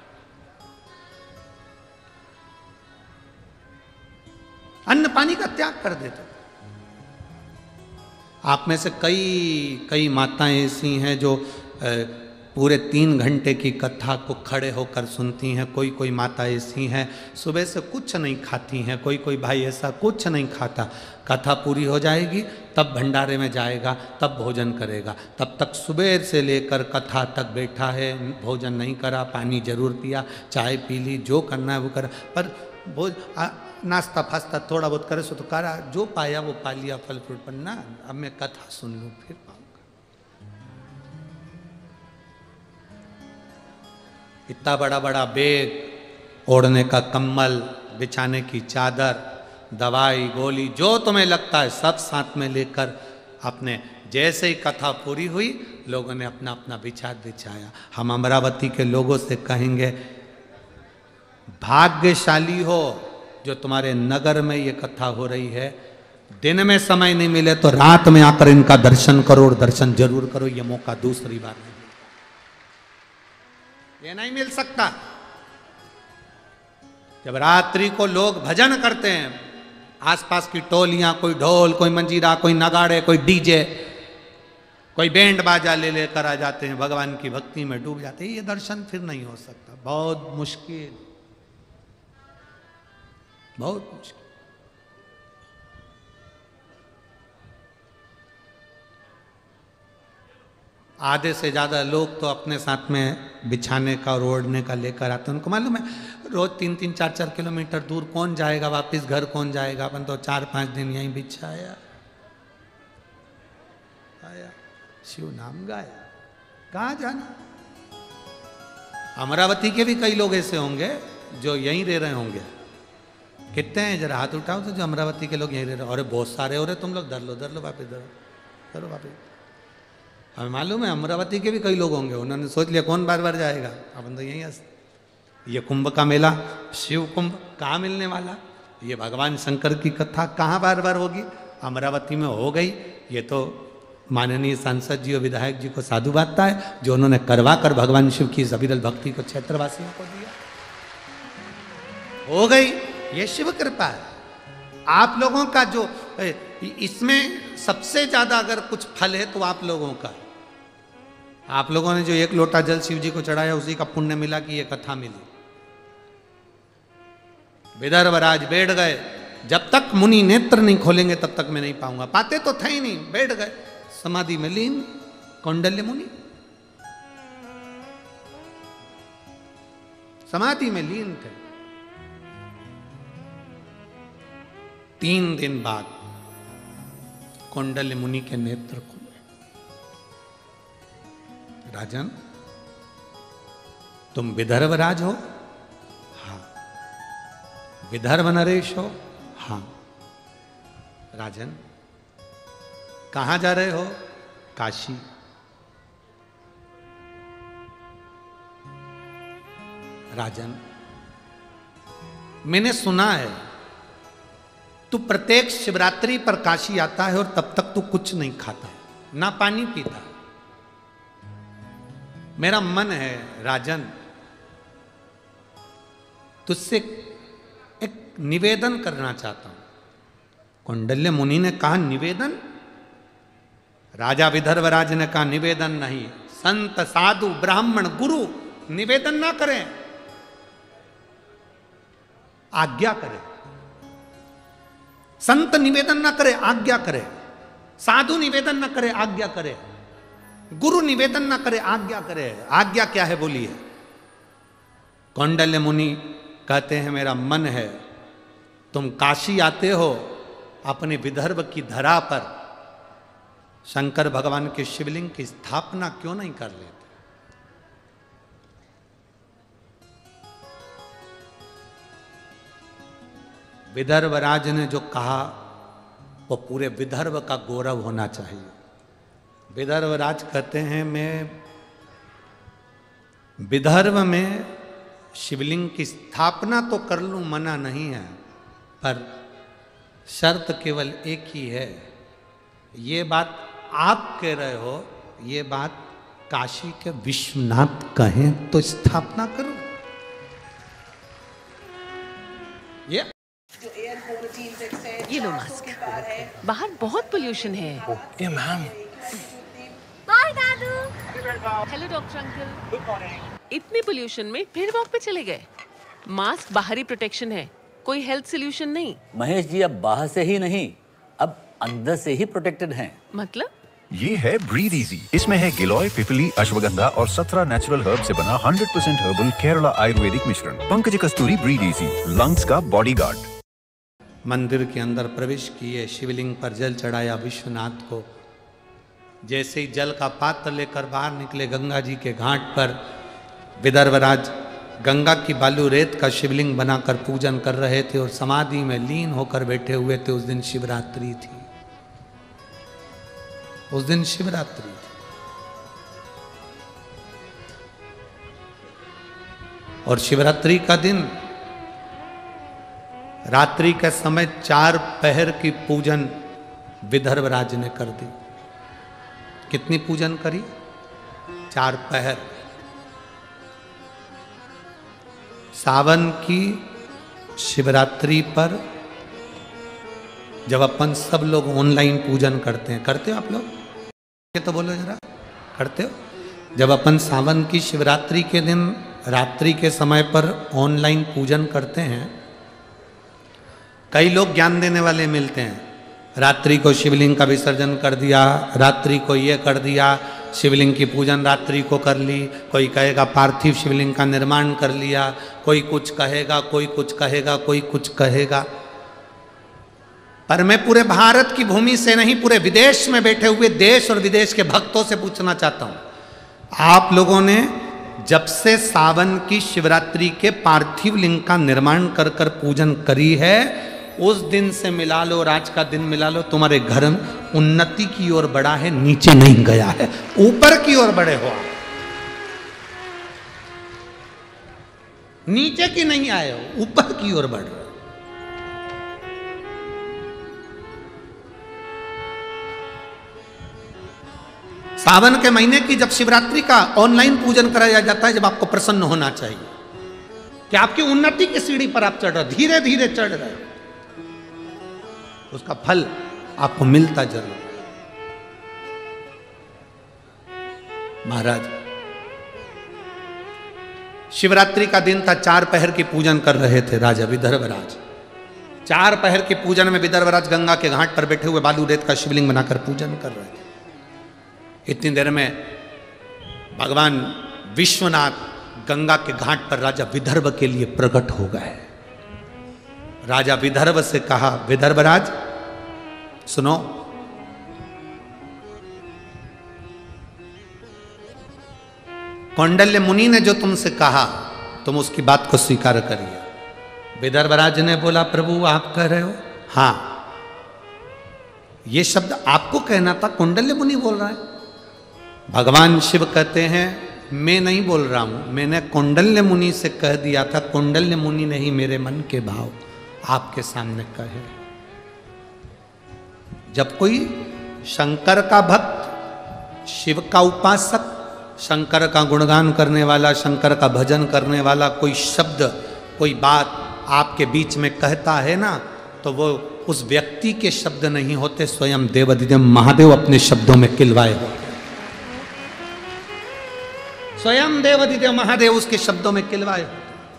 अन्न पानी का त्याग कर देते। आप में से कई माताएं ऐसी हैं जो पूरे 3 घंटे की कथा को खड़े होकर सुनती हैं। कोई माता ऐसी हैं सुबह से कुछ नहीं खाती हैं। कोई भाई ऐसा कुछ नहीं खाता। कथा पूरी हो जाएगी तब भंडारे में जाएगा, तब भोजन करेगा। तब तक सुबह से लेकर कथा तक बैठा है, भोजन नहीं करा, पानी जरूर पिया, चाय पी ली, जो करना है वो करा, पर नाश्ता फास्ता थोड़ा बहुत करे सो तो करा, जो पाया वो पा लिया, फल फ्रूट। पर ना, अब मैं कथा सुन लूं फिर पाऊंगा। इतना बड़ा बड़ा बैग, ओढ़ने का कंबल, बिछाने की चादर, दवाई गोली, जो तुम्हें लगता है सब साथ में लेकर अपने। जैसे ही कथा पूरी हुई लोगों ने अपना अपना बिछाया। हम अमरावती के लोगों से कहेंगे भाग्यशाली हो जो तुम्हारे नगर में ये कथा हो रही है। दिन में समय नहीं मिले तो रात में आकर इनका दर्शन करो, और दर्शन जरूर करो। ये मौका दूसरी बार नहीं, ये नहीं मिल सकता। जब रात्रि को लोग भजन करते हैं, आसपास की टोलियां, कोई ढोल, कोई मंजीरा, कोई नगाड़े, कोई डीजे, कोई बैंड बाजा ले लेकर आ जाते हैं, भगवान की भक्ति में डूब जाते हैं। ये दर्शन फिर नहीं हो सकता, बहुत मुश्किल, बहुत मुश्किल। आधे से ज्यादा लोग तो अपने साथ में बिछाने का और ओढ़ने का लेकर आते हैं। उनको मालूम है रोज 3-3, 4-4 किलोमीटर दूर कौन जाएगा, वापस घर कौन जाएगा। अपन तो 4-5 दिन यहीं बिछाया, आया, शिव नाम गाया, कहाँ जाना। अमरावती के भी कई लोग ऐसे होंगे जो यहीं रह रहे होंगे। कितने हैं, जरा हाथ उठाओ तो जो अमरावती के लोग यहीं रह रहे। अरे बहुत सारे हो रहे तुम लोग, धर लो वापस, धरो वापस। हमें मालूम है अमरावती के भी कई लोग होंगे, उन्होंने सोच लिया कौन बार बार जाएगा, अपन तो यहीं ये कुंभ का मेला, शिव कुंभ कहाँ मिलने वाला, ये भगवान शंकर की कथा कहाँ बार बार होगी, अमरावती में हो गई। ये तो माननीय सांसद जी और विधायक जी को साधु बातता है जो उन्होंने करवा कर भगवान शिव की अविरल भक्ति को क्षेत्रवासियों को दिया, हो गई। ये शिव कृपा है। आप लोगों का जो इसमें सबसे ज्यादा अगर कुछ फल है तो आप लोगों का, आप लोगों ने जो 1 लोटा जल शिव जी को चढ़ाया उसी का पुण्य मिला कि ये कथा मिली। विदर्भराज बैठ गए, जब तक मुनि नेत्र नहीं खोलेंगे तब तक मैं नहीं पाऊंगा। पाते तो थे ही नहीं, बैठ गए समाधि में लीन। कौंडल्य मुनि समाधि में लीन थे। 3 दिन बाद कौंडल्य मुनि के नेत्र खुले। राजन, तुम विदर्भ राज हो? हाँ। विदर्भ नरेश हो? हाँ। राजन, कहां जा रहे हो? काशी। राजन, मैंने सुना है तू प्रत्येक शिवरात्रि पर काशी आता है और तब तक तू कुछ नहीं खाता, ना पानी पीता। मेरा मन है राजन, तुझसे एक निवेदन करना चाहता हूं। कौंडल्य मुनि ने कहा निवेदन? राजा विदर्भराज ने कहा निवेदन नहीं, संत साधु ब्राह्मण गुरु निवेदन ना करें, आज्ञा करें। संत निवेदन ना करे, आज्ञा करे। साधु निवेदन ना करे, आज्ञा करे। गुरु निवेदन ना करे, आज्ञा करे। आज्ञा क्या है बोलिए? कौंडल्य मुनि कहते हैं मेरा मन है तुम काशी आते हो, अपने विदर्भ की धरा पर शंकर भगवान के शिवलिंग की स्थापना क्यों नहीं कर लेते? विदर्भराज ने जो कहा वो पूरे विदर्भ का गौरव होना चाहिए। विदर्भराज कहते हैं मैं विदर्भ में शिवलिंग की स्थापना तो कर लूं, मना नहीं है, पर शर्त केवल एक ही है। ये बात आप कह रहे हो, ये बात काशी के विश्वनाथ कहें तो स्थापना करो। ये लो मास्क। बाहर बहुत पोल्यूशन है। Okay ma'am. बाय दादू। Hello doctor uncle. Good morning. इतने पोल्यूशन में फिर वॉक पे चले गए। मास्क बाहरी प्रोटेक्शन है, कोई हेल्थ सोल्यूशन नहीं। महेश जी अब बाहर से ही नहीं, अब अंदर से ही प्रोटेक्टेड हैं। मतलब? ये है ब्रीद इजी। इसमें है गिलोय, पिपली, अश्वगंधा और 17 नेचुरल हर्ब से बना 100% हर्बल केरला आयुर्वेदिक मिश्रण। Pankaj Kasturi breathe easy, lungs का बॉडीगार्ड। मंदिर के अंदर प्रवेश किए, शिवलिंग पर जल चढ़ाया विश्वनाथ को। जैसे ही जल का पात्र लेकर बाहर निकले गंगा जी के घाट पर, विदर्भराज गंगा की बालू रेत का शिवलिंग बनाकर पूजन कर रहे थे और समाधि में लीन होकर बैठे हुए थे। उस दिन शिवरात्रि थी, उस दिन शिवरात्रि थी। और शिवरात्रि का दिन रात्रि के समय 4 पहर की पूजन विदर्भराज ने कर दी। कितनी पूजन करी? 4 पहर। सावन की शिवरात्रि पर जब अपन सब लोग ऑनलाइन पूजन करते हैं, करते हो आप लोग? ये तो बोलो जरा, करते हो? जब अपन सावन की शिवरात्रि के दिन रात्रि के समय पर ऑनलाइन पूजन करते हैं, कई लोग ज्ञान देने वाले मिलते हैं। रात्रि को शिवलिंग का विसर्जन कर दिया, रात्रि को ये कर दिया, शिवलिंग की पूजन रात्रि को कर ली। कोई कहेगा पार्थिव शिवलिंग का निर्माण कर लिया, कोई कुछ कहेगा, कोई कुछ कहेगा, कोई कुछ कहेगा। पर मैं पूरे भारत की भूमि से नहीं, पूरे विदेश में बैठे हुए देश और विदेश के भक्तों से पूछना चाहता हूं, आप लोगों ने जब से सावन की शिवरात्रि के पार्थिव लिंग का निर्माण कर कर पूजन करी है, उस दिन से मिला लो और आज का दिन मिला लो, तुम्हारे घर उन्नति की ओर बढ़ा है, नीचे नहीं गया है, ऊपर की ओर बढ़े हो। नीचे की नहीं आए हो, ऊपर की ओर बढ़ रहे हो। सावन के महीने की जब शिवरात्रि का ऑनलाइन पूजन कराया जाता है, जब आपको प्रसन्न होना चाहिए कि आपकी उन्नति की सीढ़ी पर आप चढ़ रहे, धीरे धीरे चढ़ रहे हो, उसका फल आपको मिलता जरूर। महाराज शिवरात्रि का दिन था, 4 पहर की पूजन कर रहे थे राजा विदर्भराज। 4 पहर के पूजन में विदर्भराज गंगा के घाट पर बैठे हुए बालू रेत का शिवलिंग बनाकर पूजन कर रहे थे। इतनी देर में भगवान विश्वनाथ गंगा के घाट पर राजा विदर्भ के लिए प्रकट हो गए। राजा विदर्भ से कहा, विदर्भराज सुनो, कौंडल्य मुनि ने जो तुमसे कहा तुम उसकी बात को स्वीकार करिए। विदर्भराज ने बोला, प्रभु आप कह रहे हो? हाँ, ये शब्द आपको कहना था, कौंडल्य मुनि बोल रहा है। भगवान शिव कहते हैं, मैं नहीं बोल रहा हूं, मैंने कौंडल्य मुनि से कह दिया था। कौंडल्य मुनि ने ही मेरे मन के भाव आपके सामने कहे। जब कोई शंकर का भक्त, शिव का उपासक, शंकर का गुणगान करने वाला, शंकर का भजन करने वाला कोई शब्द, कोई बात आपके बीच में कहता है ना, तो वो उस व्यक्ति के शब्द नहीं होते, स्वयं देवाधिदेव महादेव अपने शब्दों में किलवाए होते। स्वयं देवाधिदेव महादेव उसके शब्दों में किलवाए होते।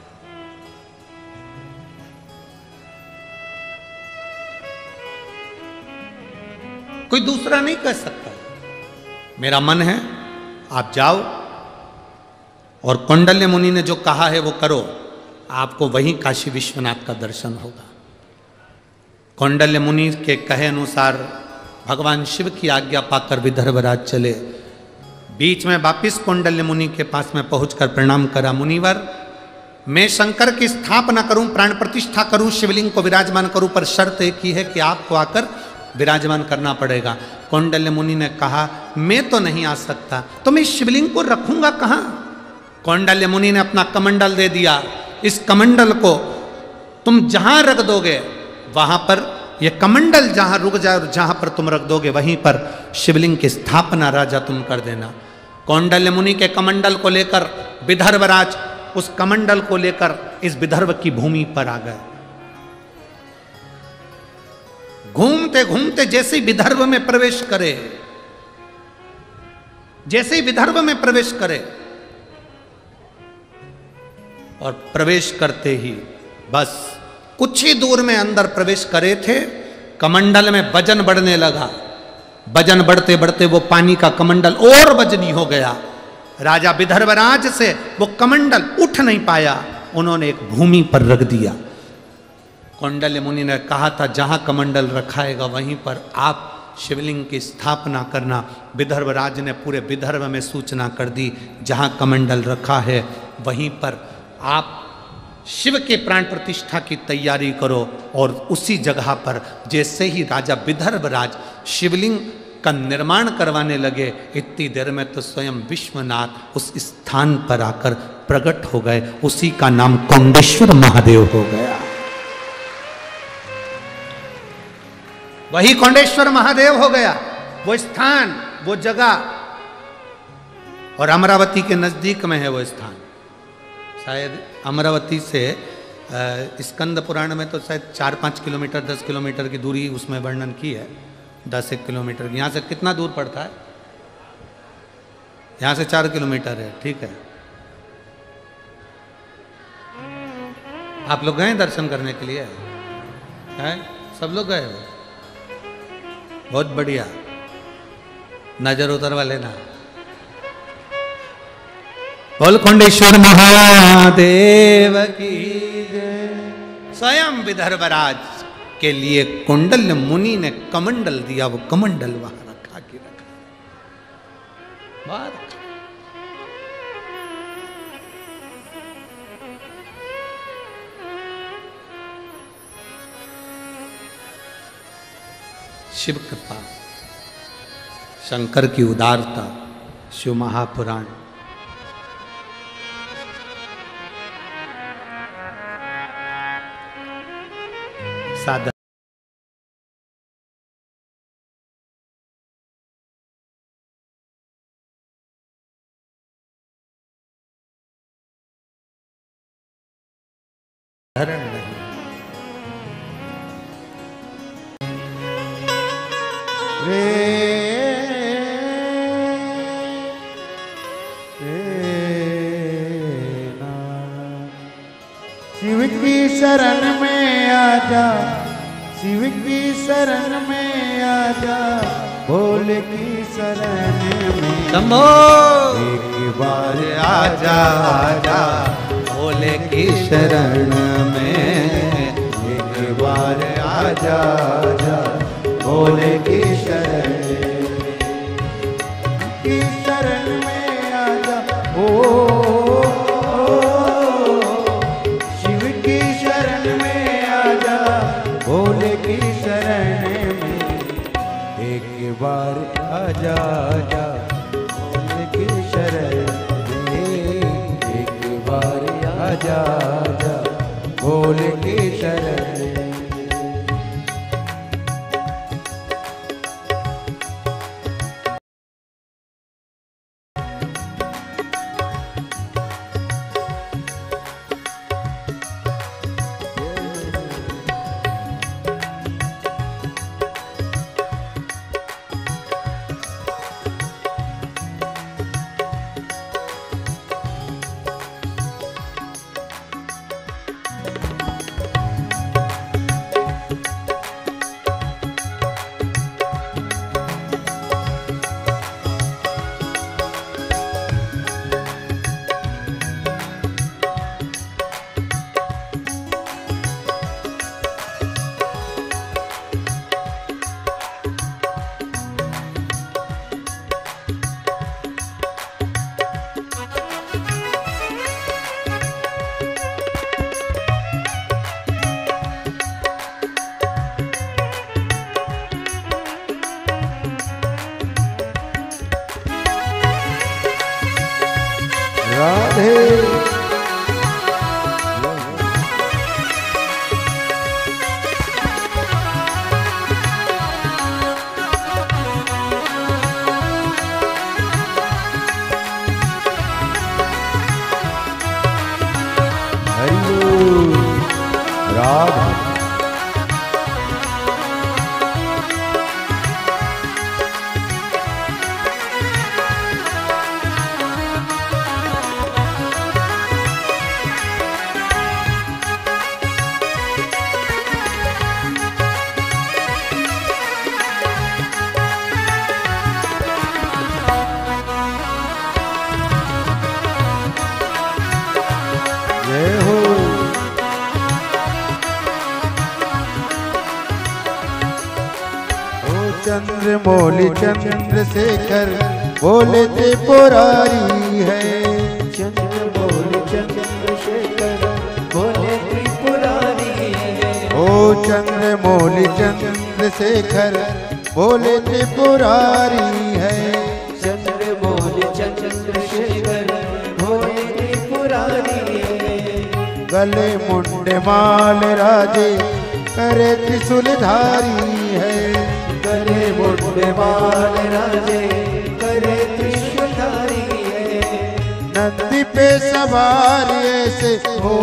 कोई दूसरा नहीं कह सकता। मेरा मन है आप जाओ और कौंडल्य मुनि ने जो कहा है वो करो, आपको वहीं काशी विश्वनाथ का दर्शन होगा। कौंडल्य मुनि के कहे अनुसार भगवान शिव की आज्ञा पाकर विदर्भराज चले। बीच में वापिस कौंडल्य मुनि के पास में पहुंचकर प्रणाम करा। मुनिवर, मैं शंकर की स्थापना करूं, प्राण प्रतिष्ठा करूं, शिवलिंग को विराजमान करूं, पर शर्त एक ही है कि आपको आकर विराजमान करना पड़ेगा। कौंडल्य मुनि ने कहा मैं तो नहीं आ सकता, तो मैं शिवलिंग को रखूंगा कहां? कौंडल्य मुनि ने अपना कमंडल दे दिया। इस कमंडल को तुम जहां रख दोगे वहां पर, यह कमंडल जहां रुक जाए और जहां पर तुम रख दोगे वहीं पर शिवलिंग की स्थापना राजा तुम कर देना। कौंडल्य मुनि के कमंडल को लेकर विदर्भराज उस कमंडल को लेकर इस विदर्भ की भूमि पर आ गए। घूमते घूमते जैसे ही विदर्भ में प्रवेश करे, जैसे ही विदर्भ में प्रवेश करे, और प्रवेश करते ही बस कुछ ही दूर में अंदर प्रवेश करे थे, कमंडल में वजन बढ़ने लगा। वजन बढ़ते बढ़ते वो पानी का कमंडल और वजनी हो गया। राजा विदर्भराज से वो कमंडल उठ नहीं पाया, उन्होंने एक भूमि पर रख दिया। कौंडल्य मुनि ने कहा था जहां कमंडल रखाएगा वहीं पर आप शिवलिंग की स्थापना करना। विदर्भराज ने पूरे विदर्भ में सूचना कर दी, जहां कमंडल रखा है वहीं पर आप शिव के प्राण प्रतिष्ठा की तैयारी करो। और उसी जगह पर जैसे ही राजा विदर्भराज शिवलिंग का निर्माण करवाने लगे, इतनी देर में तो स्वयं विश्वनाथ उस स्थान पर आकर प्रकट हो गए। उसी का नाम कौंडेश्वर महादेव हो गया। वही कौंडेश्वर महादेव हो गया, वो स्थान, वो जगह। और अमरावती के नजदीक में है वो स्थान। शायद अमरावती से स्कंद पुराण में तो शायद 4-5 किलोमीटर 10 किलोमीटर की दूरी उसमें वर्णन की है। 10-1 किलोमीटर। यहाँ से कितना दूर पड़ता है? यहाँ से 4 किलोमीटर है। ठीक है, आप लोग गए दर्शन करने के लिए? है सब लोग गए हो? बहुत बढ़िया, नजर उतरवा लेना। बोल कौंडेश्वर महादेव की जय। स्वयं विदर्भराज के लिए कौंडल्य मुनि ने कमंडल दिया, वो कमंडल वहां रखा के रखा। शिव कृपा, शंकर की उदारता, शिव महापुराण। साधन नहीं। शिव की शरण में आजा, शिव की शरण में आजा, भोले की शरण में शंभो एक बार आजा आजा, भोले की शरण में एक बार आजा आजा, भोले की शरण में आजा। ओ शिव की शरण में आजा, भोले की शरण में एक बार आजा आजा, भोले की शरण में आजा आजा भोले की शरण में। राधे हरि बोल राधा जय हो। ओ चंद्रमौली चंद्रशेखर बोले त्रिपुरारी है। चंद्रमौली चंद्रशेखर बोले त्रिपुरारी है। ओ चंद्रमौली चंद्रशेखर बोले त्रिपुरारी है। चंद्रमौली चंद्रशेखर बोले त्रिपुरारी है। गले मुंडे माल राजे करे त्रिशूलधारी है। गले मुंडे माल राजे करे त्रिशूलधारी है। नंदी पे सवार ऐसे हो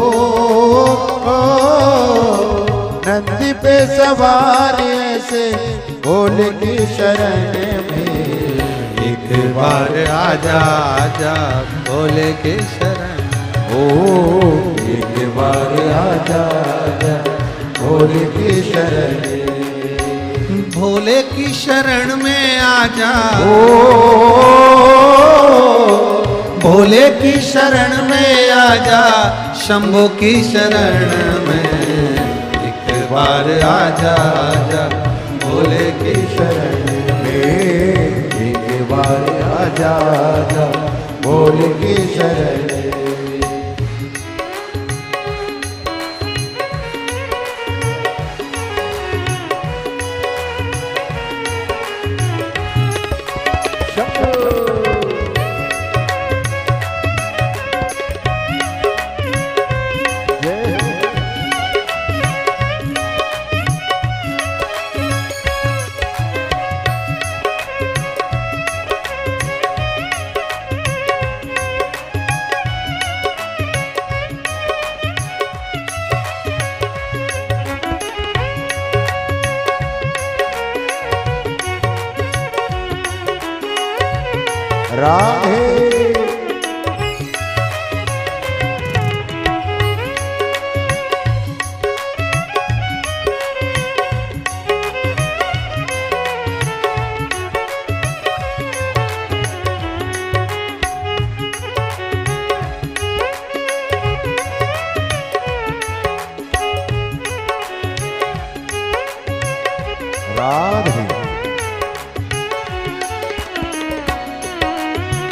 नंदी पे सवार ऐसे भोले की शरण में। एक बार आजा आजा भोले की शरण। ओ एक बार आजा आजा भोले की शरण में। भोले की शरण में आजा ओ भोले की शरण में आजा शंभू की शरण में। एक बार आजा आजा भोले की शरण में। एक बार आजा आजा भोले की शरण में। राधे राधे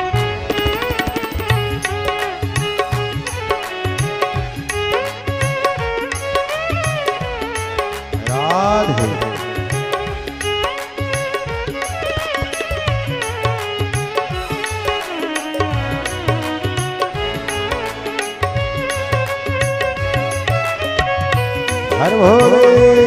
हर भोले।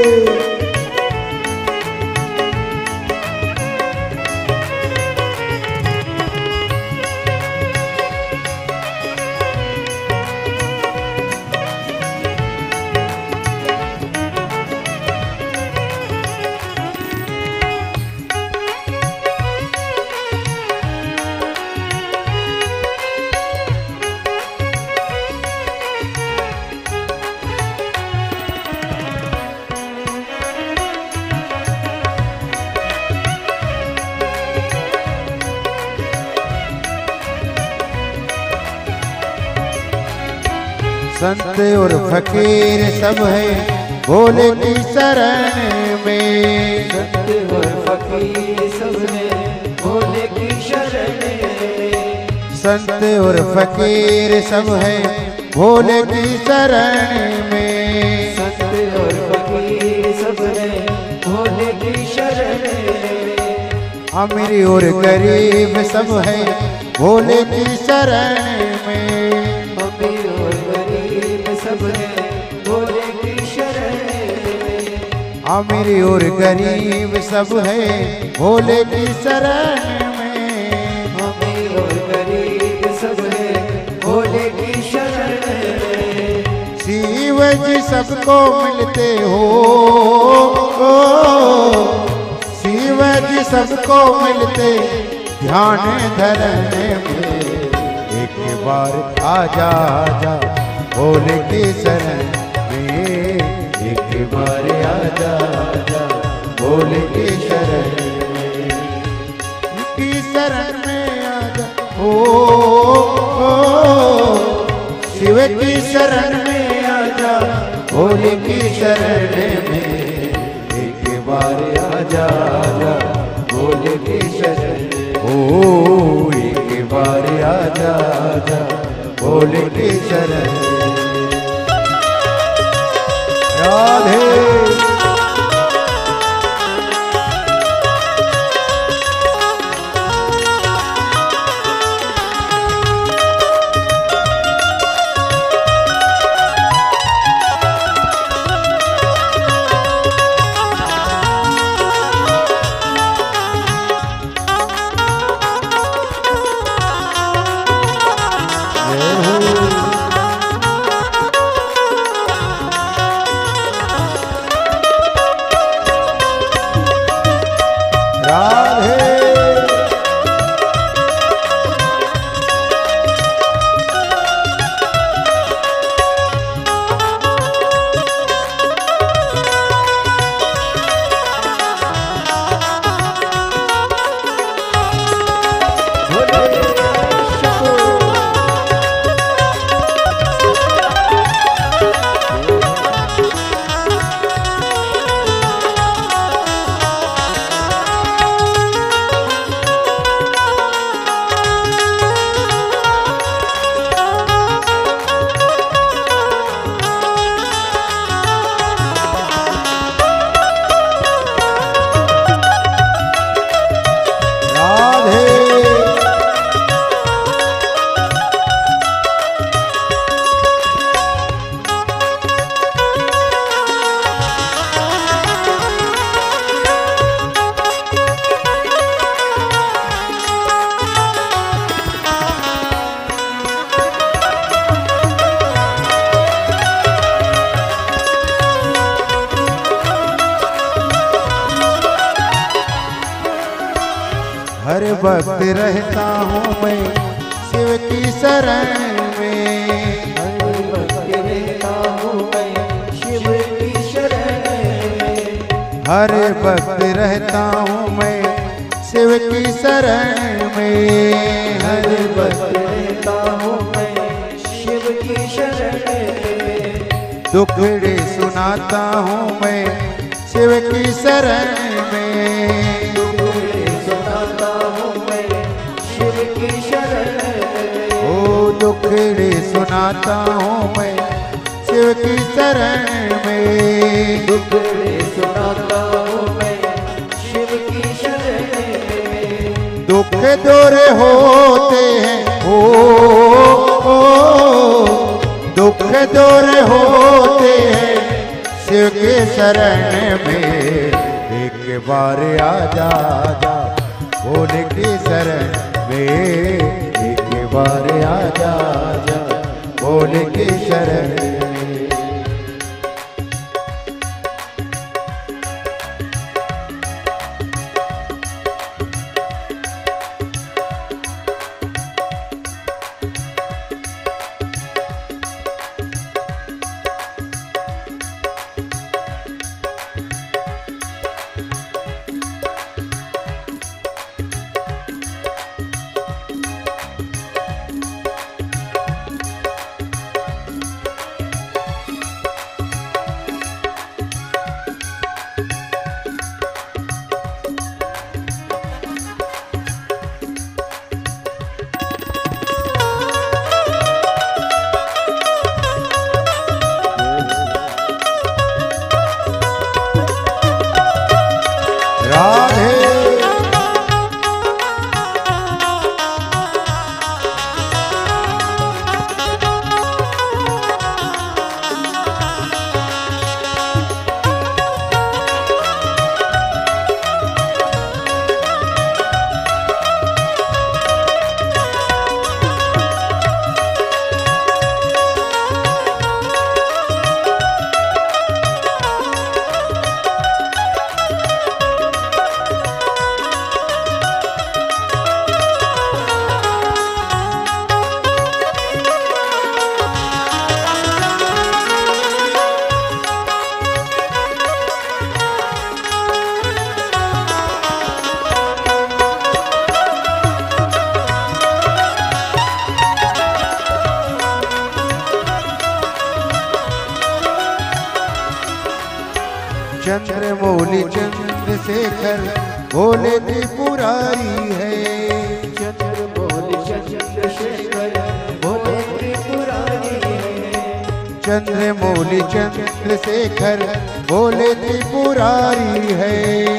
संत और फकीर सब है भोले की शरण में। संत और फकीर सब है भोले की शरण में। संत और फकीर सब है भोले की शरण में। संत और फकीर सब है भोले की शरण में। अमीर और गरीब सब है भोले की शरण में। अमीर और गरीब सब है भोले की शरण में। अमीर और गरीब सब है भोले की शरण में। अमीर और गरीब सब है भोले की शरण में। शिव जी सबको मिलते हो, शिव जी सबको मिलते ध्यान धरने में। एक बार आजा आजा भोले की शरण में। एक बार आजा आजा भोले की शरण में। की शरण में आजा ओ शिव की शरण में आजा भोले की शरण में। एक बार आजा आजा भोले की शरण ओ। एक बार आजा आजा भोले की शरण। राधे हर वक्त रहता हूँ मैं शिव की शरण में। हर वक्त रहता हूँ मैं शिव की शरण में। हर वक्त रहता हूँ मैं शिव की शरण में। हर वक्त रहता हूँ मैं शिव की शरण में। दुखड़े सुनाता हूँ मैं शिव की शरण में। दुखड़े सुनाता हूँ मैं शिव की शरण में। दुखड़े सुनाता हूँ मैं शिव की शरण में। दुख दूर होते हैं दुख दूर होते हैं शिव के शरण में एक बार आजा जा, भोले की शरण में एक बार आजा जा, भोले की शरण में। चंद्रमौली चंद्रशेखर भोले त्रिपुरारी है। चंद्रमौली चंद्रशेखर भोले त्रिपुरारी है। चंद्रमौली चंद्रशेखर भोले त्रिपुरारी है।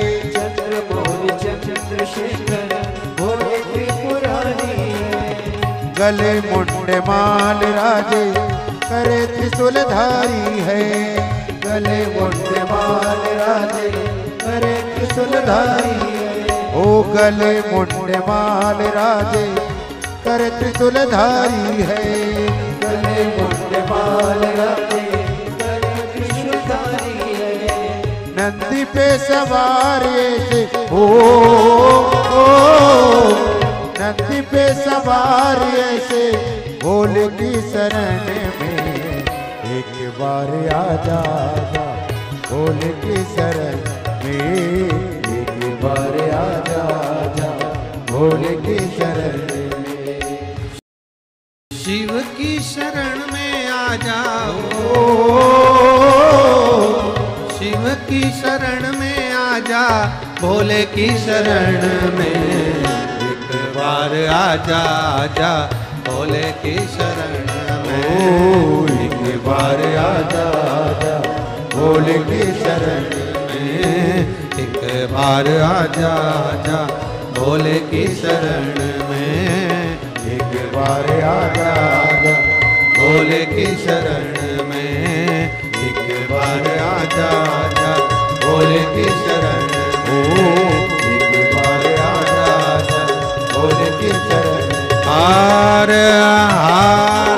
चंद्रमौली चंद्रशेखर भोले त्रिपुरारी है। गले मुंडे माल राजे करे त्रिशूलधारी है। गले मुंडे माल राजे करे त्रिशूलधारी है। ओ गले मुंडे माल राजे करे त्रिशूलधारी है। गले मुंडे माल राजे करे त्रिशूलधारी है। नंदी पे सवार ऐसे ओ नंदी पे सवार ऐसे भोले की शरण में एक बार आजा जा, भोले की शरण में एक बार आजा जा, भोले की शरण में। शिव की शरण में आ जाओ, शिव की शरण में आ जा, भोले की शरण में एक बार आजा आजा, भोले की शरण में एक बार आजा जा, भोले की शरण में एक बार आजा आजा, भोले की शरण में एक बार आजा जा, भोले की शरण में एक बार आजा आजा, भोले की शरण एक बार आजा जा, भोले की शरण। हार हार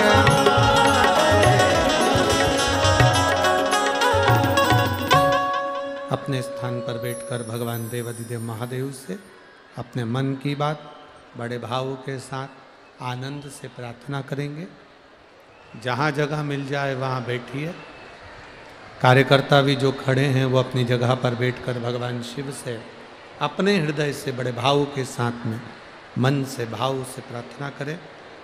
अपने स्थान पर बैठकर भगवान देवाधिदेव महादेव से अपने मन की बात बड़े भाव के साथ आनंद से प्रार्थना करेंगे। जहाँ जगह मिल जाए वहाँ बैठिए। कार्यकर्ता भी जो खड़े हैं वो अपनी जगह पर बैठकर भगवान शिव से अपने हृदय से बड़े भाव के साथ में मन से भाव से प्रार्थना करें।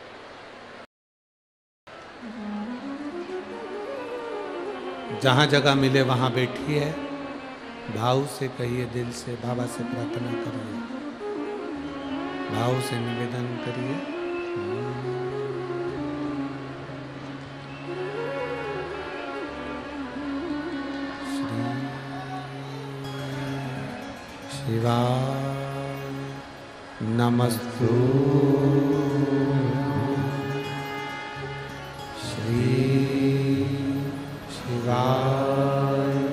जहाँ जगह मिले वहाँ बैठिए, भाव से कहिए, दिल से बाबा से प्रार्थना करिए, भाव से निवेदन करिए। शिवाय नमस्तु, श्री शिवाय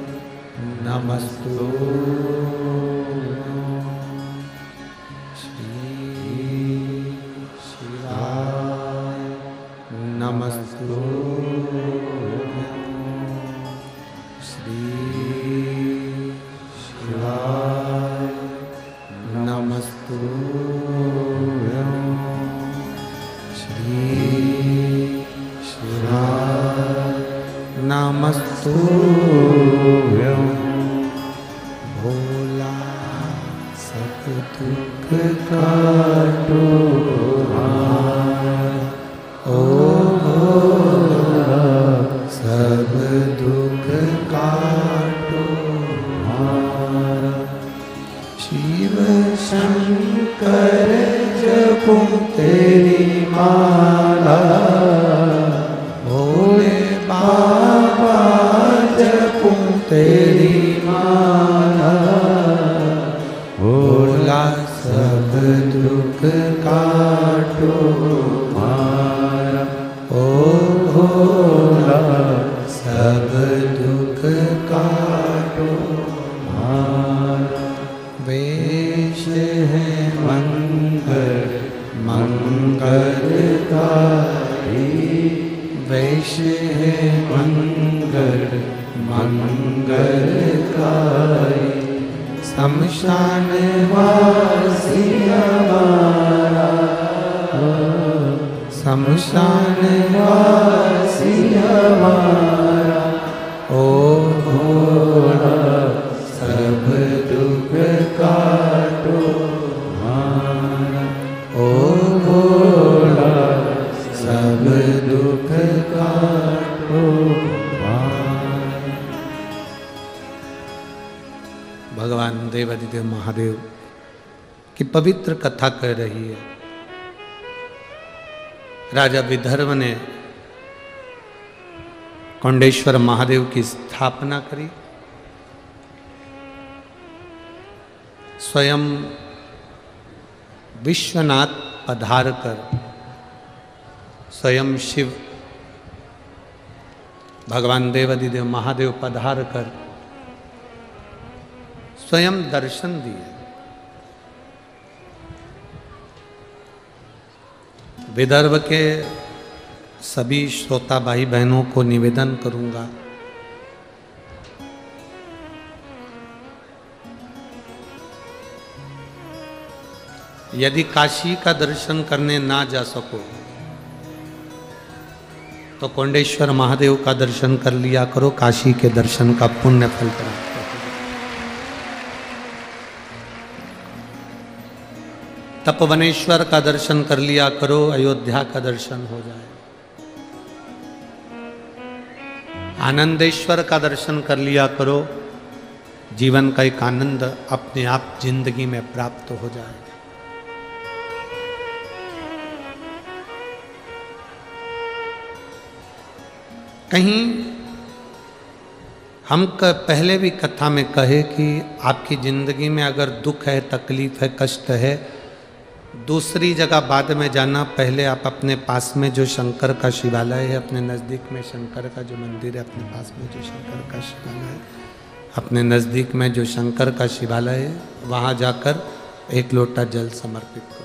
नमस्तु नमस्तु श्री शिवाय नमस्तु श्री शिवाय नमस्तु भोला सब दुख काटो ओ सब दुख काटो मारा शिव शंकर जपूं तेरी माला भोले बाबा जपूं तेरी माला भोला सब दुख काटो मारा ओ भोला सब दुख काटो मारा वेश है मंगल मंगलकारी वेश है मंगल मंगलकारी शमशान वासी हमारा शमशान वासी हमारा ओ भोला सब दुख काटो हमारा ओ भोला सब दुख काटो हमारा। भगवान देवादिदेव महादेव की पवित्र कथा कह रही है। राजा विदर्भ ने कौंडेश्वर महादेव की स्थापना करी। स्वयं विश्वनाथ पधार कर स्वयं शिव भगवान देवादिदेव महादेव पधार कर स्वयं दर्शन दिए। विदर्भ के सभी श्रोता भाई बहनों को निवेदन करूंगा, यदि काशी का दर्शन करने ना जा सको तो कौंडेश्वर महादेव का दर्शन कर लिया करो, काशी के दर्शन का पुण्य फल प्राप्त। तपवनेश्वर का दर्शन कर लिया करो, अयोध्या का दर्शन हो जाए। आनंदेश्वर का दर्शन कर लिया करो, जीवन का एक आनंद अपने आप जिंदगी में प्राप्त हो जाए। कहीं हम पहले भी कथा में कहे कि आपकी जिंदगी में अगर दुख है, तकलीफ है, कष्ट है, दूसरी जगह बाद में जाना, पहले आप अपने पास में जो शंकर का शिवालय है, अपने नज़दीक में शंकर का जो मंदिर है, अपने पास में जो शंकर का शिवालय है, अपने नज़दीक में जो शंकर का शिवालय है, वहाँ जाकर एक लोटा जल समर्पित करो।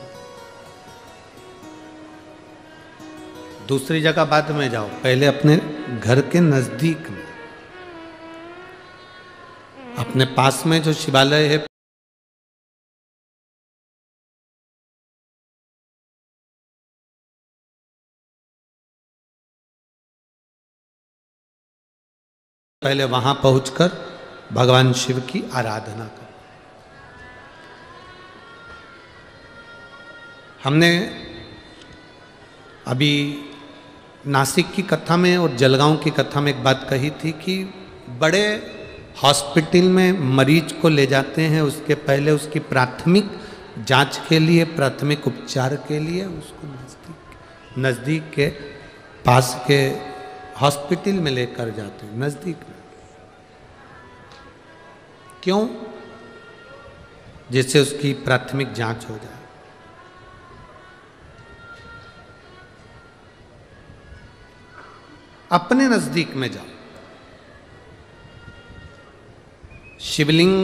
दूसरी जगह बाद में जाओ, पहले अपने घर के नज़दीक में, अपने पास में जो शिवालय है, पहले वहां पहुंचकर भगवान शिव की आराधना करो। हमने अभी नासिक की कथा में और जलगांव की कथा में एक बात कही थी कि बड़े हॉस्पिटल में मरीज को ले जाते हैं, उसके पहले उसकी प्राथमिक जांच के लिए, प्राथमिक उपचार के लिए उसको नज़दीक के पास के हॉस्पिटल में लेकर जाते हैं, नज़दीक में। क्यों? जिससे उसकी प्राथमिक जांच हो जाए। अपने नज़दीक में जाओ। शिवलिंग,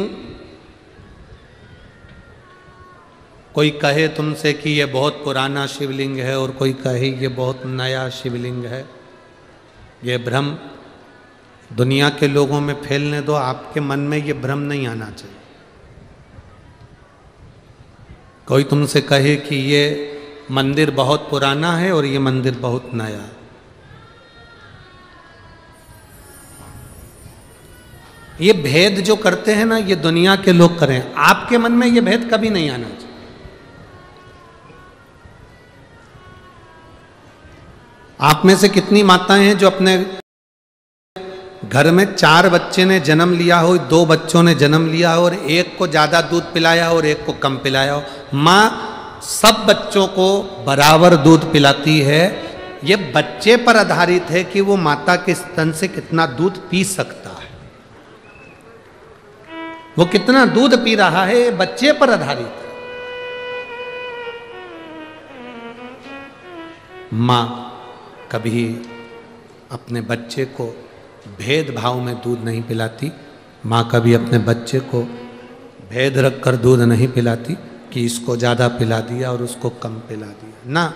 कोई कहे तुमसे कि ये बहुत पुराना शिवलिंग है और कोई कहे ये बहुत नया शिवलिंग है, ये भ्रम दुनिया के लोगों में फैलने दो। आपके मन में ये भ्रम नहीं आना चाहिए। कोई तुमसे कहे कि ये मंदिर बहुत पुराना है और ये मंदिर बहुत नया है, ये भेद जो करते हैं ना, ये दुनिया के लोग करें। आपके मन में ये भेद कभी नहीं आना चाहिए। आप में से कितनी माताएं हैं जो अपने घर में 4 बच्चे ने जन्म लिया हो, 2 बच्चों ने जन्म लिया हो और एक को ज्यादा दूध पिलाया हो और एक को कम पिलाया हो। माँ सब बच्चों को बराबर दूध पिलाती है। ये बच्चे पर आधारित है कि वो माता के स्तन से कितना दूध पी सकता है, वो कितना दूध पी रहा है, ये बच्चे पर आधारित है। माँ कभी अपने बच्चे को भेदभाव में दूध नहीं पिलाती। माँ कभी अपने बच्चे को भेद रखकर दूध नहीं पिलाती कि इसको ज़्यादा पिला दिया और उसको कम पिला दिया ना।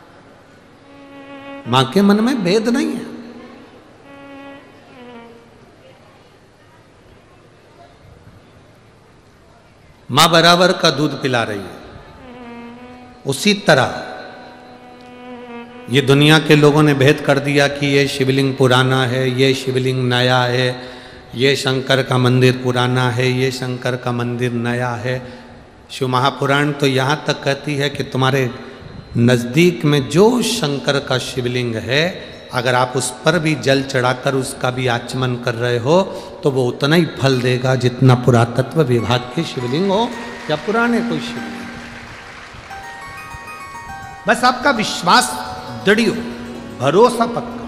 माँ के मन में भेद नहीं है। माँ बराबर का दूध पिला रही है। उसी तरह ये दुनिया के लोगों ने भेद कर दिया कि ये शिवलिंग पुराना है, ये शिवलिंग नया है, ये शंकर का मंदिर पुराना है, ये शंकर का मंदिर नया है। शिव महापुराण तो यहाँ तक कहती है कि तुम्हारे नज़दीक में जो शंकर का शिवलिंग है, अगर आप उस पर भी जल चढ़ाकर उसका भी आचमन कर रहे हो तो वो उतना ही फल देगा जितना पुरातत्व विभाग के शिवलिंग हो या पुराने कोई शिवलिंग। बस आपका विश्वास दृढ़ हो, भरोसा पक्का।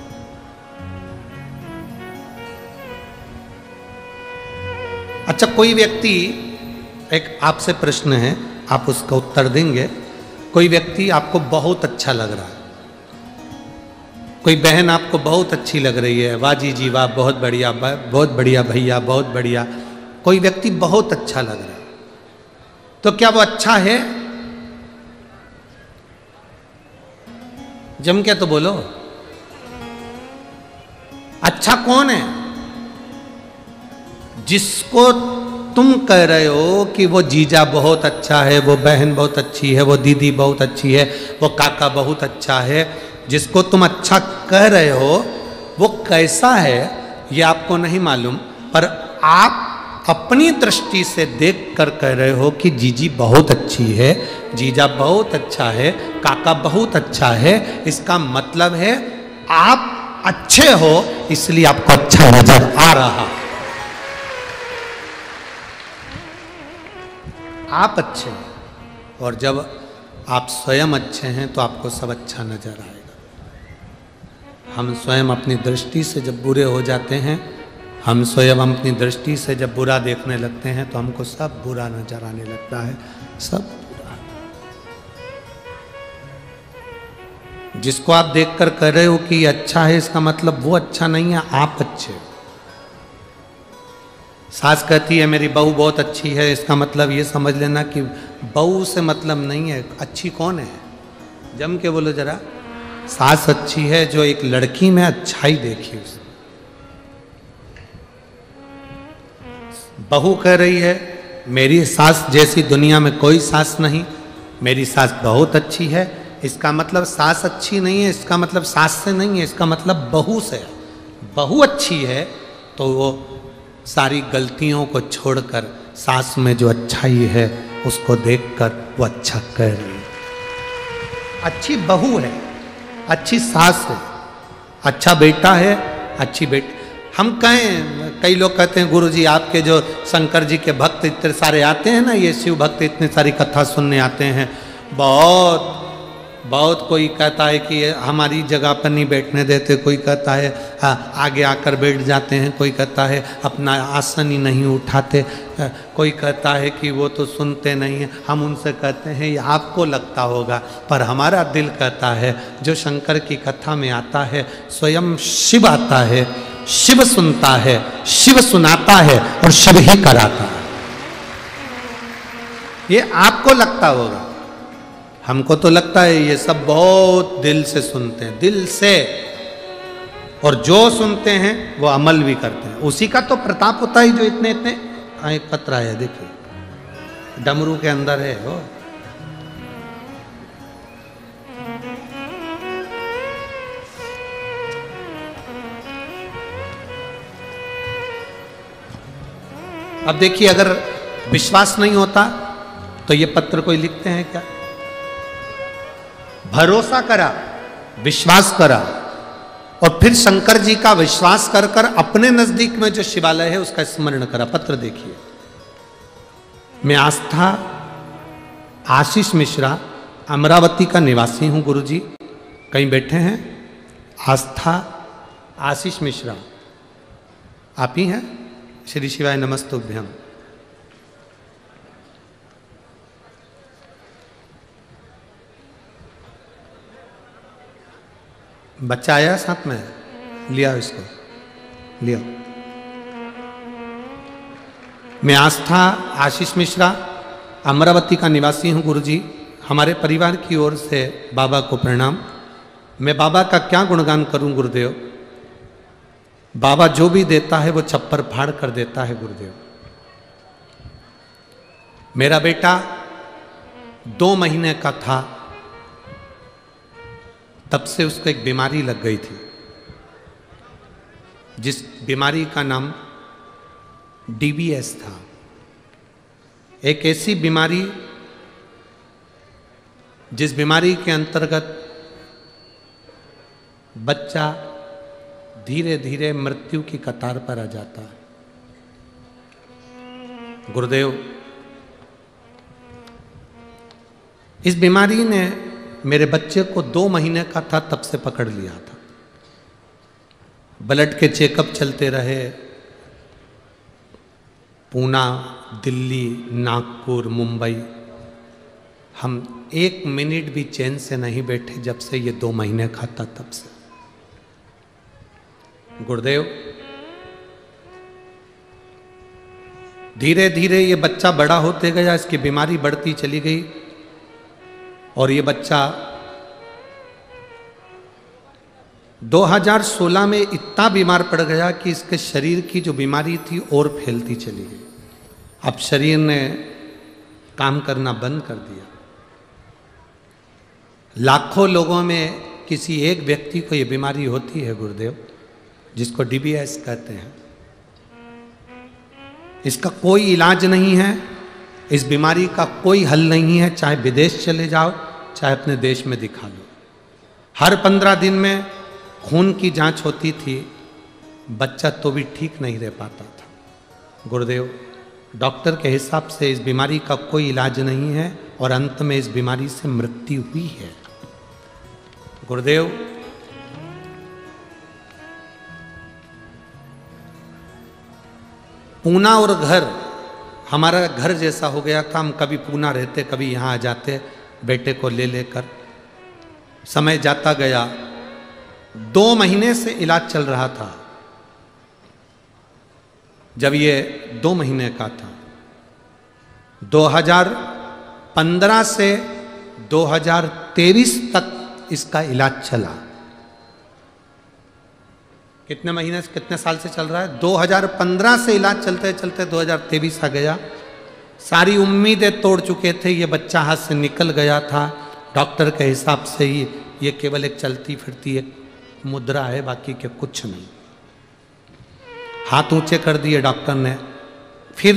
अच्छा, कोई व्यक्ति, एक आपसे प्रश्न है, आप उसका उत्तर देंगे। कोई व्यक्ति आपको बहुत अच्छा लग रहा है, कोई बहन आपको बहुत अच्छी लग रही है, वाह जी जी वाह, बहुत बढ़िया भैया, बहुत बढ़िया। कोई व्यक्ति बहुत अच्छा लग रहा है, तो क्या वो अच्छा है? जम के तो बोलो, अच्छा कौन है? जिसको तुम कह रहे हो कि वो जीजा बहुत अच्छा है, वो बहन बहुत अच्छी है, वो दीदी बहुत अच्छी है, वो काका बहुत अच्छा है, जिसको तुम अच्छा कह रहे हो वो कैसा है ये आपको नहीं मालूम, पर आप अपनी दृष्टि से देख कर कह रहे हो कि जीजी बहुत अच्छी है, जीजा बहुत अच्छा है, काका बहुत अच्छा है। इसका मतलब है आप अच्छे हो, इसलिए आपको अच्छा नजर आ रहा। आप अच्छे हैं और जब आप स्वयं अच्छे हैं तो आपको सब अच्छा नजर आएगा। हम स्वयं अपनी दृष्टि से जब बुरे हो जाते हैं, हम स्वयं अपनी दृष्टि से जब बुरा देखने लगते हैं तो हमको सब बुरा नजर आने लगता है, सब बुरा। जिसको आप देखकर कह रहे हो कि अच्छा है, इसका मतलब वो अच्छा नहीं है, आप अच्छे। सास कहती है मेरी बहू बहुत अच्छी है, इसका मतलब ये समझ लेना कि बहू से मतलब नहीं है, अच्छी कौन है? जम के बोलो जरा। सास अच्छी है जो एक लड़की में अच्छाई देखी उसने। बहू कह रही है मेरी सास जैसी दुनिया में कोई सास नहीं, मेरी सास बहुत अच्छी है, इसका मतलब सास अच्छी नहीं है, इसका मतलब सास से नहीं है, इसका मतलब बहू से है। बहू अच्छी है तो वो सारी गलतियों को छोड़कर सास में जो अच्छाई है उसको देखकर वो अच्छा कह रही है। अच्छी बहू है, अच्छी सास है, अच्छा बेटा है, अच्छी बेटी। हम कहें, कई लोग कहते हैं गुरुजी आपके जो शंकर जी के भक्त इतने सारे आते हैं ना, ये शिव भक्त इतनी सारी कथा सुनने आते हैं, बहुत बहुत कोई कहता है कि हमारी जगह पर नहीं बैठने देते, कोई कहता है आगे आकर बैठ जाते हैं, कोई कहता है अपना आसन ही नहीं उठाते, कोई कहता है कि वो तो सुनते नहीं हैं। हम उनसे कहते हैं ये आपको लगता होगा, पर हमारा दिल कहता है जो शंकर की कथा में आता है, स्वयं शिव आता है, शिव सुनता है, शिव सुनाता है और शिव ही कराता है। ये आपको लगता होगा, हमको तो लगता है ये सब बहुत दिल से सुनते हैं, दिल से, और जो सुनते हैं वो अमल भी करते हैं। उसी का तो प्रताप होता है जो इतने इतने एक पत्र है, देखिए डमरू के अंदर है वो। अब देखिए, अगर विश्वास नहीं होता तो ये पत्र कोई लिखते हैं क्या? भरोसा करा, विश्वास करा, और फिर शंकर जी का विश्वास कर कर अपने नजदीक में जो शिवालय है उसका स्मरण करा। पत्र देखिए, मैं आस्था आशीष मिश्रा अमरावती का निवासी हूं गुरुजी। कहीं बैठे हैं? आस्था आशीष मिश्रा आप ही हैं? श्री शिवाय नमस्तुभ्यम। बच्चा आया साथ में? लिया इसको, लिया। मैं आस्था आशीष मिश्रा अमरावती का निवासी हूं गुरुजी। हमारे परिवार की ओर से बाबा को प्रणाम। मैं बाबा का क्या गुणगान करूं गुरुदेव? बाबा जो भी देता है वो छप्पर फाड़ कर देता है गुरुदेव। मेरा बेटा 2 महीने का था, तब से उसको एक बीमारी लग गई थी, जिस बीमारी का नाम DBS था। एक ऐसी बीमारी जिस बीमारी के अंतर्गत बच्चा धीरे धीरे मृत्यु की कतार पर आ जाता है। गुरुदेव, इस बीमारी ने मेरे बच्चे को 2 महीने का था तब से पकड़ लिया था। ब्लड के चेकअप चलते रहे, पूना, दिल्ली, नागपुर, मुंबई। हम 1 मिनट भी चैन से नहीं बैठे जब से ये 2 महीने का था तब से। गुरुदेव, धीरे धीरे ये बच्चा बड़ा होते गया, इसकी बीमारी बढ़ती चली गई, और ये बच्चा 2016 में इतना बीमार पड़ गया कि इसके शरीर की जो बीमारी थी और फैलती चली गई। अब शरीर ने काम करना बंद कर दिया। लाखों लोगों में किसी एक व्यक्ति को ये बीमारी होती है गुरुदेव, जिसको DBS कहते हैं। इसका कोई इलाज नहीं है, इस बीमारी का कोई हल नहीं है। चाहे विदेश चले जाओ, चाहे अपने देश में दिखा लो। हर 15 दिन में खून की जांच होती थी, बच्चा तो भी ठीक नहीं रह पाता था। गुरुदेव, डॉक्टर के हिसाब से इस बीमारी का कोई इलाज नहीं है, और अंत में इस बीमारी से मृत्यु हुई है। गुरुदेव, पूना और घर हमारा घर जैसा हो गया था। हम कभी पूना रहते, कभी यहाँ आ जाते बेटे को ले लेकर। समय जाता गया, 2 महीने से इलाज चल रहा था। जब ये 2 महीने का था, 2015 से 2023 तक इसका इलाज चला। कितने महीने से, कितने साल से चल रहा है? 2015 से इलाज चलते चलते 2023 आ गया। सारी उम्मीदें तोड़ चुके थे, ये बच्चा हाथ से निकल गया था। डॉक्टर के हिसाब से ही ये केवल एक चलती फिरती एक मुद्रा है, बाकी के कुछ नहीं। हाथ ऊंचे कर दिए डॉक्टर ने। फिर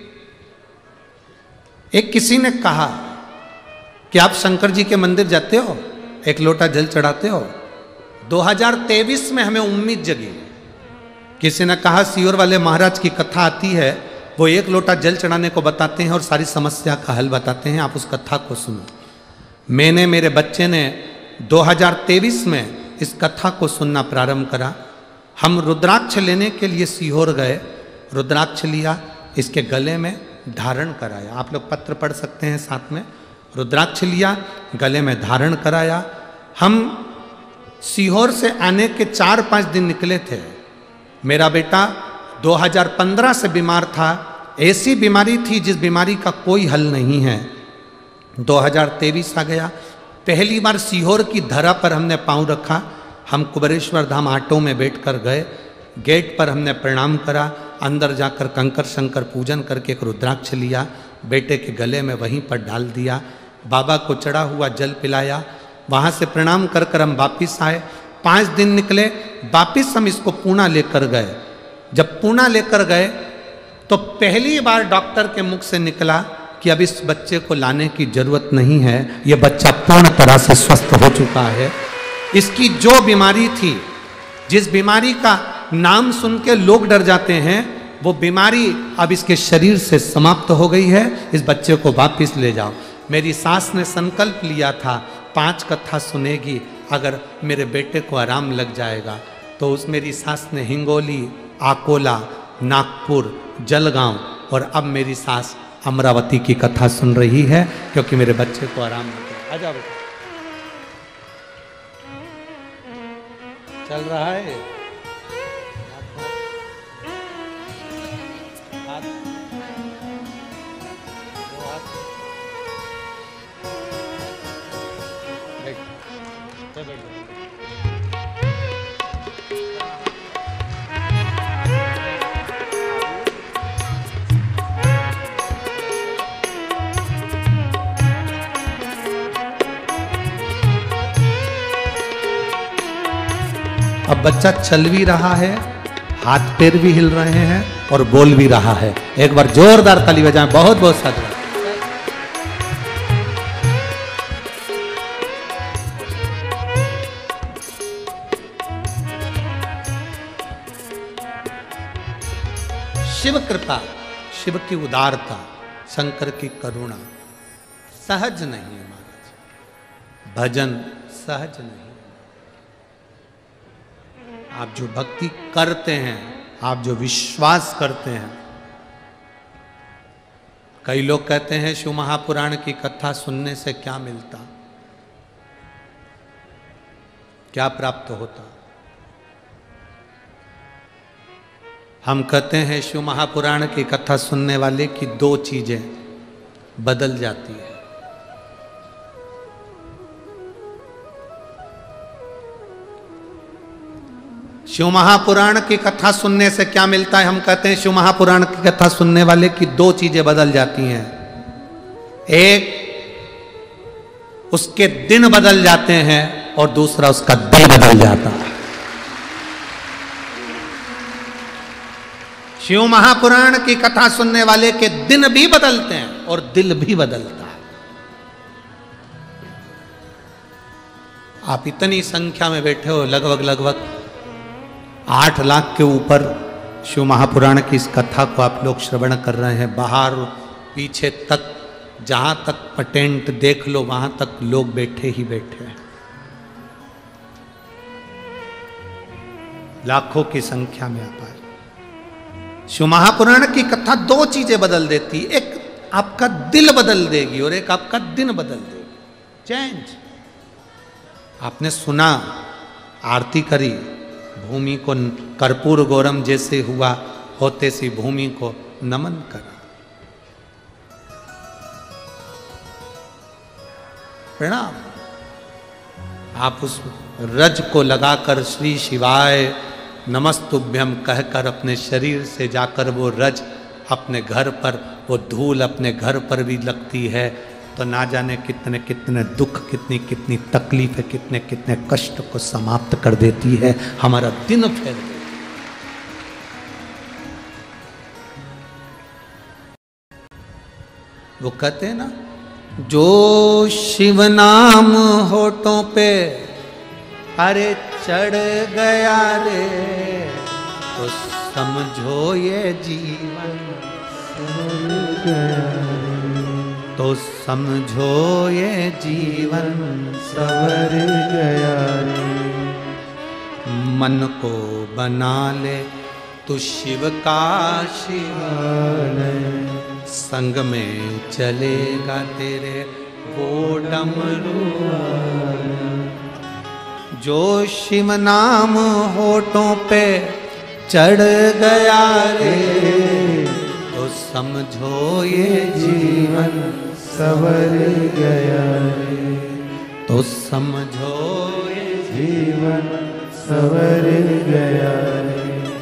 एक किसी ने कहा कि आप शंकर जी के मंदिर जाते हो, एक लोटा जल चढ़ाते हो। 2023 में हमें उम्मीद जगी। किसी ने कहा सीहोर वाले महाराज की कथा आती है, वो 1 लोटा जल चढ़ाने को बताते हैं और सारी समस्या का हल बताते हैं, आप उस कथा को सुनो। मैंने, मेरे बच्चे ने 2023 में इस कथा को सुनना प्रारंभ करा। हम रुद्राक्ष लेने के लिए सीहोर गए, रुद्राक्ष लिया, इसके गले में धारण कराया। आप लोग पत्र पढ़ सकते हैं साथ में। रुद्राक्ष लिया, गले में धारण कराया। हम सीहोर से आने के 4-5 दिन निकले थे, मेरा बेटा 2015 से बीमार था, ऐसी बीमारी थी जिस बीमारी का कोई हल नहीं है। 2023 आ गया, पहली बार सीहोर की धरा पर हमने पांव रखा। हम कुबेरेश्वर धाम ऑटो में बैठकर गए, गेट पर हमने प्रणाम करा, अंदर जाकर कंकर शंकर पूजन करके एक रुद्राक्ष लिया, बेटे के गले में वहीं पर डाल दिया, बाबा को चढ़ा हुआ जल पिलाया, वहाँ से प्रणाम कर कर हम वापिस आए। 5 दिन निकले, वापिस हम इसको पूना लेकर गए। जब पूना लेकर गए तो पहली बार डॉक्टर के मुख से निकला कि अब इस बच्चे को लाने की जरूरत नहीं है, यह बच्चा पूर्ण तरह से स्वस्थ हो चुका है। इसकी जो बीमारी थी, जिस बीमारी का नाम सुन के लोग डर जाते हैं, वो बीमारी अब इसके शरीर से समाप्त हो गई है। इस बच्चे को वापिस ले जाओ। मेरी सास ने संकल्प लिया था 5 कथा सुनेगी, अगर मेरे बेटे को आराम लग जाएगा। तो उस मेरी सास ने हिंगोली, आकोला, नागपुर, जलगांव और अब मेरी सास अमरावती की कथा सुन रही है, क्योंकि मेरे बच्चे को आराम लगा। आजा बेटा, चल रहा है। अब बच्चा चल भी रहा है, हाथ पैर भी हिल रहे हैं और बोल भी रहा है। एक बार जोरदार ताली बजाएं। बहुत बहुत साधु। शिव कृपा, शिव की उदारता, शंकर की करुणा सहज नहीं है महाराज, भजन सहज नहीं। आप जो भक्ति करते हैं, आप जो विश्वास करते हैं। कई लोग कहते हैं शिव महापुराण की कथा सुनने से क्या मिलता, क्या प्राप्त होता। हम कहते हैं शिव महापुराण की कथा सुनने वाले की 2 चीजें बदल जाती है। शिव महापुराण की कथा सुनने से क्या मिलता है? हम कहते हैं शिव महापुराण की कथा सुनने वाले की 2 चीजें बदल जाती हैं। एक, उसके दिन बदल जाते हैं और दूसरा, उसका दिल बदल जाता है। शिव महापुराण की कथा सुनने वाले के दिन भी बदलते हैं और दिल भी बदलता है। आप इतनी संख्या में बैठे हो, लगभग 8 लाख के ऊपर शिव महापुराण की इस कथा को आप लोग श्रवण कर रहे हैं। बाहर पीछे तक, जहां तक पटेंट देख लो, वहां तक लोग बैठे ही बैठे हैं, लाखों की संख्या में आप आए। शिव महापुराण की कथा 2 चीजें बदल देती, एक आपका दिल बदल देगी और एक आपका दिन बदल देगी। चेंज। आपने सुना, आरती करी, भूमि को कर्पूर गौरम जैसे हुआ, होते सी भूमि को नमन करा, प्रणाम। आप उस रज को लगाकर श्री शिवाय नमस्तुभ्यम कहकर अपने शरीर से जाकर वो रज अपने घर पर, वो धूल अपने घर पर भी लगती है, तो ना जाने कितने कितने दुख, कितनी कितनी तकलीफें, कितने कितने कष्ट को समाप्त कर देती है, हमारा दिन फेर देती है। वो कहते हैं ना, जो शिव नाम होठों पे अरे चढ़ गया रे, तो समझो ये जीवन सवर गया, तो समझो ये जीवन सवर गया रे। मन को बना ले तू शिव का शिवालय, संग में चलेगा तेरे वो डमरू। जो शिव नाम होठों पे चढ़ गया रे, तो समझो ये जीवन सवर गया रे, तो समझो ये जीवन सवर गया रे।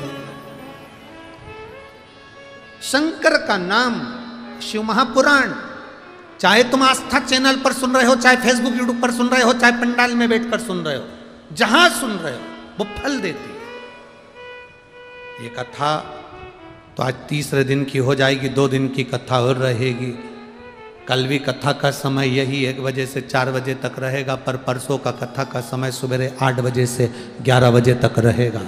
शंकर का नाम शिव महापुराण, चाहे तुम आस्था चैनल पर सुन रहे हो, चाहे फेसबुक यूट्यूब पर सुन रहे हो, चाहे पंडाल में बैठकर सुन रहे हो, जहां सुन रहे हो वो फल देती है। ये कथा तो आज तीसरे दिन की हो जाएगी, 2 दिन की कथा और रहेगी। कल भी कथा का समय यही 1 बजे से 4 बजे तक रहेगा, पर परसों का कथा का समय सवेरे 8 बजे से 11 बजे तक रहेगा।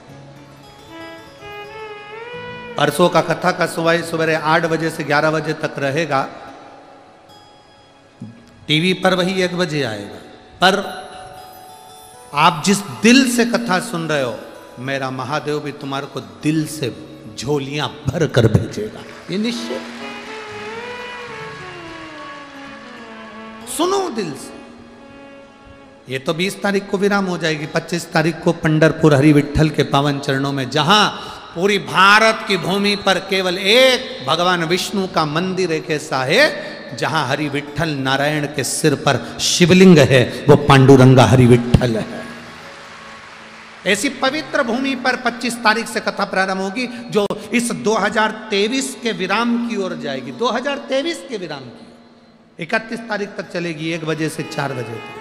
परसों का कथा का समय सवेरे 8 बजे से 11 बजे तक रहेगा। टीवी पर वही 1 बजे आएगा, पर आप जिस दिल से कथा सुन रहे हो, मेरा महादेव भी तुम्हारे को दिल से झोलियां भर कर भेजेगा, ये निश्चय। सुनो दिल से। ये तो 20 तारीख को विराम हो जाएगी, 25 तारीख को पंढरपुर हरि विठल के पावन चरणों में, जहां पूरी भारत की भूमि पर केवल एक भगवान विष्णु का मंदिर एक ऐसा है जहां हरि विठल नारायण के सिर पर शिवलिंग है, वो पांडुरंगा हरि विठल है। ऐसी पवित्र भूमि पर 25 तारीख से कथा प्रारंभ होगी, जो इस 2023 के विराम की ओर जाएगी। 2023 के विराम की 31 तारीख तक चलेगी, 1 बजे से 4 बजे तक।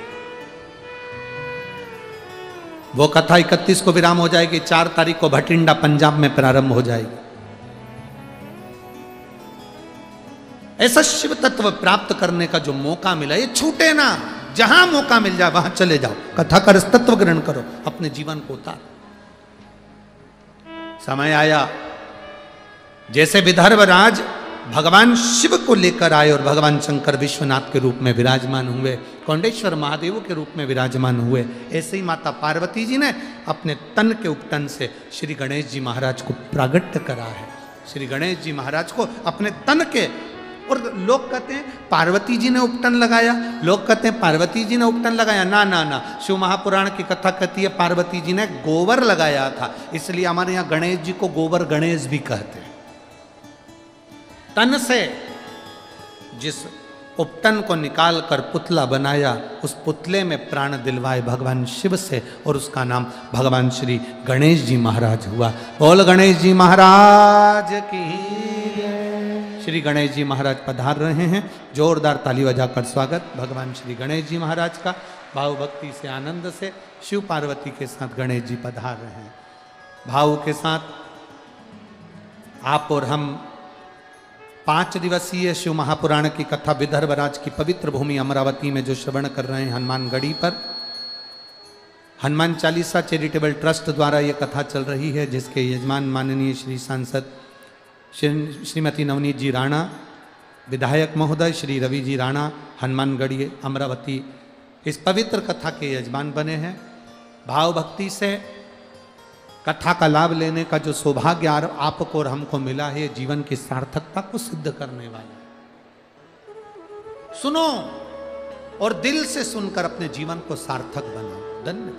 वो कथा 31 को विराम हो जाएगी, 4 तारीख को भटिंडा पंजाब में प्रारंभ हो जाएगी। ऐसा शिव तत्व प्राप्त करने का जो मौका मिला, ये छूटे ना। जहां मौका मिल जाए वहां चले जाओ, कथा का रस तत्व ग्रहण करो, अपने जीवन को उतार। समय आया जैसे विदर्भ राज भगवान शिव को लेकर आए और भगवान शंकर विश्वनाथ के रूप में विराजमान हुए, कौंडेश्वर महादेव के रूप में विराजमान हुए, ऐसे ही माता पार्वती जी ने अपने तन के उपटन से श्री गणेश जी महाराज को प्रागट्य करा है। श्री गणेश जी महाराज को अपने तन के, और लोग कहते हैं पार्वती जी ने उपटन लगाया, लोग कहते हैं पार्वती जी ने उपटन लगाया। ना ना ना, शिव महापुराण की कथा कहती है पार्वती जी ने गोबर लगाया था, इसलिए हमारे यहाँ गणेश जी को गोबर गणेश भी कहते हैं। तन से जिस उपटन को निकाल कर पुतला बनाया, उस पुतले में प्राण दिलवाए भगवान शिव से, और उसका नाम भगवान श्री गणेश जी महाराज हुआ। बोल गणेश जी महाराज की। श्री गणेश जी महाराज पधार रहे हैं, जोरदार ताली बजाकर स्वागत भगवान श्री गणेश जी महाराज का। भाव भक्ति से, आनंद से शिव पार्वती के साथ गणेश जी पधार रहे हैं। भाव के साथ आप और हम 5 दिवसीय शिव महापुराण की कथा विदर्भ राज की पवित्र भूमि अमरावती में जो श्रवण कर रहे हैं, हनुमानगढ़ी पर हनुमान चालीसा चैरिटेबल ट्रस्ट द्वारा ये कथा चल रही है, जिसके यजमान माननीय श्री सांसद श्रीमती नवनीत जी राणा, विधायक महोदय श्री रवि जी राणा, हनुमानगढ़ी अमरावती इस पवित्र कथा के यजमान बने हैं। भाव भक्ति से कथा का लाभ लेने का जो सौभाग्य आपको और हमको मिला है, जीवन की सार्थकता को सिद्ध करने वाला। सुनो और दिल से सुनकर अपने जीवन को सार्थक बनाओ, धन्य।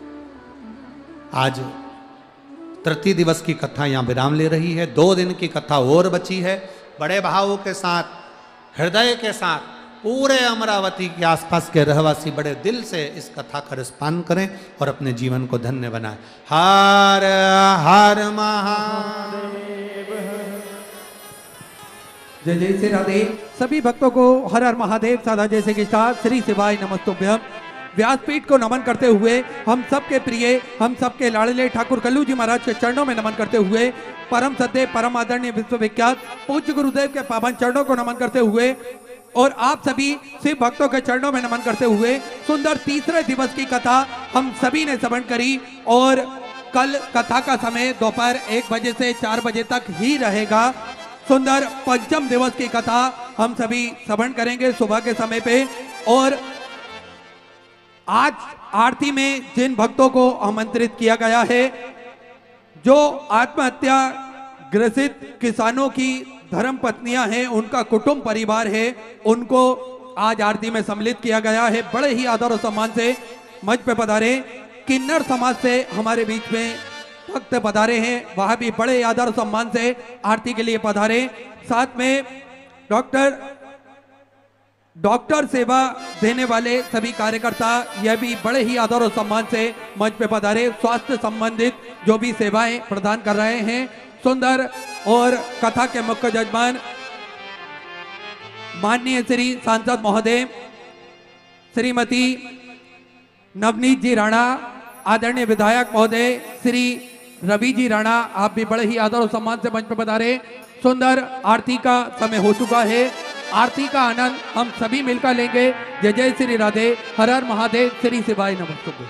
आज तृतीय दिवस की कथा यहां विराम ले रही है, 2 दिन की कथा और बची है। बड़े भावों के साथ, हृदय के साथ पूरे अमरावती के आसपास के रहवासी बड़े दिल से इस कथा का रसपान करें और अपने जीवन को धन्य बनाएं। हर हर महादेव। जय जय श्री राधे। सभी भक्तों को हर हर महादेव साधा जैसे कि श्री शिवाय नमस्तुभ्यम। व्यासपीठ को नमन करते हुए, हम सबके प्रिय, हम सबके लाडले ठाकुर कल्लू जी महाराज के चरणों में नमन करते हुए, परम सत्य परम आदरणीय विश्वविख्यात पूज्य गुरुदेव के पावन चरणों को नमन करते हुए, और आप सभी शिव भक्तों के चरणों में नमन करते हुए, सुंदर तीसरे दिवस की कथा हम सभी ने श्रवण करी। और कल कथा का समय दोपहर 1 बजे से 4 बजे तक ही रहेगा। सुंदर पंचम दिवस की कथा हम सभी श्रवण करेंगे सुबह के समय पे। और आज आरती में जिन भक्तों को आमंत्रित किया गया है, जो आत्महत्या ग्रसित किसानों की धर्म पत्नियां हैं, उनका कुटुंब परिवार है, उनको आज आरती में सम्मिलित किया गया है। बड़े ही आदर और सम्मान से मंच पे पधारे। किन्नर समाज से हमारे बीच में भक्त पधारे हैं, वह भी बड़े आदर और सम्मान से आरती के लिए पधारे। साथ में डॉक्टर सेवा देने वाले सभी कार्यकर्ता यह भी बड़े ही आदर और सम्मान से मंच पे पधारे। स्वास्थ्य संबंधित जो भी सेवाएं प्रदान कर रहे हैं सुंदर, और कथा के मुख्य जजमान माननीय श्री सांसद महोदय श्रीमती नवनीत जी राणा, आदरणीय विधायक महोदय श्री रवि जी राणा, आप भी बड़े ही आदर और सम्मान से मंच पर पधारे। सुंदर आरती का समय हो चुका है, आरती का आनंद हम सभी मिलकर लेंगे। जय जय श्री राधे, हर हर महादेव, श्री शिवाय नमस्तुभ्यं।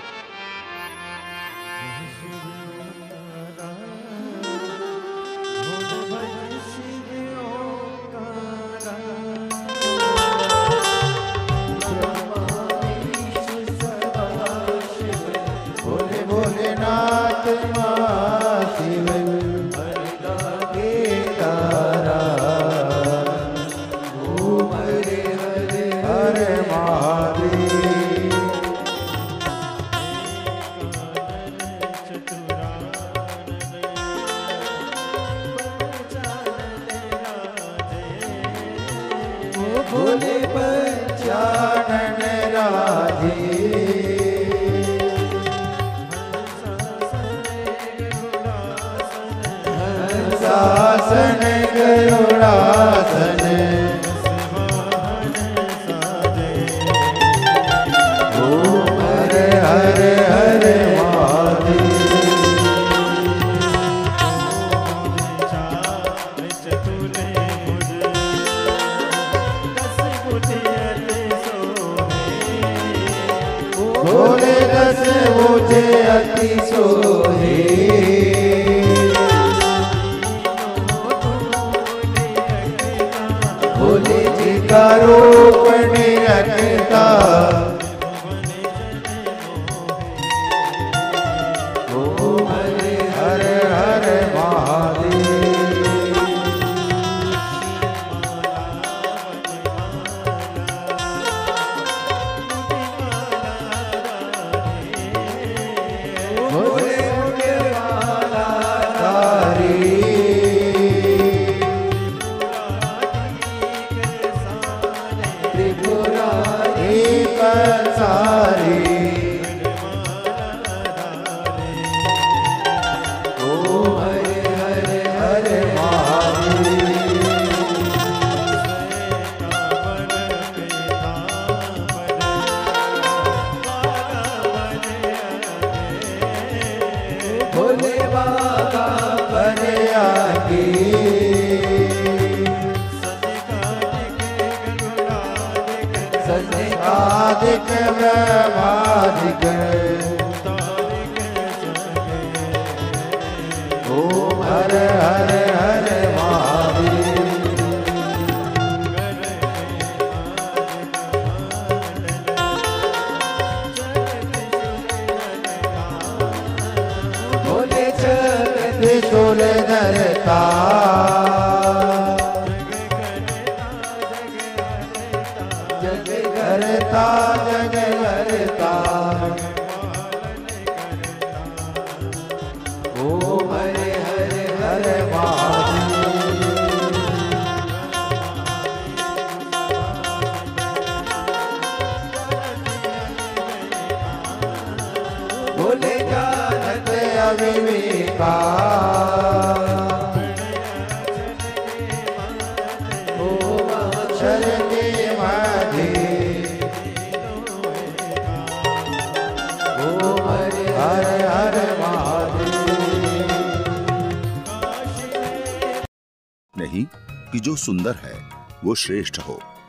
नहीं कि जो सुंदर है वो श्रेष्ठ हो,